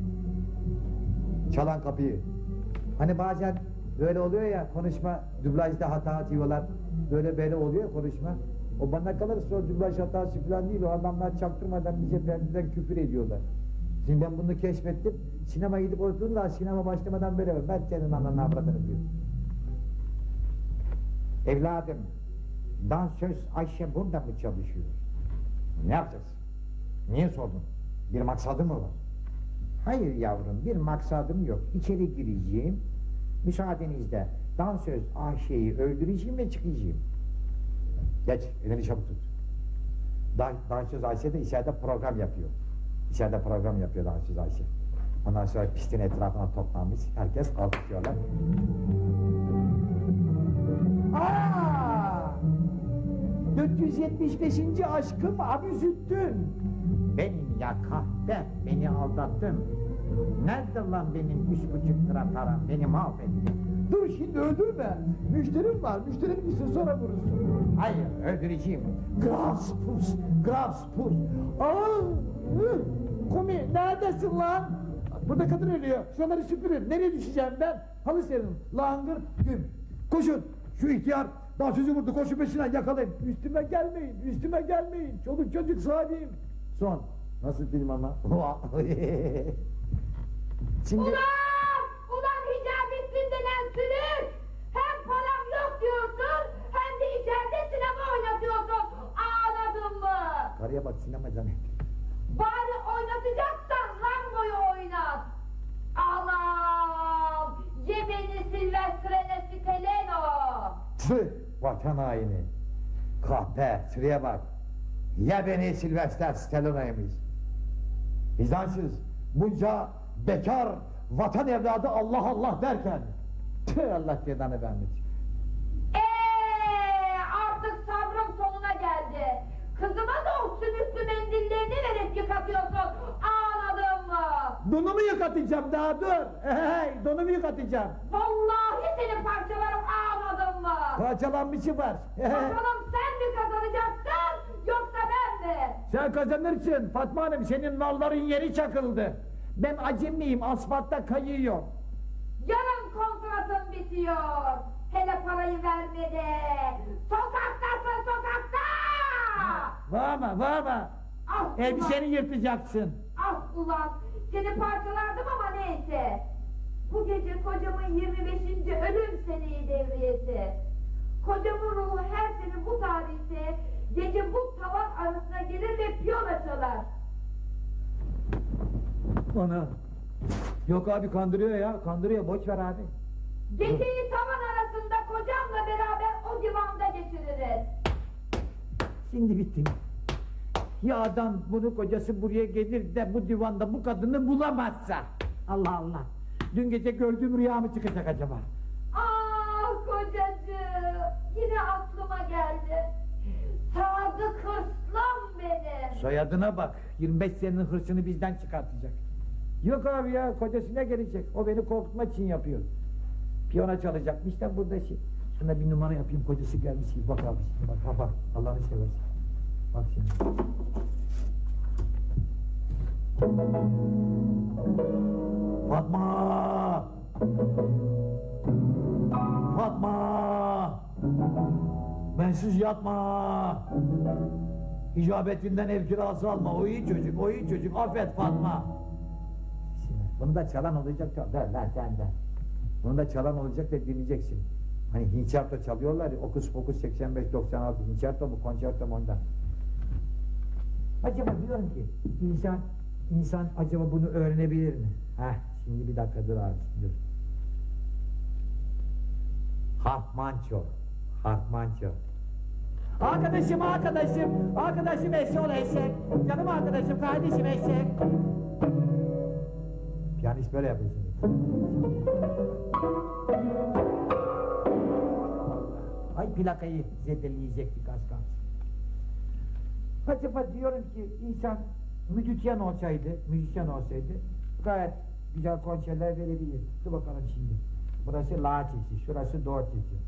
çalan kapıyı. Hani bazen böyle oluyor ya, konuşma, dublajda hata atıyorlar. Böyle böyle oluyor konuşma. O bana kalırsa o dublaj hatası falan değil, o adamlar çaktırmadan bize perdeden küfür ediyorlar. Şimdi ben bunu keşfettim, sinema gidip oturdum da sinema başlamadan böyle ben senin ananı avradını diyor. Evladım, dansöz Ayşe burada mı çalışıyor? Ne yapacaksın? Niye sordun? Bir maksadın mı var? Hayır yavrum, bir maksadım yok. İçeri gireceğim, müsaadenizle dansöz Ayşe'yi öldüreceğim ve çıkacağım. Geç, elini çabuk tut. Dan dansöz Ayşe de içeride program yapıyor. İçeride program yapıyor dansöz Ayşe. Ondan sonra pistin etrafına toplanmış, herkes alkışlıyorlar. Aaa! dört yüz yetmiş beşinci aşkım Abisüddin. Benim ya kahpe, beni aldattın. Nerede lan benim üç buçuk lira param, beni mahvettin. Dur şimdi öldürme. Müşterim var. Müşterim gitsin sonra vurursun. Hayır, öldüreceğim. Grafspus, Grafspus. Aa! Kumi, neredesin lan? Burada kadın ölüyor. Şuraları süpürün. Nereye düşeceğim ben? Halı serin. Langır güm. Koşun. Şu ihtiyar daha sözü vurdu. Koşun peşinden yakalayın. Üstüme gelmeyin. Üstüme gelmeyin. Çoluk çocuk sahibiyim. Son. Nasıl film ama? Şimdi... Ulan! Ulan Hicabi'sin denen sülük! Hem param yok diyorsun, hem de içeride sinema oynatıyorsun! Ağladın mı? karıya bak sinema canım. Bari oynatacaksan Rambo'yu oynat. Allah'ım! Ye beni Silvestrene Steleno! Tüh, vatan haini. Kahpe, sıraya bak. Ya beni Sylvester Stallone'ymiş. Vicdansız, bunca bekar vatan evladı Allah Allah derken. Tüh, Allah cezanı vermesin. Eee artık sabrım sonuna geldi. Kızıma da o sümüklü mendillerini verip yıkatıyorsun. Anladın mı? Donumu yıkatacağım daha dur. Hey, donumu yıkatacağım. Vallahi seni parçalarım, anladın mı? Parçalanmışı var. Bakalım sen mi kazanacaksın yoksa ben mi? Sen kazanırsın Fatma Hanım, senin malların yeri çakıldı. Ben acemiyim, asfaltta kayıyor. Yarın kontratın bitiyor. Hele parayı vermedi. Sokaktasın sokakta. Varma varma. Ah ulan, Elbiseni yırtacaksın. ah ulan. Seni parçalardım ama neyse. Bu gece kocamın yirmi beşinci ölüm seneyi devriyesi. Kocamın ruhu her sene bu tarihte gece bu tavan arasına gelir ve piyano çalar. Ana. Yok abi, kandırıyor ya, kandırıyor, boş ver abi. Geceyi tavan arasında kocamla beraber o divanda geçiririz. Şimdi bittim. Ya adam, bunu kocası buraya gelir de bu divanda bu kadını bulamazsa. Allah Allah. Dün gece gördüğüm rüya mı çıkacak acaba? Ah kocacığım, yine aklıma geldi. Sadık hırslım benim. Soyadına bak, yirmi beş senenin hırsını bizden çıkartacak. Yok abi ya, kocasına gelecek. O beni korkutmak için yapıyor. Piyano çalacakmış da burada şey. Sana bir numara yapayım, kocası gelmiş. Bak abi, bak bak bak, Allah'ını seversen. Bak şimdi. Fatma! Fatma! Bensiz yatma! İcabetinden ev kirası alma, o iyi çocuk, o iyi çocuk, affet Fatma! Bunu da çalan olacak, çal, der lan sen de. Bunu da çalan olacak da dinleyeceksin. Hani Hinçerto çalıyorlar ya, Okus Pokus seksen beş doksan altı, Hinçerto mu, konçerto mu ondan. Acaba diyorum ki, insan, insan acaba bunu öğrenebilir mi? Heh, şimdi bir dakika dur abi, dur. Harpmanço, Harpmanço. Arkadaşım, arkadaşım, arkadaşım eşek ol eşek. Canım arkadaşım, kardeşim eşek. Piyanist böyle yapıyor şimdi. Ay plakayı zedeleyecektik az kalsın. Acaba diyorum ki insan müzisyen olsaydı, müzisyen olsaydı gayet güzel konserler verebilir. Dur bakalım şimdi. Burası la sesi, şurası do sesi.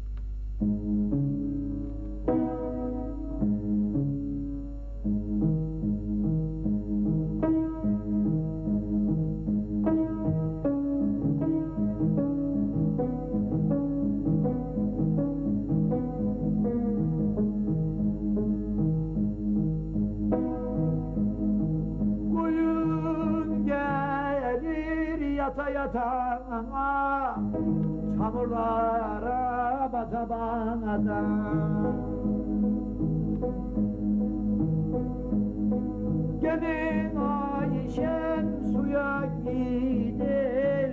Koyun gelir yata yata, çamurlara bata bata. Gelin Ayşem suya gider,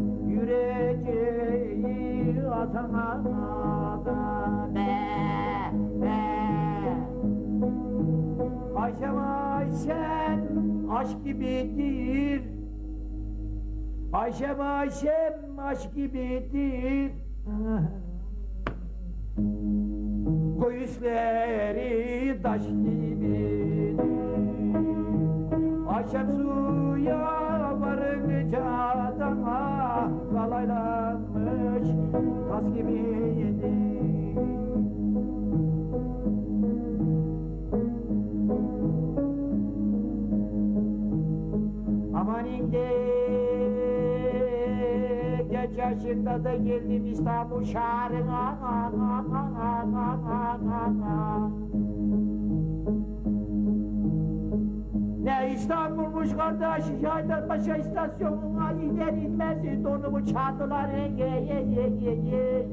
yüreceği atana da be be. Ayşem Ayşem aşk gibidir, Ayşem Ayşem aşk gibidir. Göğüsleri taş gibidir. Ayşem suya varınca da kalaylanmış tas gibiydi. Aman indi geç yaşında da geldim İstanbul şehrine. Ne İstanbul'muş kardeş, Haydarpaşa istasyonuna iner inmez donumu çaldılar. Ye ye ye ye ye.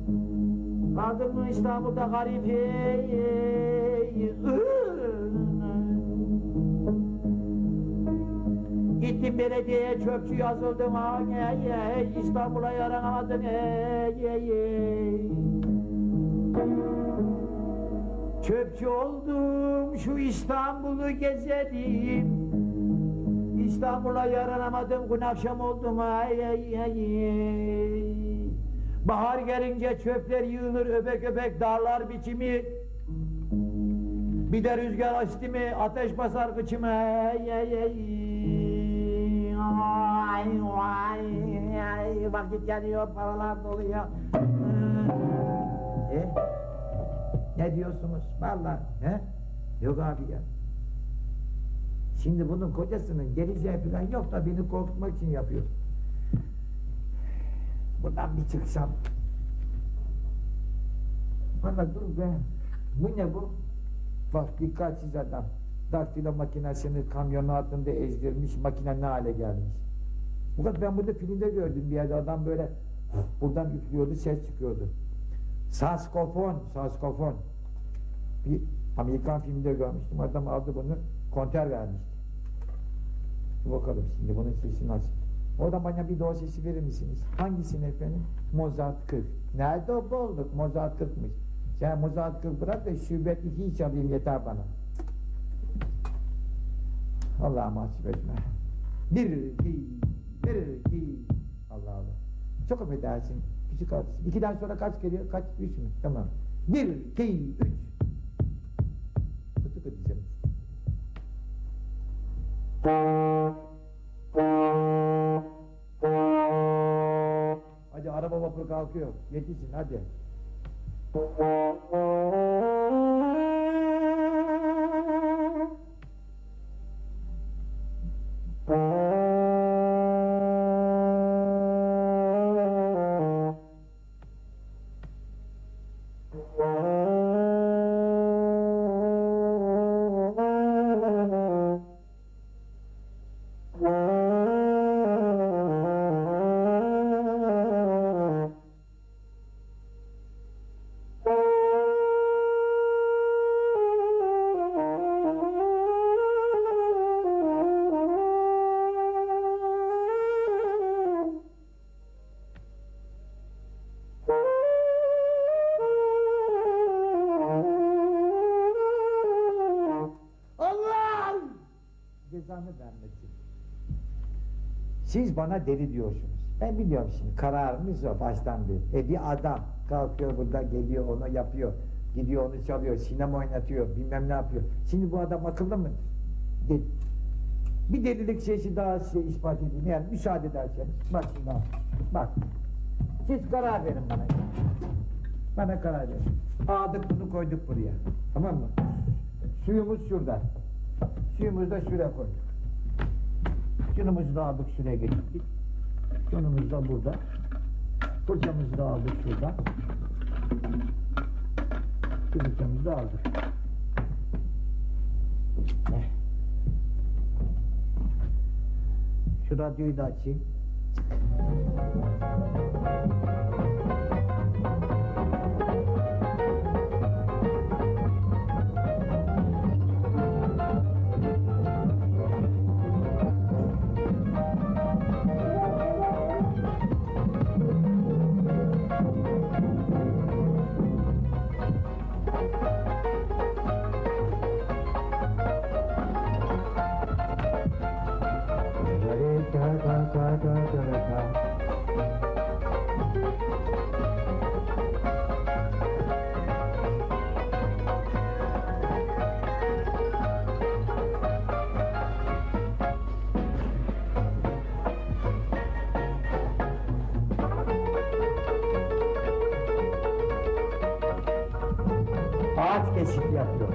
Kaldım mı İstanbul'da garip, hey, hey, Gittim belediyeye çöpçü yazıldım. Ay, ay, ay, İstanbul'a yaranamadın. Ey, ey, ey. Çöpçü oldum, şu İstanbul'u gezelim. İstanbul'a yaranamadım, gün akşam oldum. Ay, ay, ay. Bahar gelince çöpler yığılır, öbek öbek dağlar biçimi. Bir de rüzgar açtı mı, ateş basar kıçıma. Ay, ay, ay. Ay, ay, ay. Vakit geliyor, paralar doluyor. E? Ne diyorsunuz? Vallahi, he? Yok abi ya. Şimdi bunun kocasının geleceği falan yok da beni korkutmak için yapıyor. Buradan bir çıksam. Vallahi dur be. Bu ne bu? Bak dikkatsiz adam. Daktilo makinesini kamyonun altında ezdirmiş, makine ne hale gelmiş. Bu kadar ben burada filmde gördüm bir yerde adam böyle buradan üflüyordu, ses çıkıyordu. Saskofon, saskofon. Bir Amerikan filminde görmüştüm. Adam aldı bunu, konter vermişti. Bakalım şimdi bunun sesi nasıl? Oradan bana bir doğu sesi verir misiniz? Hangisini efendim? Mozart kırk. Nerede o bulduk? Mozart kırkmış. Sen Mozart kırk bırak da şubet ikiyi çalayım yeter bana. Allah'a mahcup etme. Bir, iki, bir, iki. Allah Allah. Çok affedersin. Küçük kardeşim. İkiden sonra kaç geliyor? Kaç? Üç mü? Tamam. Bir, iki, üç. Kutu kutacağım. Hadi araba vapur kalkıyor. Yetişin hadi. Siz bana deli diyorsunuz. Ben biliyorum şimdi kararımız o baştan bir. E bir adam kalkıyor burada geliyor onu yapıyor. Gidiyor onu çalıyor, sinema oynatıyor, bilmem ne yapıyor. Şimdi bu adam akıllı mıdır? De bir delilik şeysi daha size ispat edeyim. Yani müsaade ederseniz. Bak şimdi bak. Bak. Siz karar verin bana. Bana karar verin. Aldık bunu koyduk buraya. Tamam mı? Suyumuz şurada. Suyumuzu da şuraya koyduk. Şunumuzu da aldık şuraya getirdik. Şunumuz da burada. Fırçamızı da aldık şurada. Fırçamızı da aldık. Şu radyoyu da açayım. Ağaç kesiti yapıyor.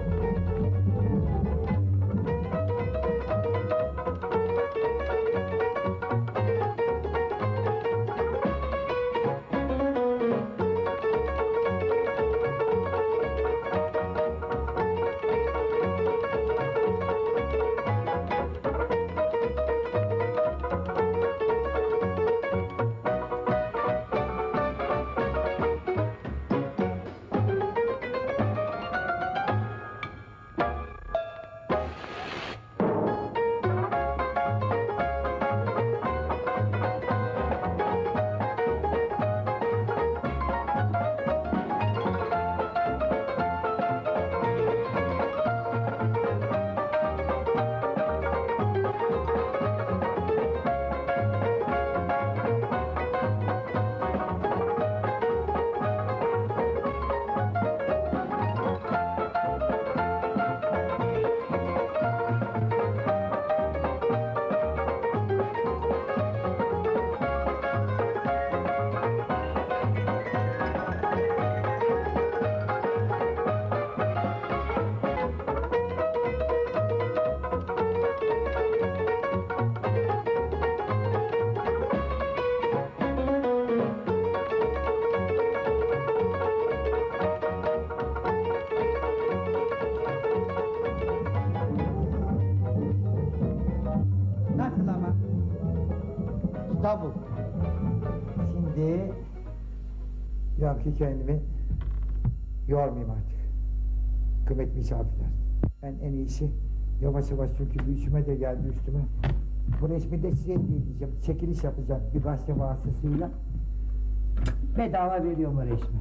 kitabı. Şimdi diyorum ki kendimi yormayayım artık. Kıymetli misafirler. Ben en iyisi yavaş yavaş, çünkü bir üşüme de geldi üstüme. Bu resmi de size hediye edeceğim. Çekiliş yapacağım bir gazete vasıtasıyla. Bedava veriyorum o resmi.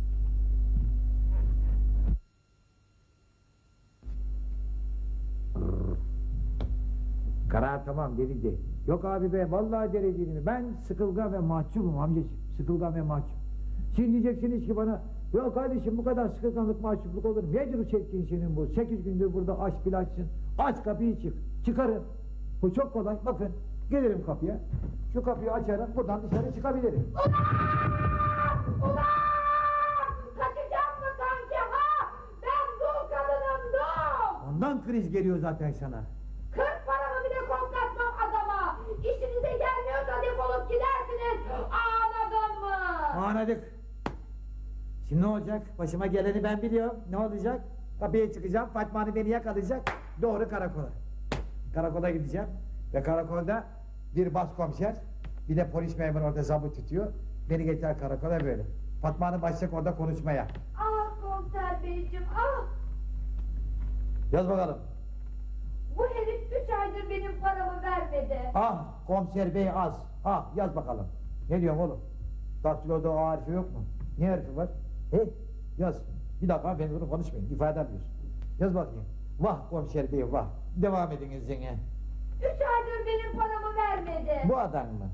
Karar tamam, verildi. Yok abi be, vallahi deli değilim. Ben sıkılgan ve mahcubum amcacığım. Sıkılgan ve mahcup. Şimdi diyeceksiniz ki bana, yok kardeşim bu kadar sıkılganlık, mahcupluk olur mu? Nedir o çektiğin senin bu? Sekiz gündür burada aç pilaçsın. Aç kapıyı, çık. Çıkarın. Bu çok kolay. Bakın, gelirim kapıya. Şu kapıyı açarım, buradan dışarı çıkabilirim. Ulan! Ulan! Kaçacağım mı sanki ha? Ben dul kadınım, dul! Ondan kriz geliyor zaten sana. Kırk paramı bile koklatmam adama. İşinize gelmiyorsa defolup gidersiniz. Anladın mı? Anladık. Şimdi ne olacak? Başıma geleni ben biliyorum. Ne olacak? Kapıya çıkacağım, Fatma Hanım beni yakalayacak. Doğru karakola. Karakola gideceğim. Ve karakolda bir başkomiser, bir de polis memuru orada zabıt tutuyor. Beni getirer karakola böyle. Fatma Hanım başlayacak orada konuşmaya. Ah komiser beyciğim, ah! Yaz bakalım. Bu herif üç aydır benim paramı vermedi. Ah komiser bey az. Ah yaz bakalım. Ne diyorsun oğlum? Daktiloda o harfi yok mu? Ne harfi var? He? Yaz. Bir dakika, ben bunu konuşmayın. İfade ediyorsun. Yaz bakayım. Vah komiser bey vah. Devam ediniz yine. Üç aydır benim paramı vermedi. Bu adam mı?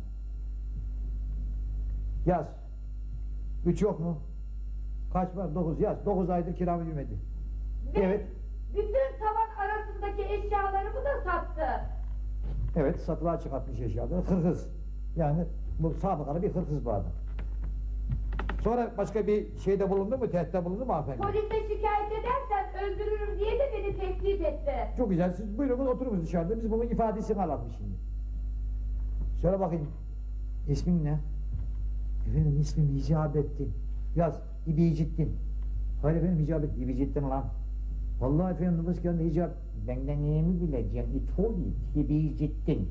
Yaz. Üç yok mu? Kaç var? Dokuz yaz. Dokuz aydır kiramı ödemedi. Ve Evet. bütün tavan arasındaki eşyalarımı da sattı. Evet, satılığa çıkartmış eşyaları. Hırhız. Yani bu sabıkalı bir hırhız bu adam. Sonra başka bir şeyde bulundu mu? Tehditte bulundu mu hanımefendi? Polise şikayet edersen öldürürüm diye de beni tehdit etti. Çok güzel. Siz buyurun oturunuz dışarıda. Biz bunun ifadesini alalım şimdi. Söyle bakayım. İsmin ne? Efendim ismim Hicabettin. Yaz. İbicittin. Hayır efendim Hicabettin. İbicittin lan. Vallahi efendim nüfus kağıdında hicab. Benden neyimi bileceğim? İtoli. İbicittin.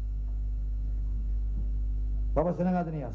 Babasının adını yaz.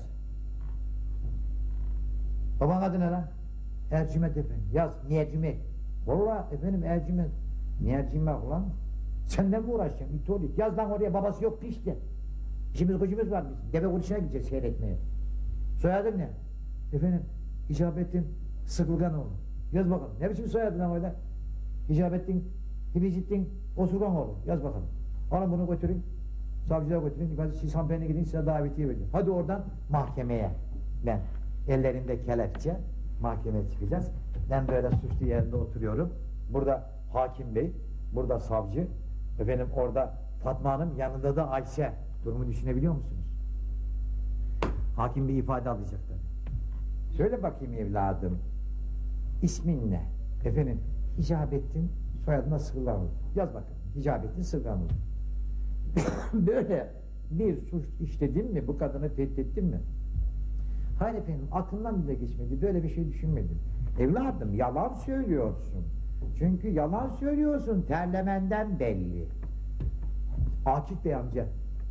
Baban adı ne lan? Ercüment efendim. Yaz. Nercüment. Vallahi efendim Ercüment. Nercüment ulan. Senden mi uğraşacaksın? İtoli. Yaz lan oraya, babası yok ki işte. İşimiz gücümüz var bizim. Deve kuruşuna gideceğiz seyretmeye. Soyadın ne? Efendim Hicabettin Sıkılganoğlu. Yaz bakalım. Ne biçim soyadın lan öyle? Hicabettin Hibicittin Osurganoğlu. Yaz bakalım. Alın bunu götürün. Savcıya götürün. İfade siz hanımefendi gidin, size davetiye vereceğim. Hadi oradan mahkemeye. Ben ellerinde kelepçe mahkemeye çıkacağız. Ben böyle suçlu yerinde oturuyorum. Burada hakim bey, burada savcı. Efendim orada Fatma Hanım, yanında da Ayşe. Durumu düşünebiliyor musunuz? Hakim bir ifade alacak tabii. Söyle bakayım evladım. İsmin ne? Efendim Hicabettin, soyadına Sıkılganoğlu. Yaz bakalım. Hicabettin Sıkılganoğlu. Böyle bir suç işledin mi? Bu kadını tehdit ettin mi? Hayır efendim, aklımdan bile geçmedi. Böyle bir şey düşünmedim. Evladım yalan söylüyorsun. Çünkü yalan söylüyorsun. Terlemenden belli. Akif Bey amca.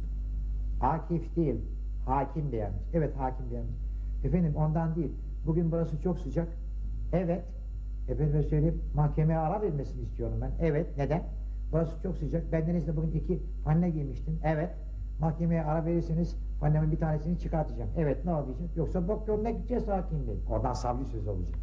Akif değil. Hakim Bey amca. Evet Hakim Bey amca. Efendim ondan değil. Bugün burası çok sıcak. Evet. Efendime söyleyeyim, mahkemeye ara vermesini istiyorum ben. Evet. Neden? Burası çok sıcak. Bendenizde bugün iki panne giymiştim. Evet. Mahkemeye ara verirseniz annemin bir tanesini çıkartacağım. Evet, ne olacak? Yoksa bok yoluna gideceğiz hakim bey. Oradan savcı sözü olacak.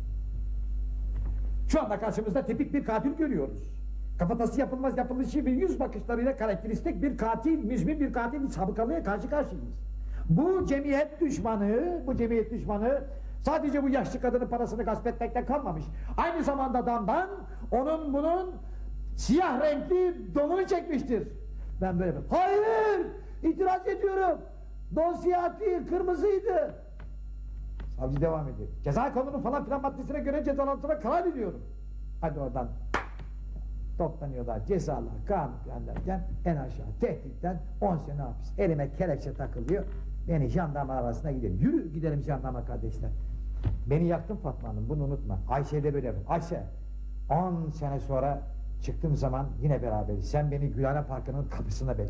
Şu anda karşımızda tipik bir katil görüyoruz. Kafatası yapılmaz yapılışı ve yüz bakışlarıyla karakteristik bir katil, müzmin bir katil, sabıkalıya karşı karşıyayız. Bu cemiyet düşmanı, bu cemiyet düşmanı sadece bu yaşlı kadının parasını gasp etmekten kalmamış. Aynı zamanda damdan onun bunun siyah renkli donunu çekmiştir. Ben böyle bir, hayır! İtiraz ediyorum! Don siyah değil, kırmızıydı! Savcı devam ediyor. Ceza kanunu falan filan maddesine göre cezalandırma karar ediyorum. Hadi oradan toplanıyorlar cezalar, kanun derken en aşağı tehditten on sene hapis. Elime kelepçe takılıyor, beni jandarma arasına gidelim. Yürü gidelim jandarma kardeşler. Beni yaktın Fatma Hanım, bunu unutma. Ayşe de böyle yapıyor. Ayşe, on sene sonra çıktığım zaman yine beraberiz. Sen beni Gülhane Parkı'nın kapısında bekle.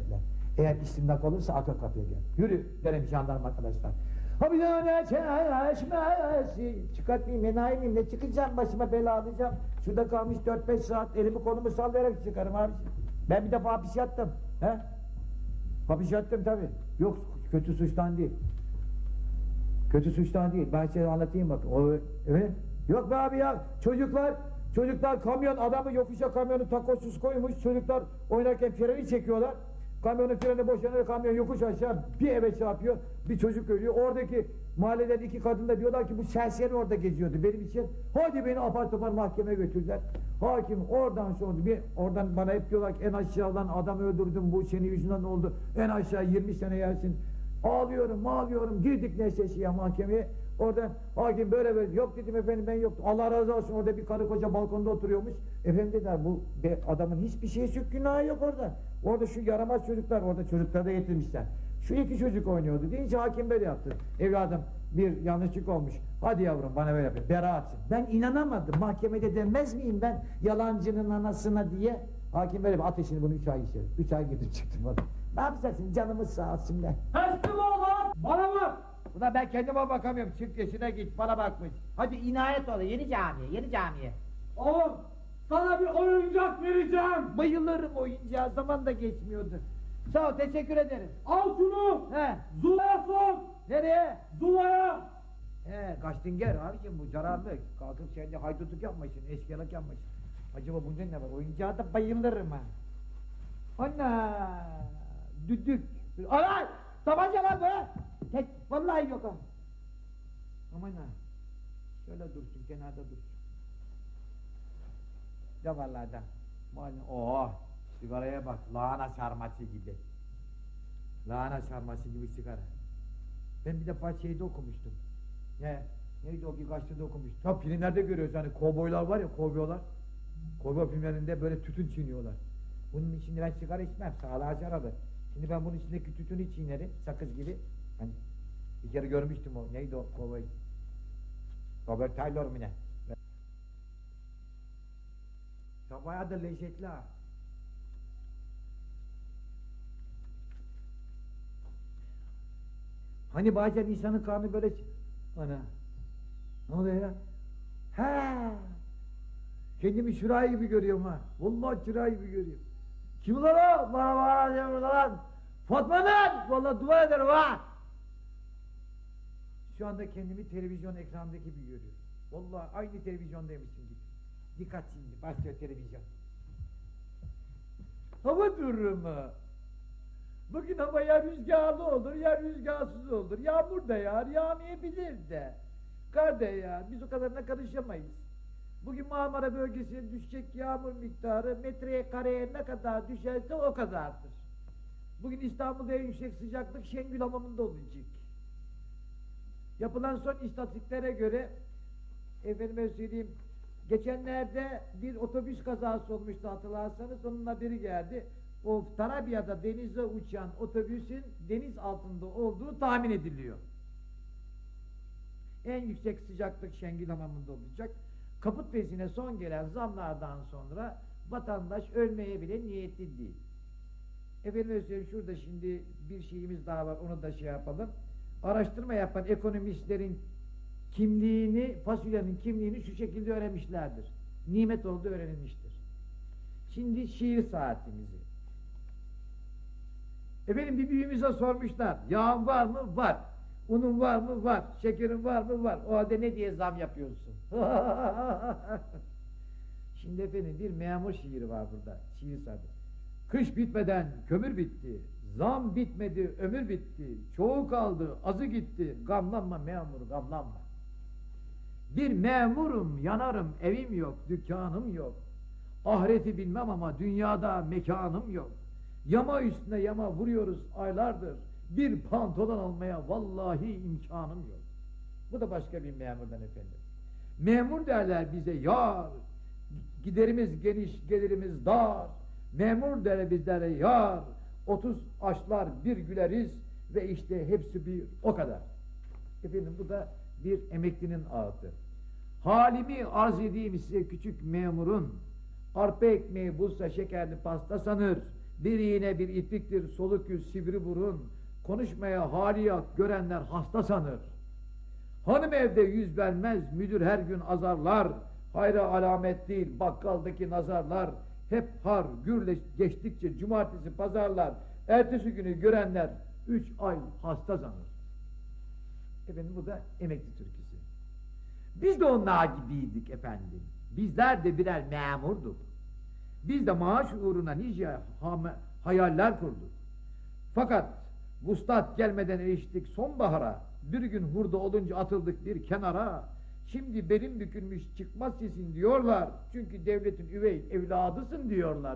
Eğer istimlak olursa arka kapıya gel. Yürü derim jandarma arkadaşlar. Ha bir tane çeşmesi. Çıkartmayayım enayi miyim ne çıkacağım başıma bela alacağım. Şurada kalmış dört beş saat elimi kolumu sallayarak çıkarım abi. Ben bir defa hapis yattım. He? Hapis yattım tabi. Yok kötü suçtan değil. Kötü suçtan değil. Ben size anlatayım bakın. O, evet. Yok be abi ya. Çocuklar çocuklar kamyon adamı yokuşa kamyonu takosuz koymuş. Çocuklar oynarken freni çekiyorlar. Kamyonun freni boşanıyor. Kamyon yokuş aşağı bir eve çarpıyor. Bir çocuk ölüyor. Oradaki mahalleden iki kadın da diyorlar ki bu serseri orada geziyordu. Benim için hadi beni apar topar mahkemeye götürdüler. Hakim oradan sonra bir oradan bana hep diyorlar ki en aşağıdan adam öldürdüm bu senin yüzünden oldu. En aşağı yirmi sene yersin. Ağlıyorum ağlıyorum girdik neşesiye mahkemeye oradan hakim böyle böyle yok dedim efendim ben yoktum Allah razı olsun orada bir karı koca balkonda oturuyormuş efendim dediler bu be, adamın hiçbir şeyi yok günahı yok orada orada şu yaramaz çocuklar orada çocukları da getirmişler şu iki çocuk oynuyordu deyince hakim böyle yaptı evladım bir yanlışlık olmuş hadi yavrum bana böyle yapın beraatsın ben inanamadım mahkemede denmez miyim ben yalancının anasına diye hakim böyle ateşini bunu üç ay içeri üç ay gidip çıktım orada. Ne yapacaksın canımız sağ olsun be. Teslim ol lan! Bana bak! Ulan ben kendime bakamıyorum. Çift yaşına git bana bakmış. Hadi inayet ol yeni camiye, yeni camiye. Oğlum sana bir oyuncak vereceğim. Bayılırım oyuncağa. Zaman da geçmiyordu. Sağ ol teşekkür ederim. Al şunu. He. Zula'ya sok. Nereye? Zula'ya. He kaçtın gel abicim bu zararlı. Kalkıp sen de haydutluk yapmasın. Eşkıyalık yapmasın. Acaba bunda ne var? Oyuncağa da bayılırım ha. Ana. Düdük. Ana. Tabanca lan be. Tek, vallahi yok ha. Aman ha. Şöyle dursun, kenarda dursun. Ya vallahi da. Malum, oh, sigaraya bak, lahana sarması gibi. Lahana sarması gibi sigara. Ben bir defa şeyde okumuştum. Ne? Neydi o bir gazetede okumuştum. Ya filmlerde görüyoruz hani kovboylar var ya, kovboylar. Kovboy filmlerinde böyle tütün çiğniyorlar. Bunun içinde ben sigara içmem, sağlığa zararlı. Şimdi ben bunun içindeki tütünü çiğnerim, sakız gibi. Hani bir kere görmüştüm o, neydi o kovboy? Robert Taylor mu ne? Ya bayağı da lezzetli ha. Hani bazen insanın karnı böyle... Ana! Ne oluyor ya? Ha! Kendimi şurayı gibi görüyorum ha. Vallahi şurayı gibi görüyorum. Kim ulan o? Bana bana diyor lan. Fatma'nın! Vallahi dua ederim ha! Şu anda kendimi televizyon ekranındaki gibi görüyorum. Vallahi aynı televizyondaymışım gibi. Dikkat şimdi, başlıyor televizyon. Hava durumu. Bugün hava ya rüzgarlı olur, ya rüzgarsız olur. Yağmur da yağar, yağmayabilir de. Kar da yağar, biz o kadarına karışamayız. Bugün Marmara bölgesine düşecek yağmur miktarı metreye kareye ne kadar düşerse o kadardır. Bugün İstanbul'da en yüksek sıcaklık Şengül Hamamı'nda olacak. Yapılan son istatistiklere göre, efendime söyleyeyim, geçenlerde bir otobüs kazası olmuştu hatırlarsanız, onun haberi geldi. O Tarabya'da denize uçan otobüsün deniz altında olduğu tahmin ediliyor. En yüksek sıcaklık Şengül Hamamı'nda olacak. Kaput bezine son gelen zamlardan sonra vatandaş ölmeye bile niyetli değil. Efendim söyleyeyim, şurada şimdi bir şeyimiz daha var, onu da şey yapalım. Araştırma yapan ekonomistlerin kimliğini, fasulyenin kimliğini şu şekilde öğrenmişlerdir. Nimet olduğu öğrenilmiştir. Şimdi şiir saatimizi. Efendim bir büyüğümüze sormuşlar. Yağın var mı? Var. Unun var mı? Var. Şekerin var mı? Var. O halde ne diye zam yapıyorsun? Şimdi efendim bir memur şiiri var burada. Şiir saati. Kış bitmeden kömür bitti. Zam bitmedi, ömür bitti. Çoğu kaldı, azı gitti. Gamlanma memur, gamlanma. Bir memurum, yanarım, evim yok, dükkanım yok. Ahireti bilmem ama dünyada mekanım yok. Yama üstüne yama vuruyoruz aylardır. Bir pantolon almaya vallahi imkanım yok. Bu da başka bir memurdan efendim. Memur derler bize yar. Giderimiz geniş, gelirimiz dar. Memur der bizlere yar. Otuz aşlar bir güleriz ve işte hepsi bir o kadar. Efendim bu da bir emeklinin ağıtı. Halimi arz edeyim size küçük memurun. Arpa ekmeği bulsa şekerli pasta sanır. Bir iğne bir ipliktir, soluk yüz sivri burun, konuşmaya haliyat görenler hasta sanır. Hanım evde yüz vermez, müdür her gün azarlar, hayra alamet değil bakkaldaki nazarlar, hep har, gürleş geçtikçe cumartesi pazarlar, ertesi günü görenler üç ay hasta sanır. Efendim bu da emekli türküsü. Biz de onlar gibiydik efendim. Bizler de birer memurduk. Biz de maaş uğruna nice hayaller kurduk. Fakat vuslat gelmeden eriştik sonbahara. Bir gün hurda olunca atıldık bir kenara. Şimdi belin bükülmüş çıkmaz sesin diyorlar. Çünkü devletin üvey evladısın diyorlar.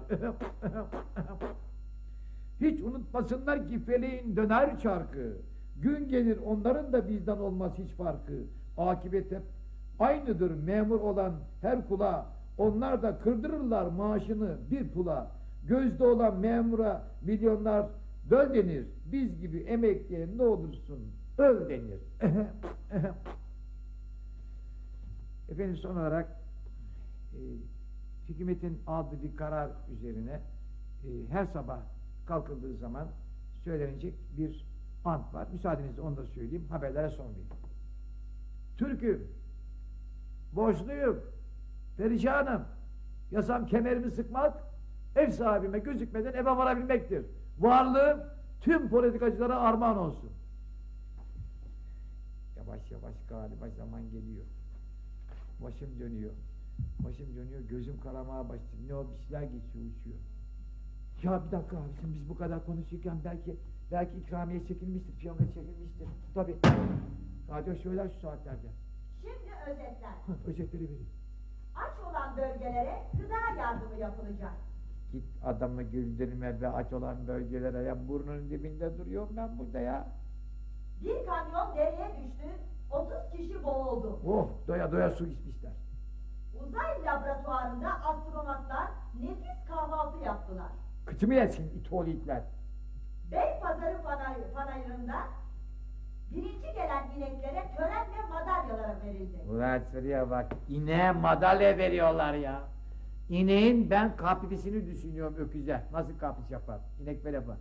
Hiç unutmasınlar ki feleğin döner çarkı. Gün gelir onların da bizden olmaz hiç farkı. Akibet hep aynıdır memur olan her kula. Onlar da kırdırırlar maaşını bir pula. Gözde olan memura milyonlar böl denir. Biz gibi emekliye ne olursun öl denir. Efendim son olarak e, hükümetin aldığı bir karar üzerine e, her sabah kalkıldığı zaman söylenecek bir ant var. Müsaadenizle onu da söyleyeyim. Haberlere son vereyim. Türk'üm, borçluyum, perişanım. Yasam kemerimi sıkmak, ev sahibime gözükmeden eve varabilmektir. Varlığım tüm politikacılara armağan olsun. Yavaş yavaş galiba zaman geliyor. Başım dönüyor. Başım dönüyor, gözüm karamaya başladı. Ne o bir şeyler geçiyor, uçuyor. Ya bir dakika abicim, biz bu kadar konuşurken belki belki ikramiye çekilmiştir, piyano çekilmiştir. Tabii. Radyo söyler şu saatlerde. Şimdi özetler. Hı, özetleri vereyim. Aç olan bölgelere gıda yardımı yapılacak. Git adamı güldürme be, aç olan bölgelere ya, burnunun dibinde duruyorum ben burada ya. Bir kamyon dereye düştü, otuz kişi boğuldu. Oh, doya doya su içmişler. Uzay laboratuvarında astronotlar nefis kahvaltı yaptılar. Kıçımı yesin itoli itler. Beypazarı panay panayırında birinci gelen ineklere törenle madalyalar verildi. Ulan şuraya bak, ineğe madalya veriyorlar ya. İneğin ben kaprisini düşünüyorum öküze. Nasıl kapris yapar? İnek böyle yapar.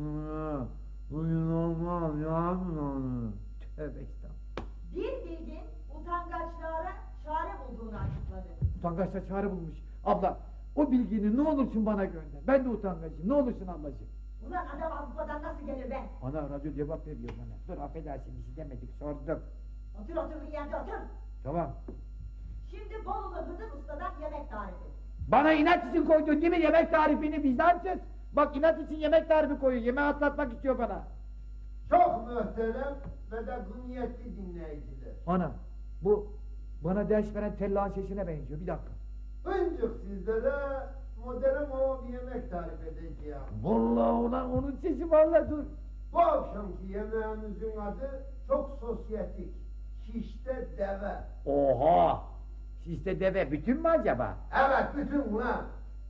Tövbe estağfurullah. Bir bilgin utangaçlara çare bulduğunu açıkladı. Utangaçlar çare bulmuş. Abla, o bilgini ne olursun bana gönder. Ben de utangaçım. Ne olursun ablacığım. Ulan adam Avrupa'dan nasıl gelir be? Ana radyo cevap veriyor bana. Dur affedersin, bir şey demedik, sorduk. Otur oturduğun yerde otur. Tamam. Şimdi Bolulu Hıdır Usta'dan yemek tarifi. Bana inat için koydun değil mi yemek tarifini, vicdansız? Bak inat için yemek tarifi koyuyor. Yemeği atlatmak istiyor bana. Çok muhterem ve de gınniyetli dinleyiciler. Ana, bu bana ders veren tellağın sesine benziyor. Bir dakika. Önce sizlere modern o bir yemek tarif edeceğim. Vallahi ulan onun sesi vallahi dur. Bu akşamki yemeğimizin adı çok sosyetik. Şişte deve. Oha! Şişte deve bütün mü acaba? Evet, bütün lan.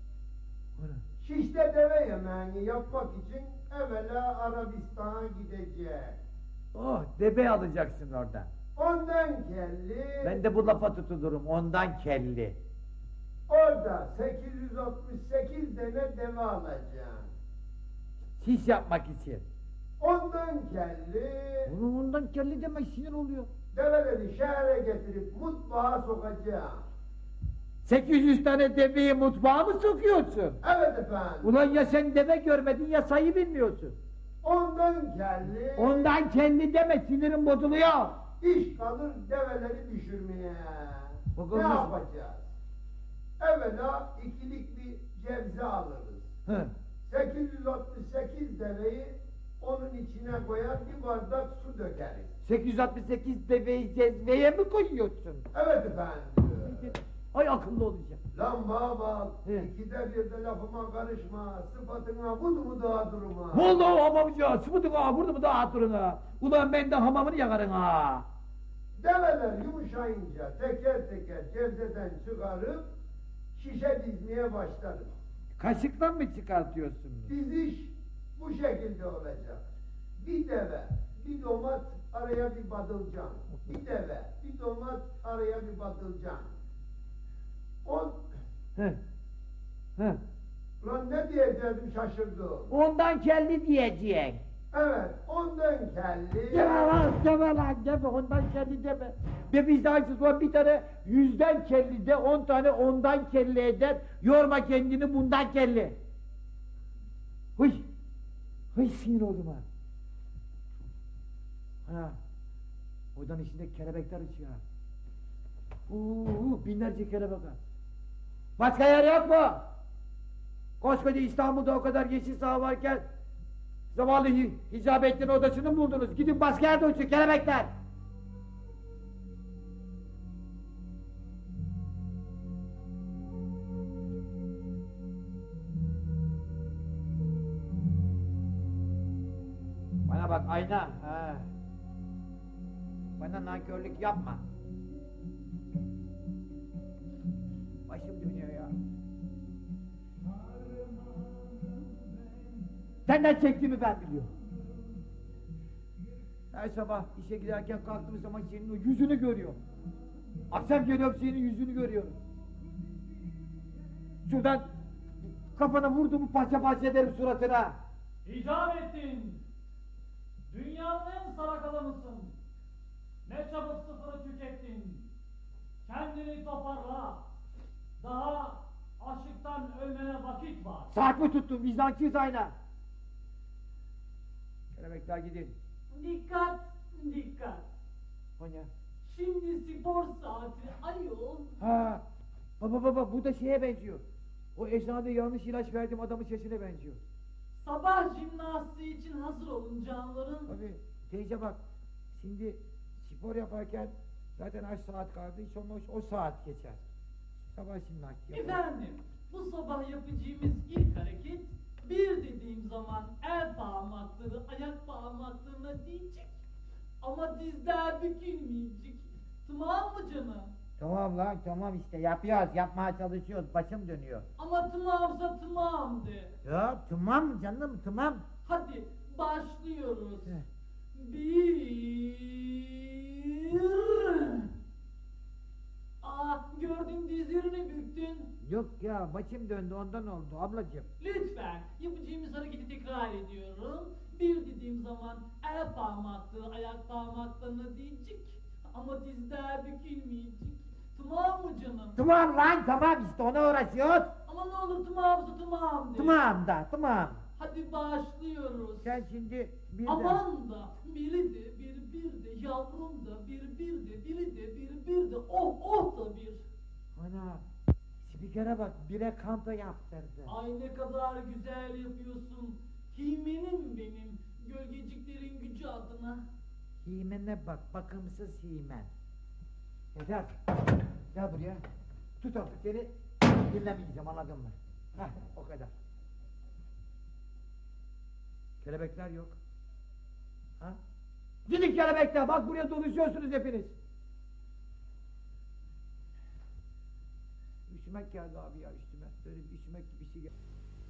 Şişte deve yemeğini yapmak için evvela Arabistan'a gidecek. Oh, deve alacaksın oradan. Ondan kelli. Ben de bu lafa tutulurum, ondan kelli. Orada sekiz yüz altmış sekiz tane deve alacağım. Şiş yapmak için. Ondan kelli. Onun ondan kelli demek sinir oluyor. Develeri şehre getirip mutfağa sokacağım. sekiz yüz tane deveyi mutfağa mı sokuyorsun? Evet efendim. Ulan ya sen deve görmedin ya sayı bilmiyorsun. Ondan kelli. Ondan kelli deme, sinirim bozuluyor. İş kalır develeri düşürmeye. Bakalım ne nasıl? yapacağız? Evvela ikilik bir cevze alırız. Hı. sekiz yüz altmış sekiz deveyi onun içine koyar, bir bardak su dökeriz. sekiz yüz altmış sekiz deveyi cezveye mi koyuyorsun? Evet efendim. Ay akıllı olacağım. Lan bana bak, He. ikide bir de lafıma karışma, sıfatına budu mu daha durma. Vallahi hamamcı, sıvıdık ha, burada mı daha durun ha? Ulan ben de hamamını yakarım ha. Develer yumuşayınca teker teker cevzeden çıkarıp şişe dizmeye başlarız. Kaşıkla mı çıkartıyorsun? Diziş bu şekilde olacak. Bir deve, bir domat, araya bir badılcan. Bir deve, bir domat, araya bir badılcan. On, He. He. Ulan ne diyeceğim şaşırdım. Ondan kelli diyeceksin. Evet, ondan kelli. Deme lan, deme lan, deme, ondan kelli deme. Be vicdansız var bir tane yüzden kelli de, on tane ondan kelli eder. Yorma kendini bundan kelli. Hıy, hıy sinir oldum ha. Ha, odanın içinde kelebekler uçuyor. Uuu, binlerce kelebek var. Başka yer yok mu? Koskoca İstanbul'da o kadar yeşil saha varken zavallı Hi- Hicabettin odasını mı buldunuz? Gidin başka yerde uçun kelebekler. Bana bak ayna. Ha. Bana nankörlük yapma. Başım dönüyor ya. Senden çektiğimi ben biliyorum. Her sabah işe giderken kalktığım zaman senin o yüzünü görüyorum. Akşam geliyorum senin yüzünü görüyorum. Şuradan kafana vurduğumu parça parça ederim suratına. Hicabettin! Dünyanın en salak adamısın. Ne çabuk sıfırı tükettin. Kendini toparla. Daha açlıktan ölmene vakit var. Saat mi tuttun vicdansız ayna? Kelebekler gidin. Dikkat, dikkat. O ne? Şimdi spor saati ayol. Ha, baba baba bu da şeye benziyor. O eczanede yanlış ilaç verdiğim adamın sesine benziyor. Sabah jimnastiği için hazır olun canlarım. Tabii teyze bak, şimdi spor yaparken zaten aç saat kaldı, hiç olmaz o saat geçer. Sabah jimnastiği yapalım. Efendim, bu sabah yapacağımız ilk hareket, bir dediğim zaman el parmakları ayak parmaklarına değecek. Ama dizler bükülmeyecek. Tamam mı canım? Tamam lan tamam işte yapıyoruz, yapmaya çalışıyoruz, başım dönüyor. Ama tamamsa tamam de. Ya tamam canım tamam. Hadi başlıyoruz. Heh. Bir. Aa, gördün dizlerini büktün. Yok ya başım döndü ondan oldu ablacığım. Lütfen yapacağımız hareketi tekrar ediyorum. Bir dediğim zaman el parmakları ayak parmaklarına değecek. Ama dizler bükülmeyecek. Tamam mı canım? Tamam lan tamam işte ona uğraşıyoruz. Ama ne olur tamamsa tamam de. Tamam da tamam. Hadi başlıyoruz. Sen şimdi bir de... Aman da biri de bir bir de yavrum da bir bir de biri de bir bir de oh oh da bir. Ana spikere bak bire kanto yaptırdı. Ay ne kadar güzel yapıyorsun. Himenim benim gölgeciklerin gücü adına. Himene bak bakımsız himen. Yeter. Gel buraya. Tut artık seni dinlemeyeceğim anladın mı? Heh o kadar. Kelebekler yok. Ha? Gidin kelebekler bak buraya doluşuyorsunuz hepiniz. Üşümek geldi abi ya üstüme. Böyle bir üşümek gibi bir şey geldi.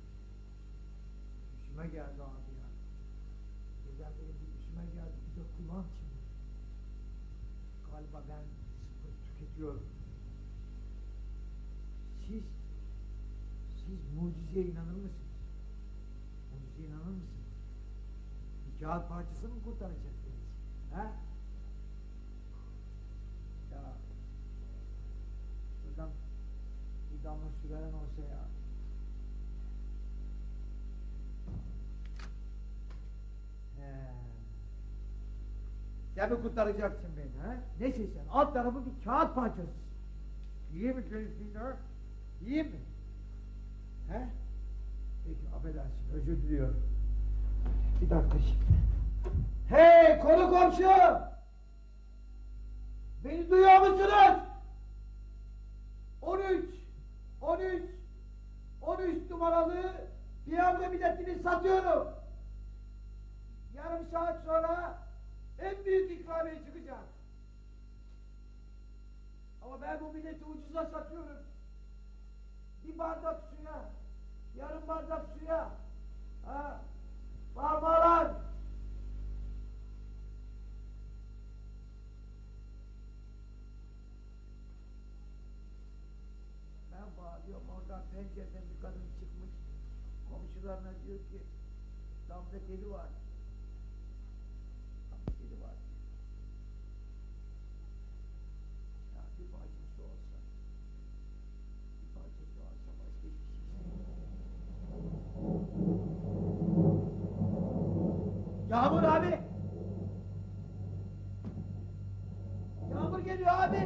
Üşüme geldi abi ya. Birden böyle bir üşüme geldi. Bir de kulağım çınlıyor. Galiba ben sıfır tüketiyorum. Siz, siz mucizeye inanır mısınız? Mucizeye inanır mısınız? Bir kağıt parçası mı kurtaracaksınız? Ha? Ya, buradan bir damla su veren olsa ya. He. Sen mi kurtaracaksın beni ha? Nesin sen? Alt tarafı bir kağıt parçası. İyi mi köyüsün ha? İyi mi? He? Peki affedersin özür diliyorum. Bir dakika şimdi. Hey konu komşu! Beni duyuyor musunuz? on üç on üç on üç numaralı piyango biletini satıyorum. Yarım saat sonra en büyük ikramiye çıkacak. Ama ben bu bileti ucuza satıyorum. Bir bardak suya, yarım bardak suya. Ha, parmalar. Ben bağırıyorum oradan pencereden bir kadın çıkmış. komşularına diyor ki damda kedi var. Damda kedi var. Ya bir parçası olsa, bir parçası olsa başka bir şey istemiyorum. Yağmur abi! Yağmur geliyor abi!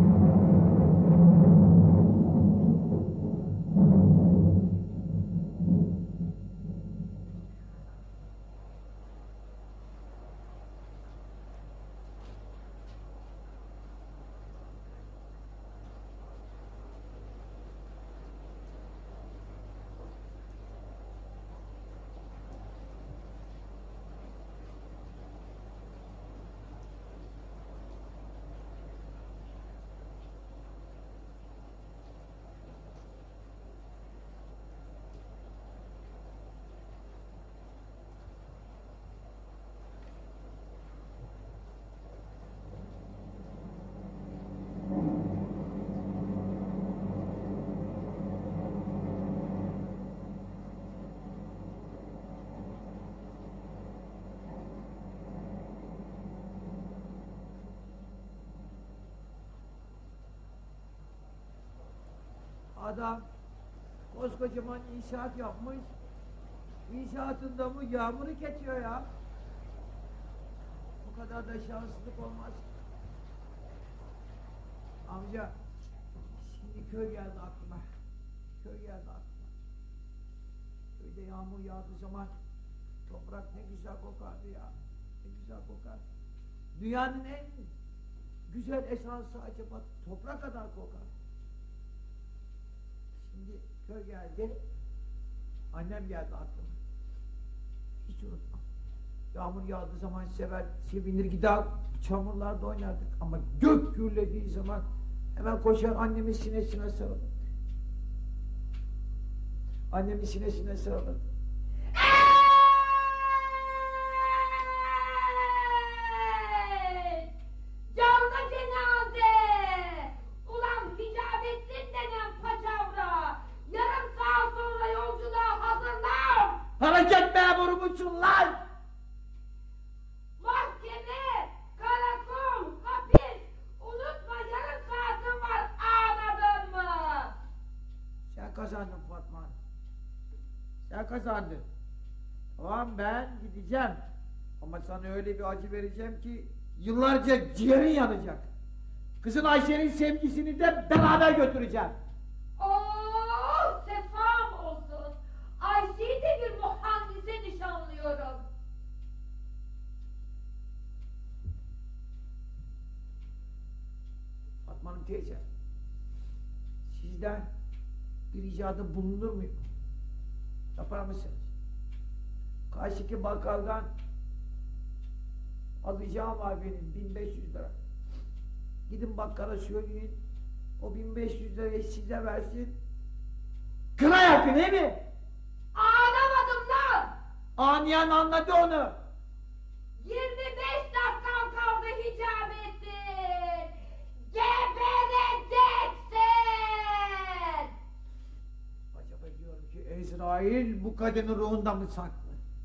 Adam koskocaman inşaat yapmış. İnşaatında mı yağmuru kesiyor ya. Bu kadar da şanssızlık olmaz. Amca, şimdi köy geldi aklıma. Köy geldi aklıma. Köyde yağmur yağdığı zaman toprak ne güzel kokardı ya. Ne güzel kokar. Dünyanın en güzel esansı acaba toprak kadar kokar. Şimdi köy geldi, annem geldi aklıma. Hiç unutmam. Yağmur yağdığı zaman sever, sevinir gider, çamurlarda oynardık. Ama gök gürlediği zaman hemen koşar annemin sinesine sarılır. Annemin sinesine sarılır. Ey! Canlı cenaze! Ulan Hicabettin denen paçavra! Yarım saat sonra yolculuğa hazırlan! Hareket memuru musun lan? Mahkeme, karakol, hapis! Unutma yarım saatin var, anladın mı? Sen kazandın Fatma. Sen kazandın. Tamam ben gideceğim. Ama sana öyle bir acı vereceğim ki yıllarca ciğerin yanacak. Kızın Ayşe'nin sevgisini de beraber götüreceğim. Oo, sefam olsun. Ayşe'yi de bir muhandise nişanlıyorum. Fatma Hanım teyze, sizden bir icadı bulunur mu? Yapar mısınız? Karşıki bakkaldan alacağım var benim bin beş yüz lira. Gidin bakkala söyleyin, o bin beş yüz lirayı size versin. Kına yakın değil mi? Anlamadım lan! Anlayan anladı onu. yirmi beş dakikam kaldı Hicabettin! Gebereceksin! Acaba diyorum ki Ezrail bu kadının ruhunda mı saklı?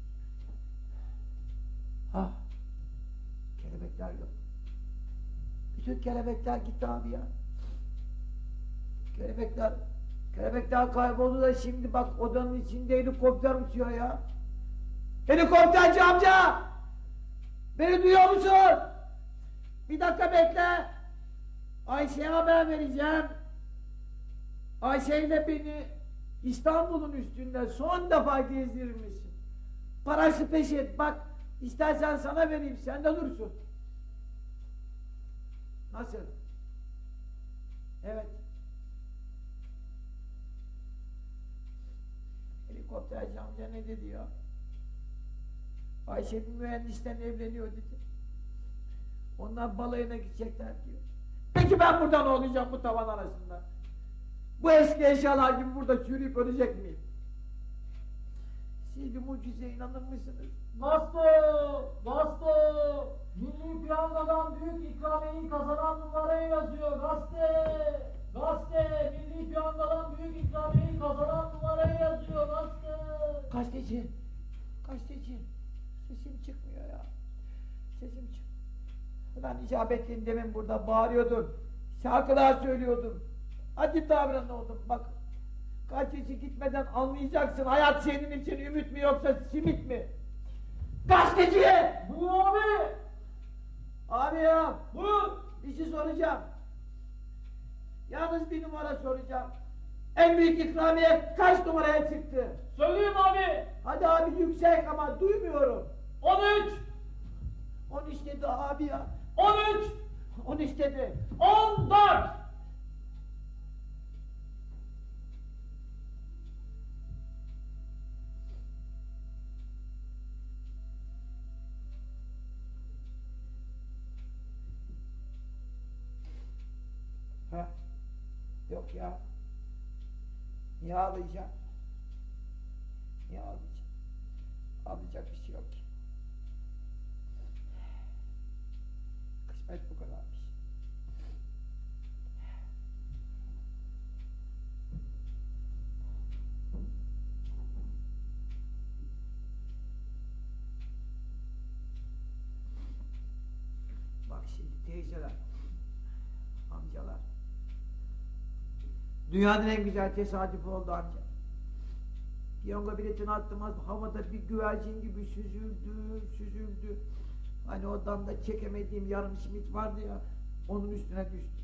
Ha, kelebekler yok. Bütün kelebekler gitti abi ya. Kelebekler, kelebekler kayboldu da şimdi bak odanın içinde helikopter uçuyor ya. Helikopterci amca! Beni duyuyor musun? Bir dakika bekle. Ayşe'ye haber vereceğim. Ayşe ile beni İstanbul'un üstünde son defa gezdirmişsin. Parası peşin. Bak istersen sana vereyim. Sen de dursun. Nasıl? Evet. Helikopterci amca ne dedi ya? Ayşe bir mühendisten evleniyor dedi. Onlar balayına gidecekler diyor. Peki ben burada ne olacağım bu tavan arasında? Bu eski eşyalar gibi burada çürüyüp ölecek miyim? Siz bir mucizeye inanır mısınız? Bastı! Bastı! Milli Piyango'dan büyük ikramiyeyi kazanan numarayı yazıyor. Gazete! Gazete! Milli Piyango'dan büyük ikramiyeyi kazanan numarayı yazıyor. Gazete! Kaç Gazeteci. Gazeteci. Sesim çıkmıyor ya. Sesim çık. Ulan icabettin demin burada bağırıyordun. Şarkılar söylüyordun. Hadi davran oğlum bak. Gazeteci gitmeden anlayacaksın. Hayat senin için ümit mi yoksa simit mi? Gazeteci! Bu abi. Abi ya. Buyur. Bir şey soracağım. Yalnız bir numara soracağım. En büyük ikramiye kaç numaraya çıktı? Söyleyeyim abi. Hadi abi yüksek ama duymuyorum. on üç. On üç dedi abi ya. on üç. On üç dedi. on dört. Ha? Yok ya. Niye ağlayacağım? Niye ağlayacağım? Ağlayacak bir şey yok ki. Kısmet bu kadarmış. Bak şimdi teyzeler, amcalar. Dünyanın en güzel tesadüfü oldu amca. Piyango biletini attım, havada bir güvercin gibi süzüldü, süzüldü. Hani o damda çekemediğim yarım simit vardı ya, onun üstüne düştü.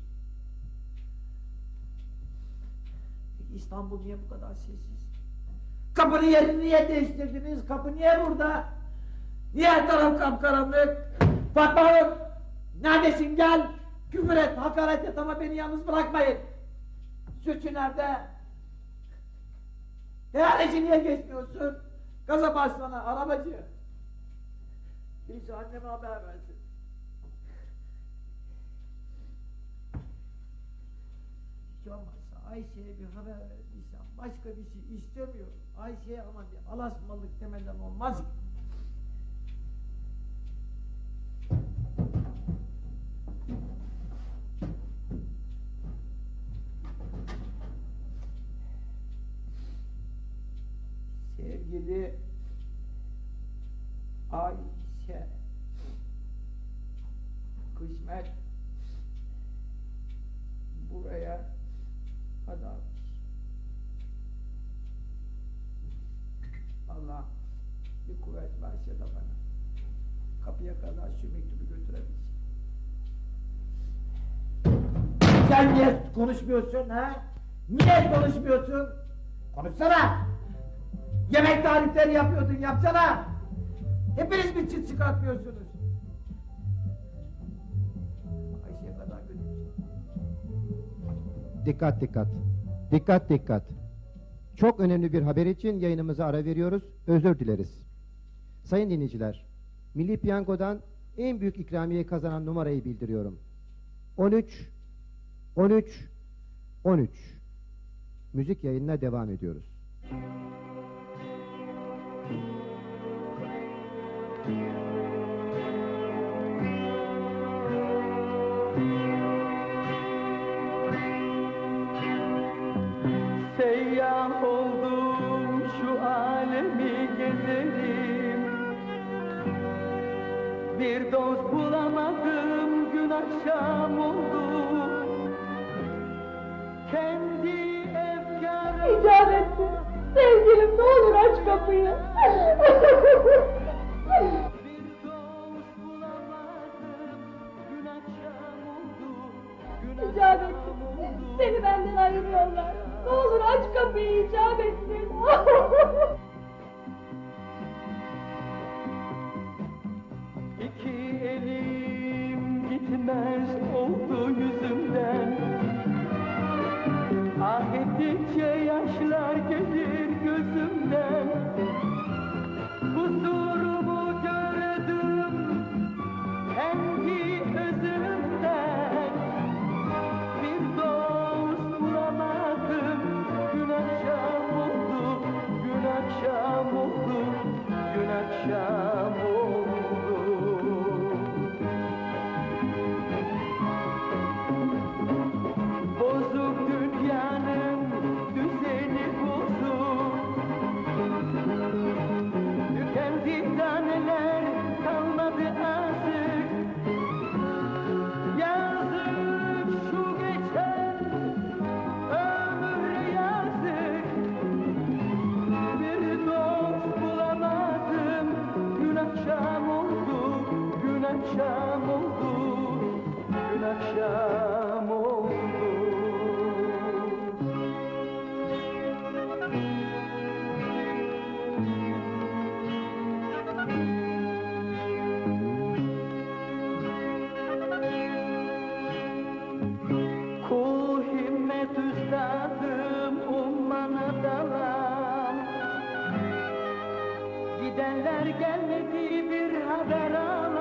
Peki İstanbul niye bu kadar sessiz? Kapının yerini niye değiştirdiniz? Kapı niye burada? Niye her taraf kapkaranlık? Fatma Hanım! Neredesin gel? Küfür et, hakaret et ama beni yalnız bırakmayın. Sütçü nerede? Değerleci niye geçmiyorsun? Gaza bassana arabacı. Birisi anneme haber versin. Hiç olmazsa Ayşe'ye bir haber verdiysem başka bir şey istemiyorum. Ayşe'ye aman diye alasmalık demeden olmaz ki. Sevgili Ayşe, kısmet buraya kadarmış. Allah bir kuvvet verse de bana kapıya kadar şu mektubu götürebilsin. Sen niye konuşmuyorsun ha? Niye konuşmuyorsun? Konuşsana! Yemek tarifleri yapıyordun, yapsana! Hepiniz bir çıt çıkartmıyorsunuz. Ayşe'ye kadar götürsün. Dikkat dikkat. Dikkat dikkat. Çok önemli bir haber için yayınımıza ara veriyoruz. Özür dileriz. Sayın dinleyiciler, Milli Piyango'dan en büyük ikramiyeyi kazanan numarayı bildiriyorum. on üç on üç on üç. Müzik yayınına devam ediyoruz. Seyyah oldum şu alemi gezerim, bir dost bulamadım gün akşam oldu. Kendi efkarım İcabetli. Sevgilim ne olur aç kapıyı. bir dost bulamadım gün akşam oldu. Gün akşam İcabetli. oldu. Seni benden ayırıyorlar. Ne olur aç kapıyı icabetli. İki elim gitmez oldu yüzümden, ah ettikçe yaşlar gelir gözümden. Kusurumu gördüm kendi özümden, bir dost bulamadım gün akşam oldu, gün akşam oldu, gün akşam oldu. akşam oldu, gün akşam oldu. Kul himmet üstadım ummana dalam, gidenler gelmedi bir haber al.